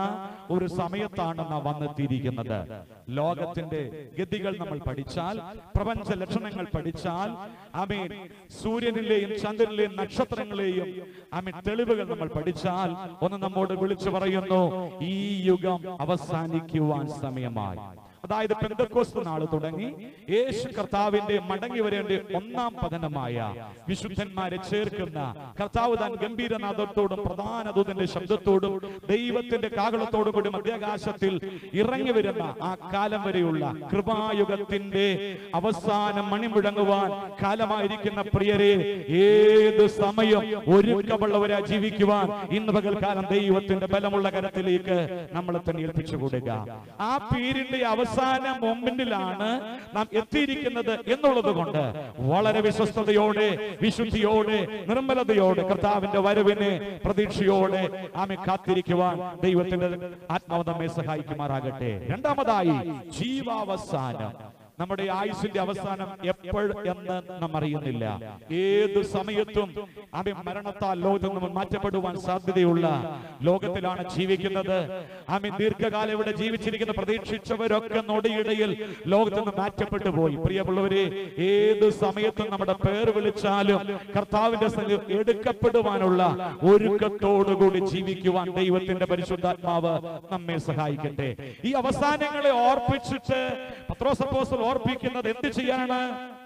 ഒരു സമയത്താണ് നാം വന്നെത്തിയിരിക്കുന്നത്. ലോകത്തിന്റെ ഗതികൾ നമ്മൾ പഠിച്ചാൽ, പ്രപഞ്ച ലക്ഷണങ്ങൾ പഠിച്ചാൽ, ആമേൻ, സൂര്യനിലെയും ചന്ദ്രനിലെയും നക്ഷത്രങ്ങളെയും ആമേൻ തെളിവുകൾ നമ്മൾ പഠിച്ചാൽ ഒന്ന് നമ്മോട് വിളിച്ചു പറയുന്നു, ഈ യുഗം അവസാനിക്കുവാൻ സമയമായി. അതായത് പെന്തക്കോസ്ത് നാൾ തുടങ്ങി യേശു കർത്താവിന്റെ മടങ്ങി വരേണ്ട ഒന്നാം പതനമായ വിശുദ്ധന്മാരെ ചേർക്കുന്ന കർത്താവ് താൻ ഗംഭീരനാദത്തോടും പ്രധാന ദൂതന്റെ ശബ്ദത്തോടും ദൈവത്തിന്റെ കാഹളത്തോടും കൂടി മധ്യാകാശത്തിൽ ഇറങ്ങി വരുന്ന ആ കാലം വരെയുള്ള കൃപായുഗത്തിന്റെ അവസാനം മണിമുഴങ്ങുവാൻ കാലമായിരിക്കുന്ന പ്രിയരെ, ഏത് സമയം ഒരുക്കമുള്ളവരാ ജീവിക്കുവാൻ ഇന്ന് പകൽക്കാലം ദൈവത്തിന്റെ ബലമുള്ള കരത്തിലേക്ക് നമ്മളെ തന്നെ ഏൽപ്പിച്ചു കൊടുക്കുക. ആ പീരിന്റെ അവസാന മൊമെന്റിലാണ് നാം എത്തിയിരിക്കുന്നത് എന്നുള്ളത് കൊണ്ട് വളരെ വിശ്വസ്തയോടെ, വിശുദ്ധിയോടെ, നിർമ്മലതയോടെ കർത്താവിന്റെ വരവിനെ പ്രതീക്ഷയോടെ ആമെ കാത്തിരിക്കുവാൻ ദൈവത്തിന്റെ ആത്മാവ് നമ്മെ സഹായിക്കുമാറാകട്ടെ. രണ്ടാമതായി, ജീവാവസാനം. നമ്മുടെ ആയുസിന്റെ അവസാനം എപ്പോൾ എന്ന് നാം അറിയുന്നില്ല. ഏത് സമയത്തും ആമേ മരണത്താൽ ലോകത്തിൽ നിന്ന് മാറ്റപ്പെടുവാൻ സാധ്യതയുള്ള ലോകത്തിലാണ് ജീവിക്കുന്നത്. ആമേ ദീർഘകാലം ഇവിടെ ജീവിച്ചിരിക്കുന്ന പ്രതീക്ഷിച്ചവരൊക്കെ നൊടിയിടയിൽ ലോകത്തിൽ നിന്ന് മാറ്റപ്പെട്ടു പോയി. പ്രിയമുള്ളവരെ, ഏത് സമയത്തും നമ്മുടെ പേർ വിളിച്ചാലും കർത്താവിന്റെ സന്നിധിയിൽ എടുക്കപ്പെടുവാനുള്ള ഒരുക്കത്തോടുകൂടി ജീവിക്കുവാൻ ദൈവത്തിന്റെ പരിശുദ്ധാത്മാവ് നമ്മെ സഹായിക്കട്ടെ. ഈ അവസാനങ്ങളെ ഓർപ്പിച്ചിട്ട് പത്രോസ് അപ്പോസ്തലൻ ഓർപ്പിക്കുന്നത് എന്ത് ചെയ്യാണ്?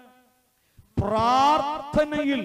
പ്രാർത്ഥനയിൽ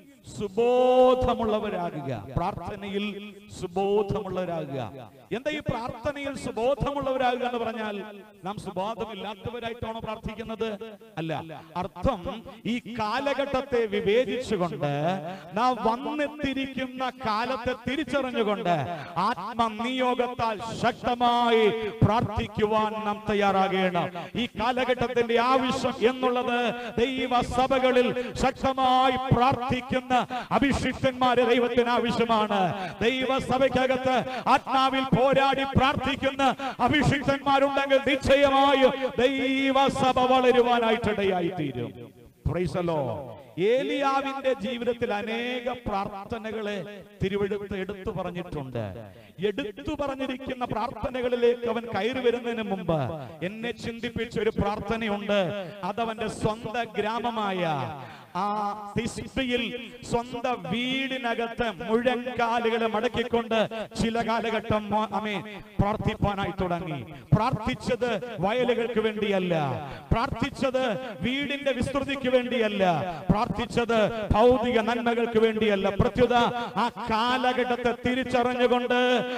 സുബോധമുള്ളവരാകുക. പ്രാർത്ഥനയിൽ സുബോധമുള്ളവരാകുക. എന്താ ഈ പ്രാർത്ഥനയിൽ സുബോധമുള്ളവരാകുക എന്ന് പറഞ്ഞാൽ? നാം സുബോധമില്ലാത്തവരായിട്ടാണോ പ്രാർത്ഥിക്കുന്നത്? അല്ല. അർത്ഥം, ഈ കാലഘട്ടത്തെ വിവേചിച്ചുകൊണ്ട് നാം വന്നെത്തിയിരിക്കുന്ന കാലത്തെ തിരിച്ചറിഞ്ഞുകൊണ്ട് ആത്മനിയോഗത്താൽ ശക്തമായി പ്രാർത്ഥിക്കുവാൻ നാം തയ്യാറാകണം. ഈ കാലഘട്ടത്തിന്റെ ആവശ്യം എന്നുള്ളത് ദൈവസഭകളിൽ ശക്തമായി പ്രാർത്ഥിക്കുന്ന അഭിഷിക്തന്മാരെ ദൈവത്തിന് ആവശ്യമാണ്. ദൈവസഭയ്ക്കകത്ത് ആത്മാവിൽ പോരാടി പ്രാർത്ഥിക്കുന്ന അഭിഷിക്തന്മാരുണ്ടെങ്കിൽ നിശ്ചയമായും ദൈവസഭ വളരുവാനായിട്ടിടയായി തീരും. Price the Lord. ഏലിയാവിന്റെ ജീവിതത്തിൽ അനേക പ്രാർത്ഥനകളെ തിരുവെടുത്ത് എടുത്തു പറഞ്ഞിട്ടുണ്ട്. എടുത്തു പറഞ്ഞിരിക്കുന്ന പ്രാർത്ഥനകളിലേക്ക് അവൻ കയറി വരുന്നതിന് മുമ്പ് എന്നെ ചിന്തിപ്പിച്ച ഒരു പ്രാർത്ഥനയുണ്ട്. അതവന്റെ സ്വന്തം ഗ്രാമമായ ആ തിസ്ബയിൽ സ്വന്തം വീടിനകത്ത് മുഴങ്കാലുകളെ മടക്കിക്കൊണ്ട് ചില കാലഘട്ടം ആമേൻ പ്രാർത്ഥിപ്പാനായി തുടങ്ങി. പ്രാർത്ഥിച്ചത് വയലുകൾക്ക് വേണ്ടിയല്ല, പ്രാർത്ഥിച്ചത് വീടിന്റെ വിസ്തൃതിക്ക് വേണ്ടിയല്ല, പ്രാർത്ഥിച്ചത് ഭൗതിക നന്മകൾക്ക് വേണ്ടിയല്ല. പ്രത്യുത ആ കാലഘട്ടത്തെ തിരിച്ചറിഞ്ഞുകൊണ്ട്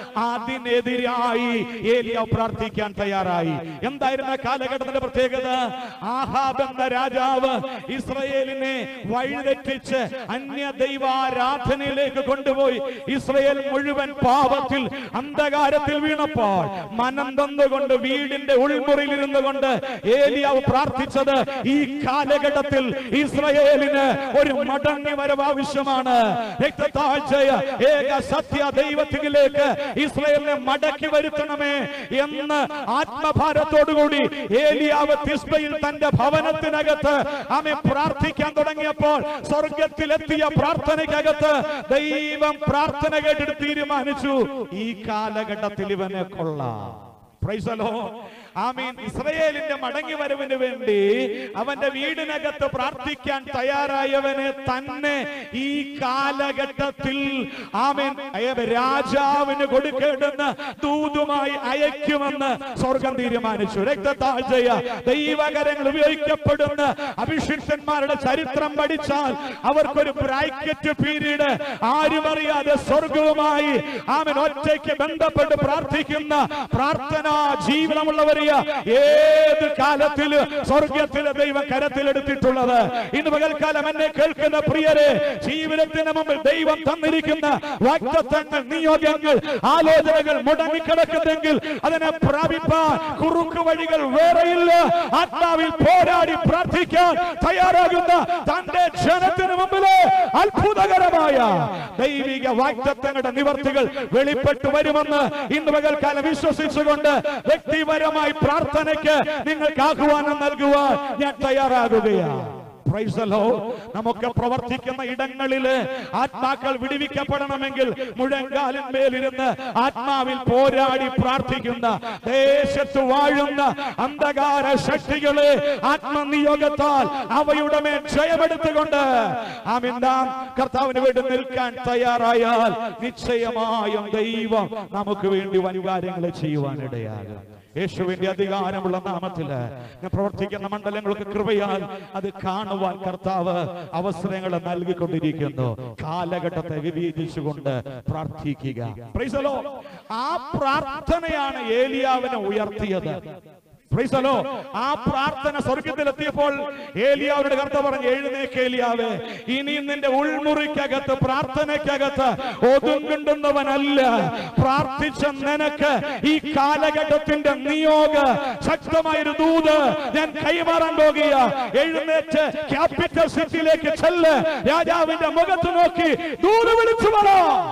അതിനെതിരായി ഏലിയാവ് പ്രാർത്ഥിക്കാൻ തയ്യാറായി. എന്തായിരുന്നു കാലഘട്ടത്തിന്റെ പ്രത്യേകത? ആഹാബ് എന്ന രാജാവ് ഇസ്രായേലിനെ വഴിതെറ്റിച്ച് അന്യ ദൈവാരാധനയിലേക്ക് കൊണ്ടുപോയി ഇസ്രായേൽ മുഴുവൻ പാപത്തിൽ അന്ധകാരത്തിൽ വീണപ്പോൾ മനം തന്നുകൊണ്ട് വീടിന്റെ ഉൾമുറിയിൽ ഇരുന്നു കൊണ്ട് ഏലിയാവ് പ്രാർത്ഥിച്ചത്, ഈ കാലഘട്ടത്തിൽ ഇസ്രായേലിന് ഒരു മടങ്ങി വരവ് ആവശ്യമാണ്. രക്തത്താഴ്ചയ ഏക സത്യ ദൈവത്തിലേക്ക് ഇസ്രായേലിനെ മടക്കി വരുത്തണമേ എന്ന് ആത്മഭാരത്തോടുകൂടി ഏലിയാവ് തിസ്ബയിൽ തന്റെ ഭവനത്തിനകത്ത് ആമേൻ പ്രാർത്ഥിക്കാൻ തുടങ്ങിയപ്പോൾ സ്വർഗത്തിലെത്തിയ പ്രാർത്ഥനയ്ക്കകത്ത് ദൈവം പ്രാർത്ഥന കേട്ടിട്ട് തീരുമാനിച്ചു, ഈ കാലഘട്ടത്തിൽ ഇവനെ കൊള്ളാം. Praise the lord. ആമീൻ. ഇസ്രായേലിന്റെ മടങ്ങി വരവിന് വേണ്ടി അവന്റെ വീടിനകത്ത് പ്രാർത്ഥിക്കാൻ തയ്യാറായവനെ തന്നെ ഈ കാലഘട്ടത്തിൽ ആമീൻ രാജാവിന് കൊടുക്കേണ്ടുന്ന ദൂതുമായി അയക്കുമെന്ന് സ്വർഗം തീരുമാനിച്ചു. രക്തത്താഴ്ചയ ദൈവകരങ്ങൾ ഉപയോഗിക്കപ്പെടുന്ന അഭിഷിക്തന്മാരുടെ ചരിത്രം പഠിച്ചാൽ അവർക്കൊരു ബ്രാക്കറ്റ് പീരീഡ് ആരും അറിയാതെ സ്വർഗവുമായി ആമീൻ ഒറ്റയ്ക്ക് ബന്ധപ്പെട്ട് പ്രാർത്ഥിക്കുന്ന പ്രാർത്ഥനാ ജീവിതമുള്ളവരെ ഏത് കാലത്തില് സ്വർഗത്തിലെ ദൈവം കരത്തിലെടുത്തിട്ടുള്ളത്. ഇന്ന് പകൽക്കാലം എന്നെ കേൾക്കുന്ന പ്രിയരെ, ജീവിതത്തിന് മുമ്പിൽ ദൈവം തന്നിരിക്കുന്ന വാഗ്ദത്തങ്ങൾ, നിയോഗങ്ങൾ, ആലോചനകൾ മുടങ്ങിക്കിടക്കുന്നെങ്കിൽ അതിനെ പ്രാപിപ്പാൻ കുറുക്കു വഴികൾ വേറെയില്ല. ആത്മാവിൽ പോരാടി പ്രാർത്ഥിക്കാൻ തയ്യാറാകുന്ന തന്റെ ജനത്തിന് മുമ്പില് അത്ഭുതകരമായ ദൈവിക വാഗ്ദത്തങ്ങളുടെ നിവർത്തികൾ വെളിപ്പെട്ടു വരുമെന്ന് ഇന്ന് പകൽക്കാലം വിശ്വസിച്ചുകൊണ്ട് വ്യക്തിപരമായി പ്രാർത്ഥനയ്ക്ക് നിങ്ങൾക്ക് ആഹ്വാനം നൽകുവാൻ ഞാൻ തയ്യാറാകുകയാണ്. Price the Lord. നമുക്ക് പ്രവർത്തിക്കുന്ന ഇടങ്ങളില് ആത്മാക്കൾ വിടുവിക്കപ്പെടണമെങ്കിൽ മുഴങ്കാലിന്മേലിരുന്ന് ആത്മാവിൽ പോരാടി പ്രാർത്ഥിക്കുന്ന, ദേശത്ത് വാഴുന്ന അന്ധകാര ശക്തികളെ ആത്മനിയോഗത്താൽ അവയുടെ മേൽ ജയമെടുത്തുകൊണ്ട് ആമേൻ നാം കർത്താവിന് വേണ്ടി നിൽക്കാൻ തയ്യാറായാൽ നിശ്ചയമായും ദൈവം നമുക്ക് വേണ്ടി വൻ കാര്യങ്ങൾ ചെയ്യുവാനിടയാകും. യേശുവിന്റെ അധികാരമുള്ള നാമത്തില് പ്രവർത്തിക്കുന്ന മണ്ഡലങ്ങൾക്ക് കൃപയാൽ അത് കാണുവാൻ കർത്താവ് അവസരങ്ങൾ നൽകിക്കൊണ്ടിരിക്കുന്നു. കാലഘട്ടത്തെ വിവേചിച്ചുകൊണ്ട് പ്രാർത്ഥിക്കുക. Praise the lord. ആ പ്രാർത്ഥനയാണ് ഏലിയാവിനെ ഉയർത്തിയത്. Praise the lord. ആ പ്രാർത്ഥന സ്വർഗ്ഗത്തിലെത്തിയപ്പോൾ ഏലിയാവിനോട് കർത്താവ് പറഞ്ഞു, എഴുന്നേൽക്ക് ഏലിയാവേ, ഇനി നിന്റെ ഉൾമുറിക്കകത്ത് പ്രാർത്ഥനയ്ക്കകത്ത് ഒതുങ്ങുന്നവനല്ല, പ്രാർത്ഥിച്ച നിനക്ക് ഈ കാലഘട്ടത്തിന്റെ നിയോഗ ശക്തമായൊരു ദൂത് ഞാൻ കൈമാറാൻ പോകുക. എഴുന്നേറ്റ് ക്യാപിറ്റൽ സിറ്റിയിലേക്ക് ചെല്ല്, രാജാവിന്റെ മുഖത്ത് നോക്കി ദൂത് വിളിച്ചു പറ.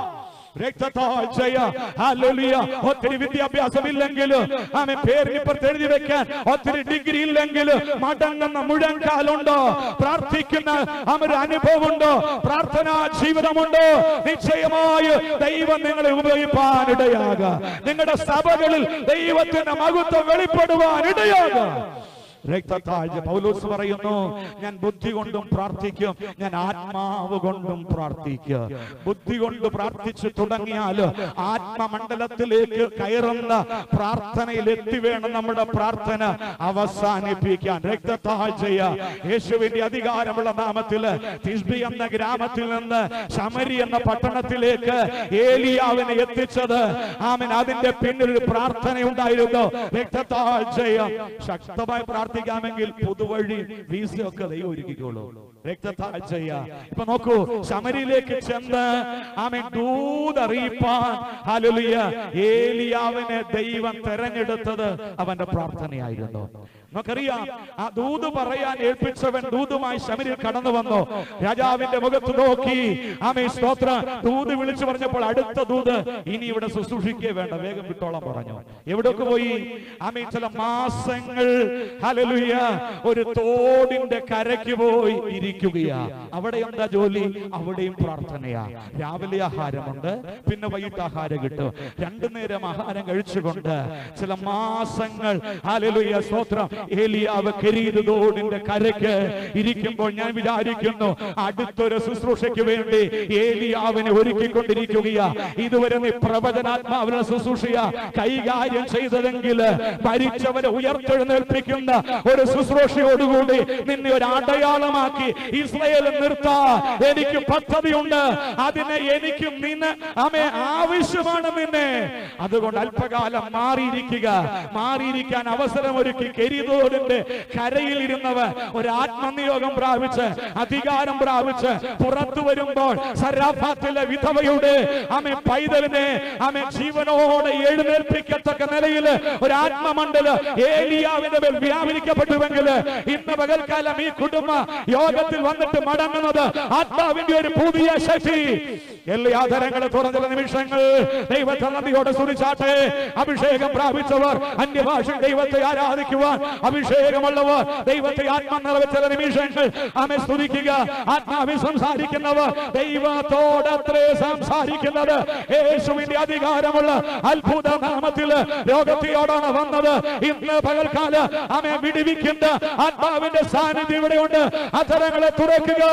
രക്തത്താഴ്ചയ ഹല്ലേലൂയ. ഒത്തിരി വിദ്യാഭ്യാസമില്ലെങ്കിലും ആമേൻ പേരിനിപ്പുറത്ത് എഴുതി വെക്കാൻ ഒത്തിരി ഡിഗ്രി ഇല്ലെങ്കിലും മടങ്ങുന്ന മുഴങ്കാലുണ്ടോ, പ്രാർത്ഥിക്കുന്ന ഒരു അനുഭവമുണ്ടോ, പ്രാർത്ഥനാ ജീവിതമുണ്ടോ, നിശ്ചയമായി ദൈവം നിങ്ങളെ ഉപയോഗിപ്പാനിടയാകാം. നിങ്ങളുടെ സഭകളിൽ ദൈവത്തിന്റെ മഹത്വം വെളിപ്പെടുവാനിടയാകാം. രക്തത്താഴ്ച പൗലോസ് പറയുന്നു, ഞാൻ ബുദ്ധി കൊണ്ടും പ്രാർത്ഥിക്കും, ഞാൻ ആത്മാവ് കൊണ്ടും പ്രാർത്ഥിക്കും. ബുദ്ധി കൊണ്ട് പ്രാർത്ഥിച്ചു തുടങ്ങിയാൽ ആത്മമണ്ഡലത്തിലേക്ക് കയറുന്ന പ്രാർത്ഥനയിൽ എത്തി വേണം നമ്മുടെ പ്രാർത്ഥന അവസാനിപ്പിക്കാൻ. രക്തത്താഴ്ചയ യേശുവിന്റെ അധികാരമുള്ള നാമത്തിൽ തിസ്ബി എന്ന ഗ്രാമത്തിൽ നിന്ന് ശമരി എന്ന പട്ടണത്തിലേക്ക് ഏലിയാവിനെ എത്തിച്ചത് ആമേൻ അതിന്റെ പിന്നിൽ ഒരു പ്രാർത്ഥനയുണ്ടായിരുന്നു. രക്തത്താഴ്ചയ ശക്തമായി പ്രാർത്ഥന ാമെങ്കിൽ പുതുവഴി വീസയൊക്കെ ദൈവം ഒരുക്കിക്കോളൂ. രക്തത്താഴ്ചയ ഇപ്പൊ നോക്കൂ, ശമരിയിലേക്ക് ചെന്ന് ആമേൻ ദൂതറിയിപ്പാൻ ഹല്ലേലൂയ ഏലിയാവിനെ ദൈവം തെരഞ്ഞെടുത്തത് അവന്റെ പ്രാർത്ഥനയായിരുന്നു. നമുക്കറിയാം, ആ ദൂത് പറയാൻ ഏൽപ്പിച്ചവൻ ദൂതുമായി ശമരിയിൽ കടന്നു വന്നു. രാജാവിന്റെ മുഖത്ത് നോക്കി ആമേൻ സ്തോത്രം ദൂത് വിളിച്ചു പറഞ്ഞപ്പോൾ അടുത്ത ദൂത്, ഇനി ഇവിടെ ശുശ്രൂഷിക്കേ വേണ്ട, വേഗം വിട്ടോളം പറഞ്ഞു. എവിടൊക്കെ പോയി? ആമേൻ ചില മാസങ്ങൾ ഹല്ലേലൂയ ഒരു തോടിന്റെ കരയ്ക്ക് പോയി ഇരിക്കുകയാ. അവിടെ എന്താ ജോലി? അവിടെയും പ്രാർത്ഥനയാ. രാവിലെ ആഹാരമുണ്ട്, പിന്നെ വൈകിട്ട് ആഹാരം കിട്ടും. രണ്ടു നേരം ആഹാരം കഴിച്ചുകൊണ്ട് ചില മാസങ്ങൾ ഹല്ലേലൂയ സ്തോത്രം ഏലിയാവ് കെരീത് തോടിന്റെ കരയ്ക്ക് ഇരിക്കുമ്പോൾ ഞാൻ വിചാരിക്കുന്നു, അടുത്തൊരു ശുശ്രൂഷയ്ക്ക് വേണ്ടി ഏലിയാവിനെ ഒരുക്കിക്കൊണ്ടിരിക്കുകയാ. ഇതുവരെ നീ പ്രവചനാത്മാവിനെ ശുശ്രൂഷയ കൈകാര്യം ചെയ്തതെങ്കിൽ മരിച്ചവരെ ഉയർത്തെഴുന്നേൽപ്പിക്കുന്ന ഒരു ശുശ്രൂഷയോടുകൂടി നിന്നെ ഒരു അടയാളമാക്കി ഇസ്രായേൽ നിർത്താൻ എനിക്ക് പദ്ധതിയുണ്ട്. അതിനെ എനിക്ക് നിന്നെ ആമേ ആവശ്യമാണ് നിന്നെ. അതുകൊണ്ട് അല്പകാലം മാറിയിരിക്കുക. മാറിയിരിക്കാൻ അവസരം ഒരുക്കി കെരീതോടിന്റെ കരയിൽ ഇരുന്നവർ ഒരു ആത്മനിയോഗം പ്രാപിച്ച് അധികാരം പ്രാപിച്ച് പുറത്തു വരുമ്പോൾ സരാഫാത്തിലെ വിധവയുടെ ആമേ പൈതലിനെ ആമേ ജീവനോടെ എഴുന്നേൽപ്പിക്കത്തക്ക നിലയിൽ ഒരു ആത്മമണ്ഡല ഏലിയാവിന്റെ മേൽ വ്യാപരിക്കപ്പെട്ടുവെങ്കിൽ ഇന്ന് പകൽക്കാലം ഈ കുടുംബ യോഗത്തിൽ വന്നിട്ട് മടങ്ങുന്നത് ആത്മാവിന്റെ ഒരു പുതിയ ശക്തി. എല്ലാ ആധാരങ്ങളെ തുറന്നുള്ള നിമിഷങ്ങൾ ദൈവത്തെ നന്ദിയോടെ സ്തുതിച്ചാട്ടെ. അഭിഷേകം പ്രാപിച്ചവർ അന്യഭാഷ ദൈവത്തെ ആരാധിക്കുവാൻ അഭിഷേകമുള്ളവർ ദൈവത്തെ ആത്മ നിറവേറ്റുന്ന നിമിഷങ്ങൾ ആമേ സ്തുതിക്കുക. ആത്മാവിൽ സംസാരിക്കുന്നവർ ദൈവത്തോടത്രേ സംസാരിക്കുന്നത്. യേശുവിന്റെ അധികാരമുള്ള അത്ഭുത നാമത്തിൽ രോഗത്തിയോടാണ് വന്നത്. ഇന്ന് പകൽക്കാല ആമേ വിടുവിക്കുന്ന ആത്മാവിന്റെ സാന്നിധ്യം ഇവിടെയുണ്ട്. അധരങ്ങളെ തുറക്കുക.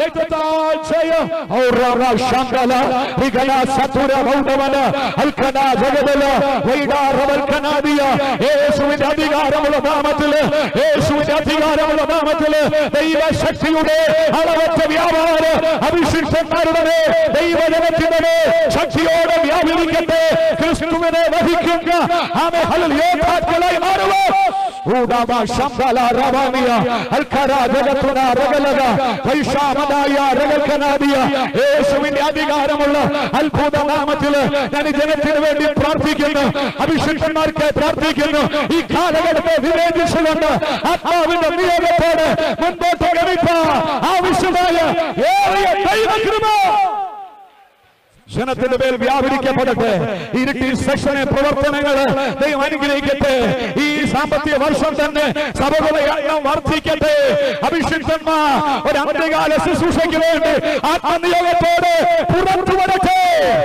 യേശുവിന്റെ അധികാരമുള്ള നാമത്തില് യേശുവിന്റെ അധികാരമുള്ള നാമത്തില് ദൈവശക്തിയുടെ അളവറ്റ വ്യാപാര അഭിഷിക്തന്മാരുടെ ദൈവജനത്തിന്റെ ശക്തിയോടെ വ്യാപരിക്കട്ടെ. ക്രിസ്തുവിനെ വഹിക്കുന്ന ആമേ ഹല്ലേലൂയ മാറുക. ഊടാബാ ശംബല റവാനിയ അൽഖരാ ജഗത്തുന റഗലഗ വൈശാമദായ റഗൽകനാദിയ യേശുവിന്റെ അധികാരമുള്ള അത്ഭുത നാമത്തിൽ ഞാൻ ജനത്തിന് വേണ്ടി പ്രാർത്ഥിക്കുന്നു. അഭിഷിക്തന്മാർക്ക് പ്രാർത്ഥിക്കുന്നു. ഈ കാലഘട്ടത്തെ വിവേചിച്ചുകൊണ്ട് ആത്മാവിന്റെ നിയോഗത്തോടെ മുൻപോട്ട് ഗമിപ്പാൻ ആവശ്യമായ ഏറിയ ദൈവകൃപ ജനത്തിന്റെ മേൽ വ്യാപരിക്കപ്പെടട്ടെ. ഇരുട്ടി സെക്ഷനെ പ്രവർത്തനങ്ങൾ ദൈവം അനുഗ്രഹിക്കട്ടെ. ഈ സാമ്പത്തിക വർഷം തന്നെ സഭകളുടെ എണ്ണം വർദ്ധിക്കട്ടെ. അഭിഷിക്തന്മാർ ഒരു അന്ത്യകാല ശുശ്രൂഷയ്ക്ക് വേണ്ടി ആത്മനിയോഗത്തോടെ പുറത്തു വരട്ടെ.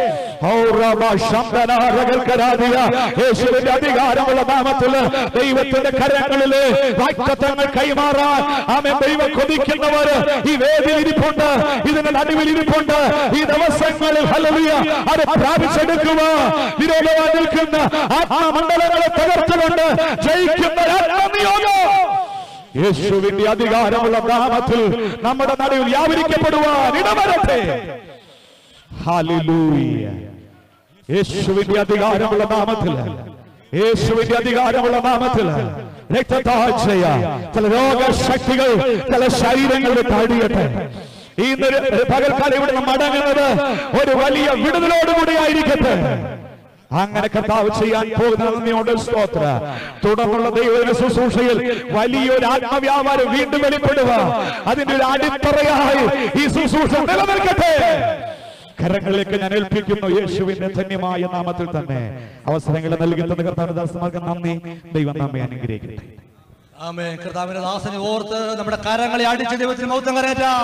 യേശുവിന്റെ അധികാരമുള്ള നാമത്തിൽ ദൈവത്തിന്റെ കരങ്ങളില് വാഗ്ദത്തങ്ങൾ കൈമാറാൻ ആമേൻ ദൈവം കൊതിക്കുന്നവർ ഈ വേദിയിൽ ഇരിപ്പുണ്ട്, ഇതിന്റെ നടുവിൽ ഇരിപ്പുണ്ട്. ഈ ദിവസങ്ങളിൽ ഹല്ലേലൂയ അത് പ്രാപിച്ചെടുക്കുക. വിരോധമായി നിൽക്കുന്ന ആത്മമണ്ഡലങ്ങളെ തകർത്തുകൊണ്ട് ജയിക്കുന്ന ആത്മനിയോഗം യേശുവിന്റെ അധികാരമുള്ള നാമത്തിൽ നമ്മുടെ നടുവിൽ വ്യാപരിക്കപ്പെടുവാൻ ഇടവരട്ടെ. ഹല്ലേലൂയ. യേശുവിന്റെ അധികാരമുള്ള നാമത്തിൽ, യേശുവിന്റെ അധികാരമുള്ള നാമത്തിൽ രക്തതാഴ്ചയ ചില രോഗശക്തികൾ ചില ശരീരങ്ങളുടെ താടിയട്ടെ. ഈ പകൽക്കാലം ഇവിടെ മടങ്ങുന്നത് ഒരു വലിയ വിടുതലോടുകൂടി ആയിരിക്കട്ടെ. അങ്ങനെ കർത്താവ് ചെയ്യാൻ പോകുന്ന നന്ദിയോട് സ്തോത്ര. തുടർന്നുള്ള ദൈവ ശുശ്രൂഷയിൽ വലിയൊരു ആത്മവ്യാപാരം വീണ്ടും വെളിപ്പെടുക. അതിന്റെ ഒരു അടിത്തറയായി ഈ ശുശ്രൂഷ നിലനിൽക്കട്ടെ. കരങ്ങളിലേക്ക് ഞാൻ ഏൽപ്പിക്കുന്നു യേശുവിന്റെ ധന്യമായ നാമത്തിൽ തന്നെ. അവസരങ്ങൾ നൽകുന്ന കർത്താവിന്റെ ദാസന്മാർക്ക് നന്ദി. ദൈവം നമ്മെ അനുഗ്രഹിക്കട്ടെ. ആമേൻ. കർത്താവിന്റെ ദാസനെ ഓർത്ത് നമ്മുടെ കരങ്ങളെ അടിച്ച് ദൈവത്തിന് മഹത്വം കരേറ്റാം.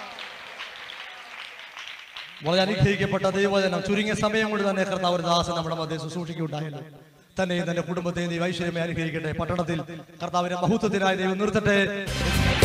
വളരെ അനുഗ്രഹിക്കപ്പെട്ട ദൈവവചനം ചുരുങ്ങിയ സമയം കൊണ്ട് തന്നെ കർത്താവിന്റെ ദാസൻ നമ്മുടെ മധ്യ ശുശ്രൂഷിക്കുകയുണ്ടായല്ലോ. തന്നെയും തന്റെ കുടുംബത്തെയും ദൈവ ഐശ്വര്യമേ അനുഗ്രഹിക്കട്ടെ. പട്ടണത്തിൽ കർത്താവിന്റെ മഹത്വത്തിനായി ദൈവം നിർത്തട്ടെ.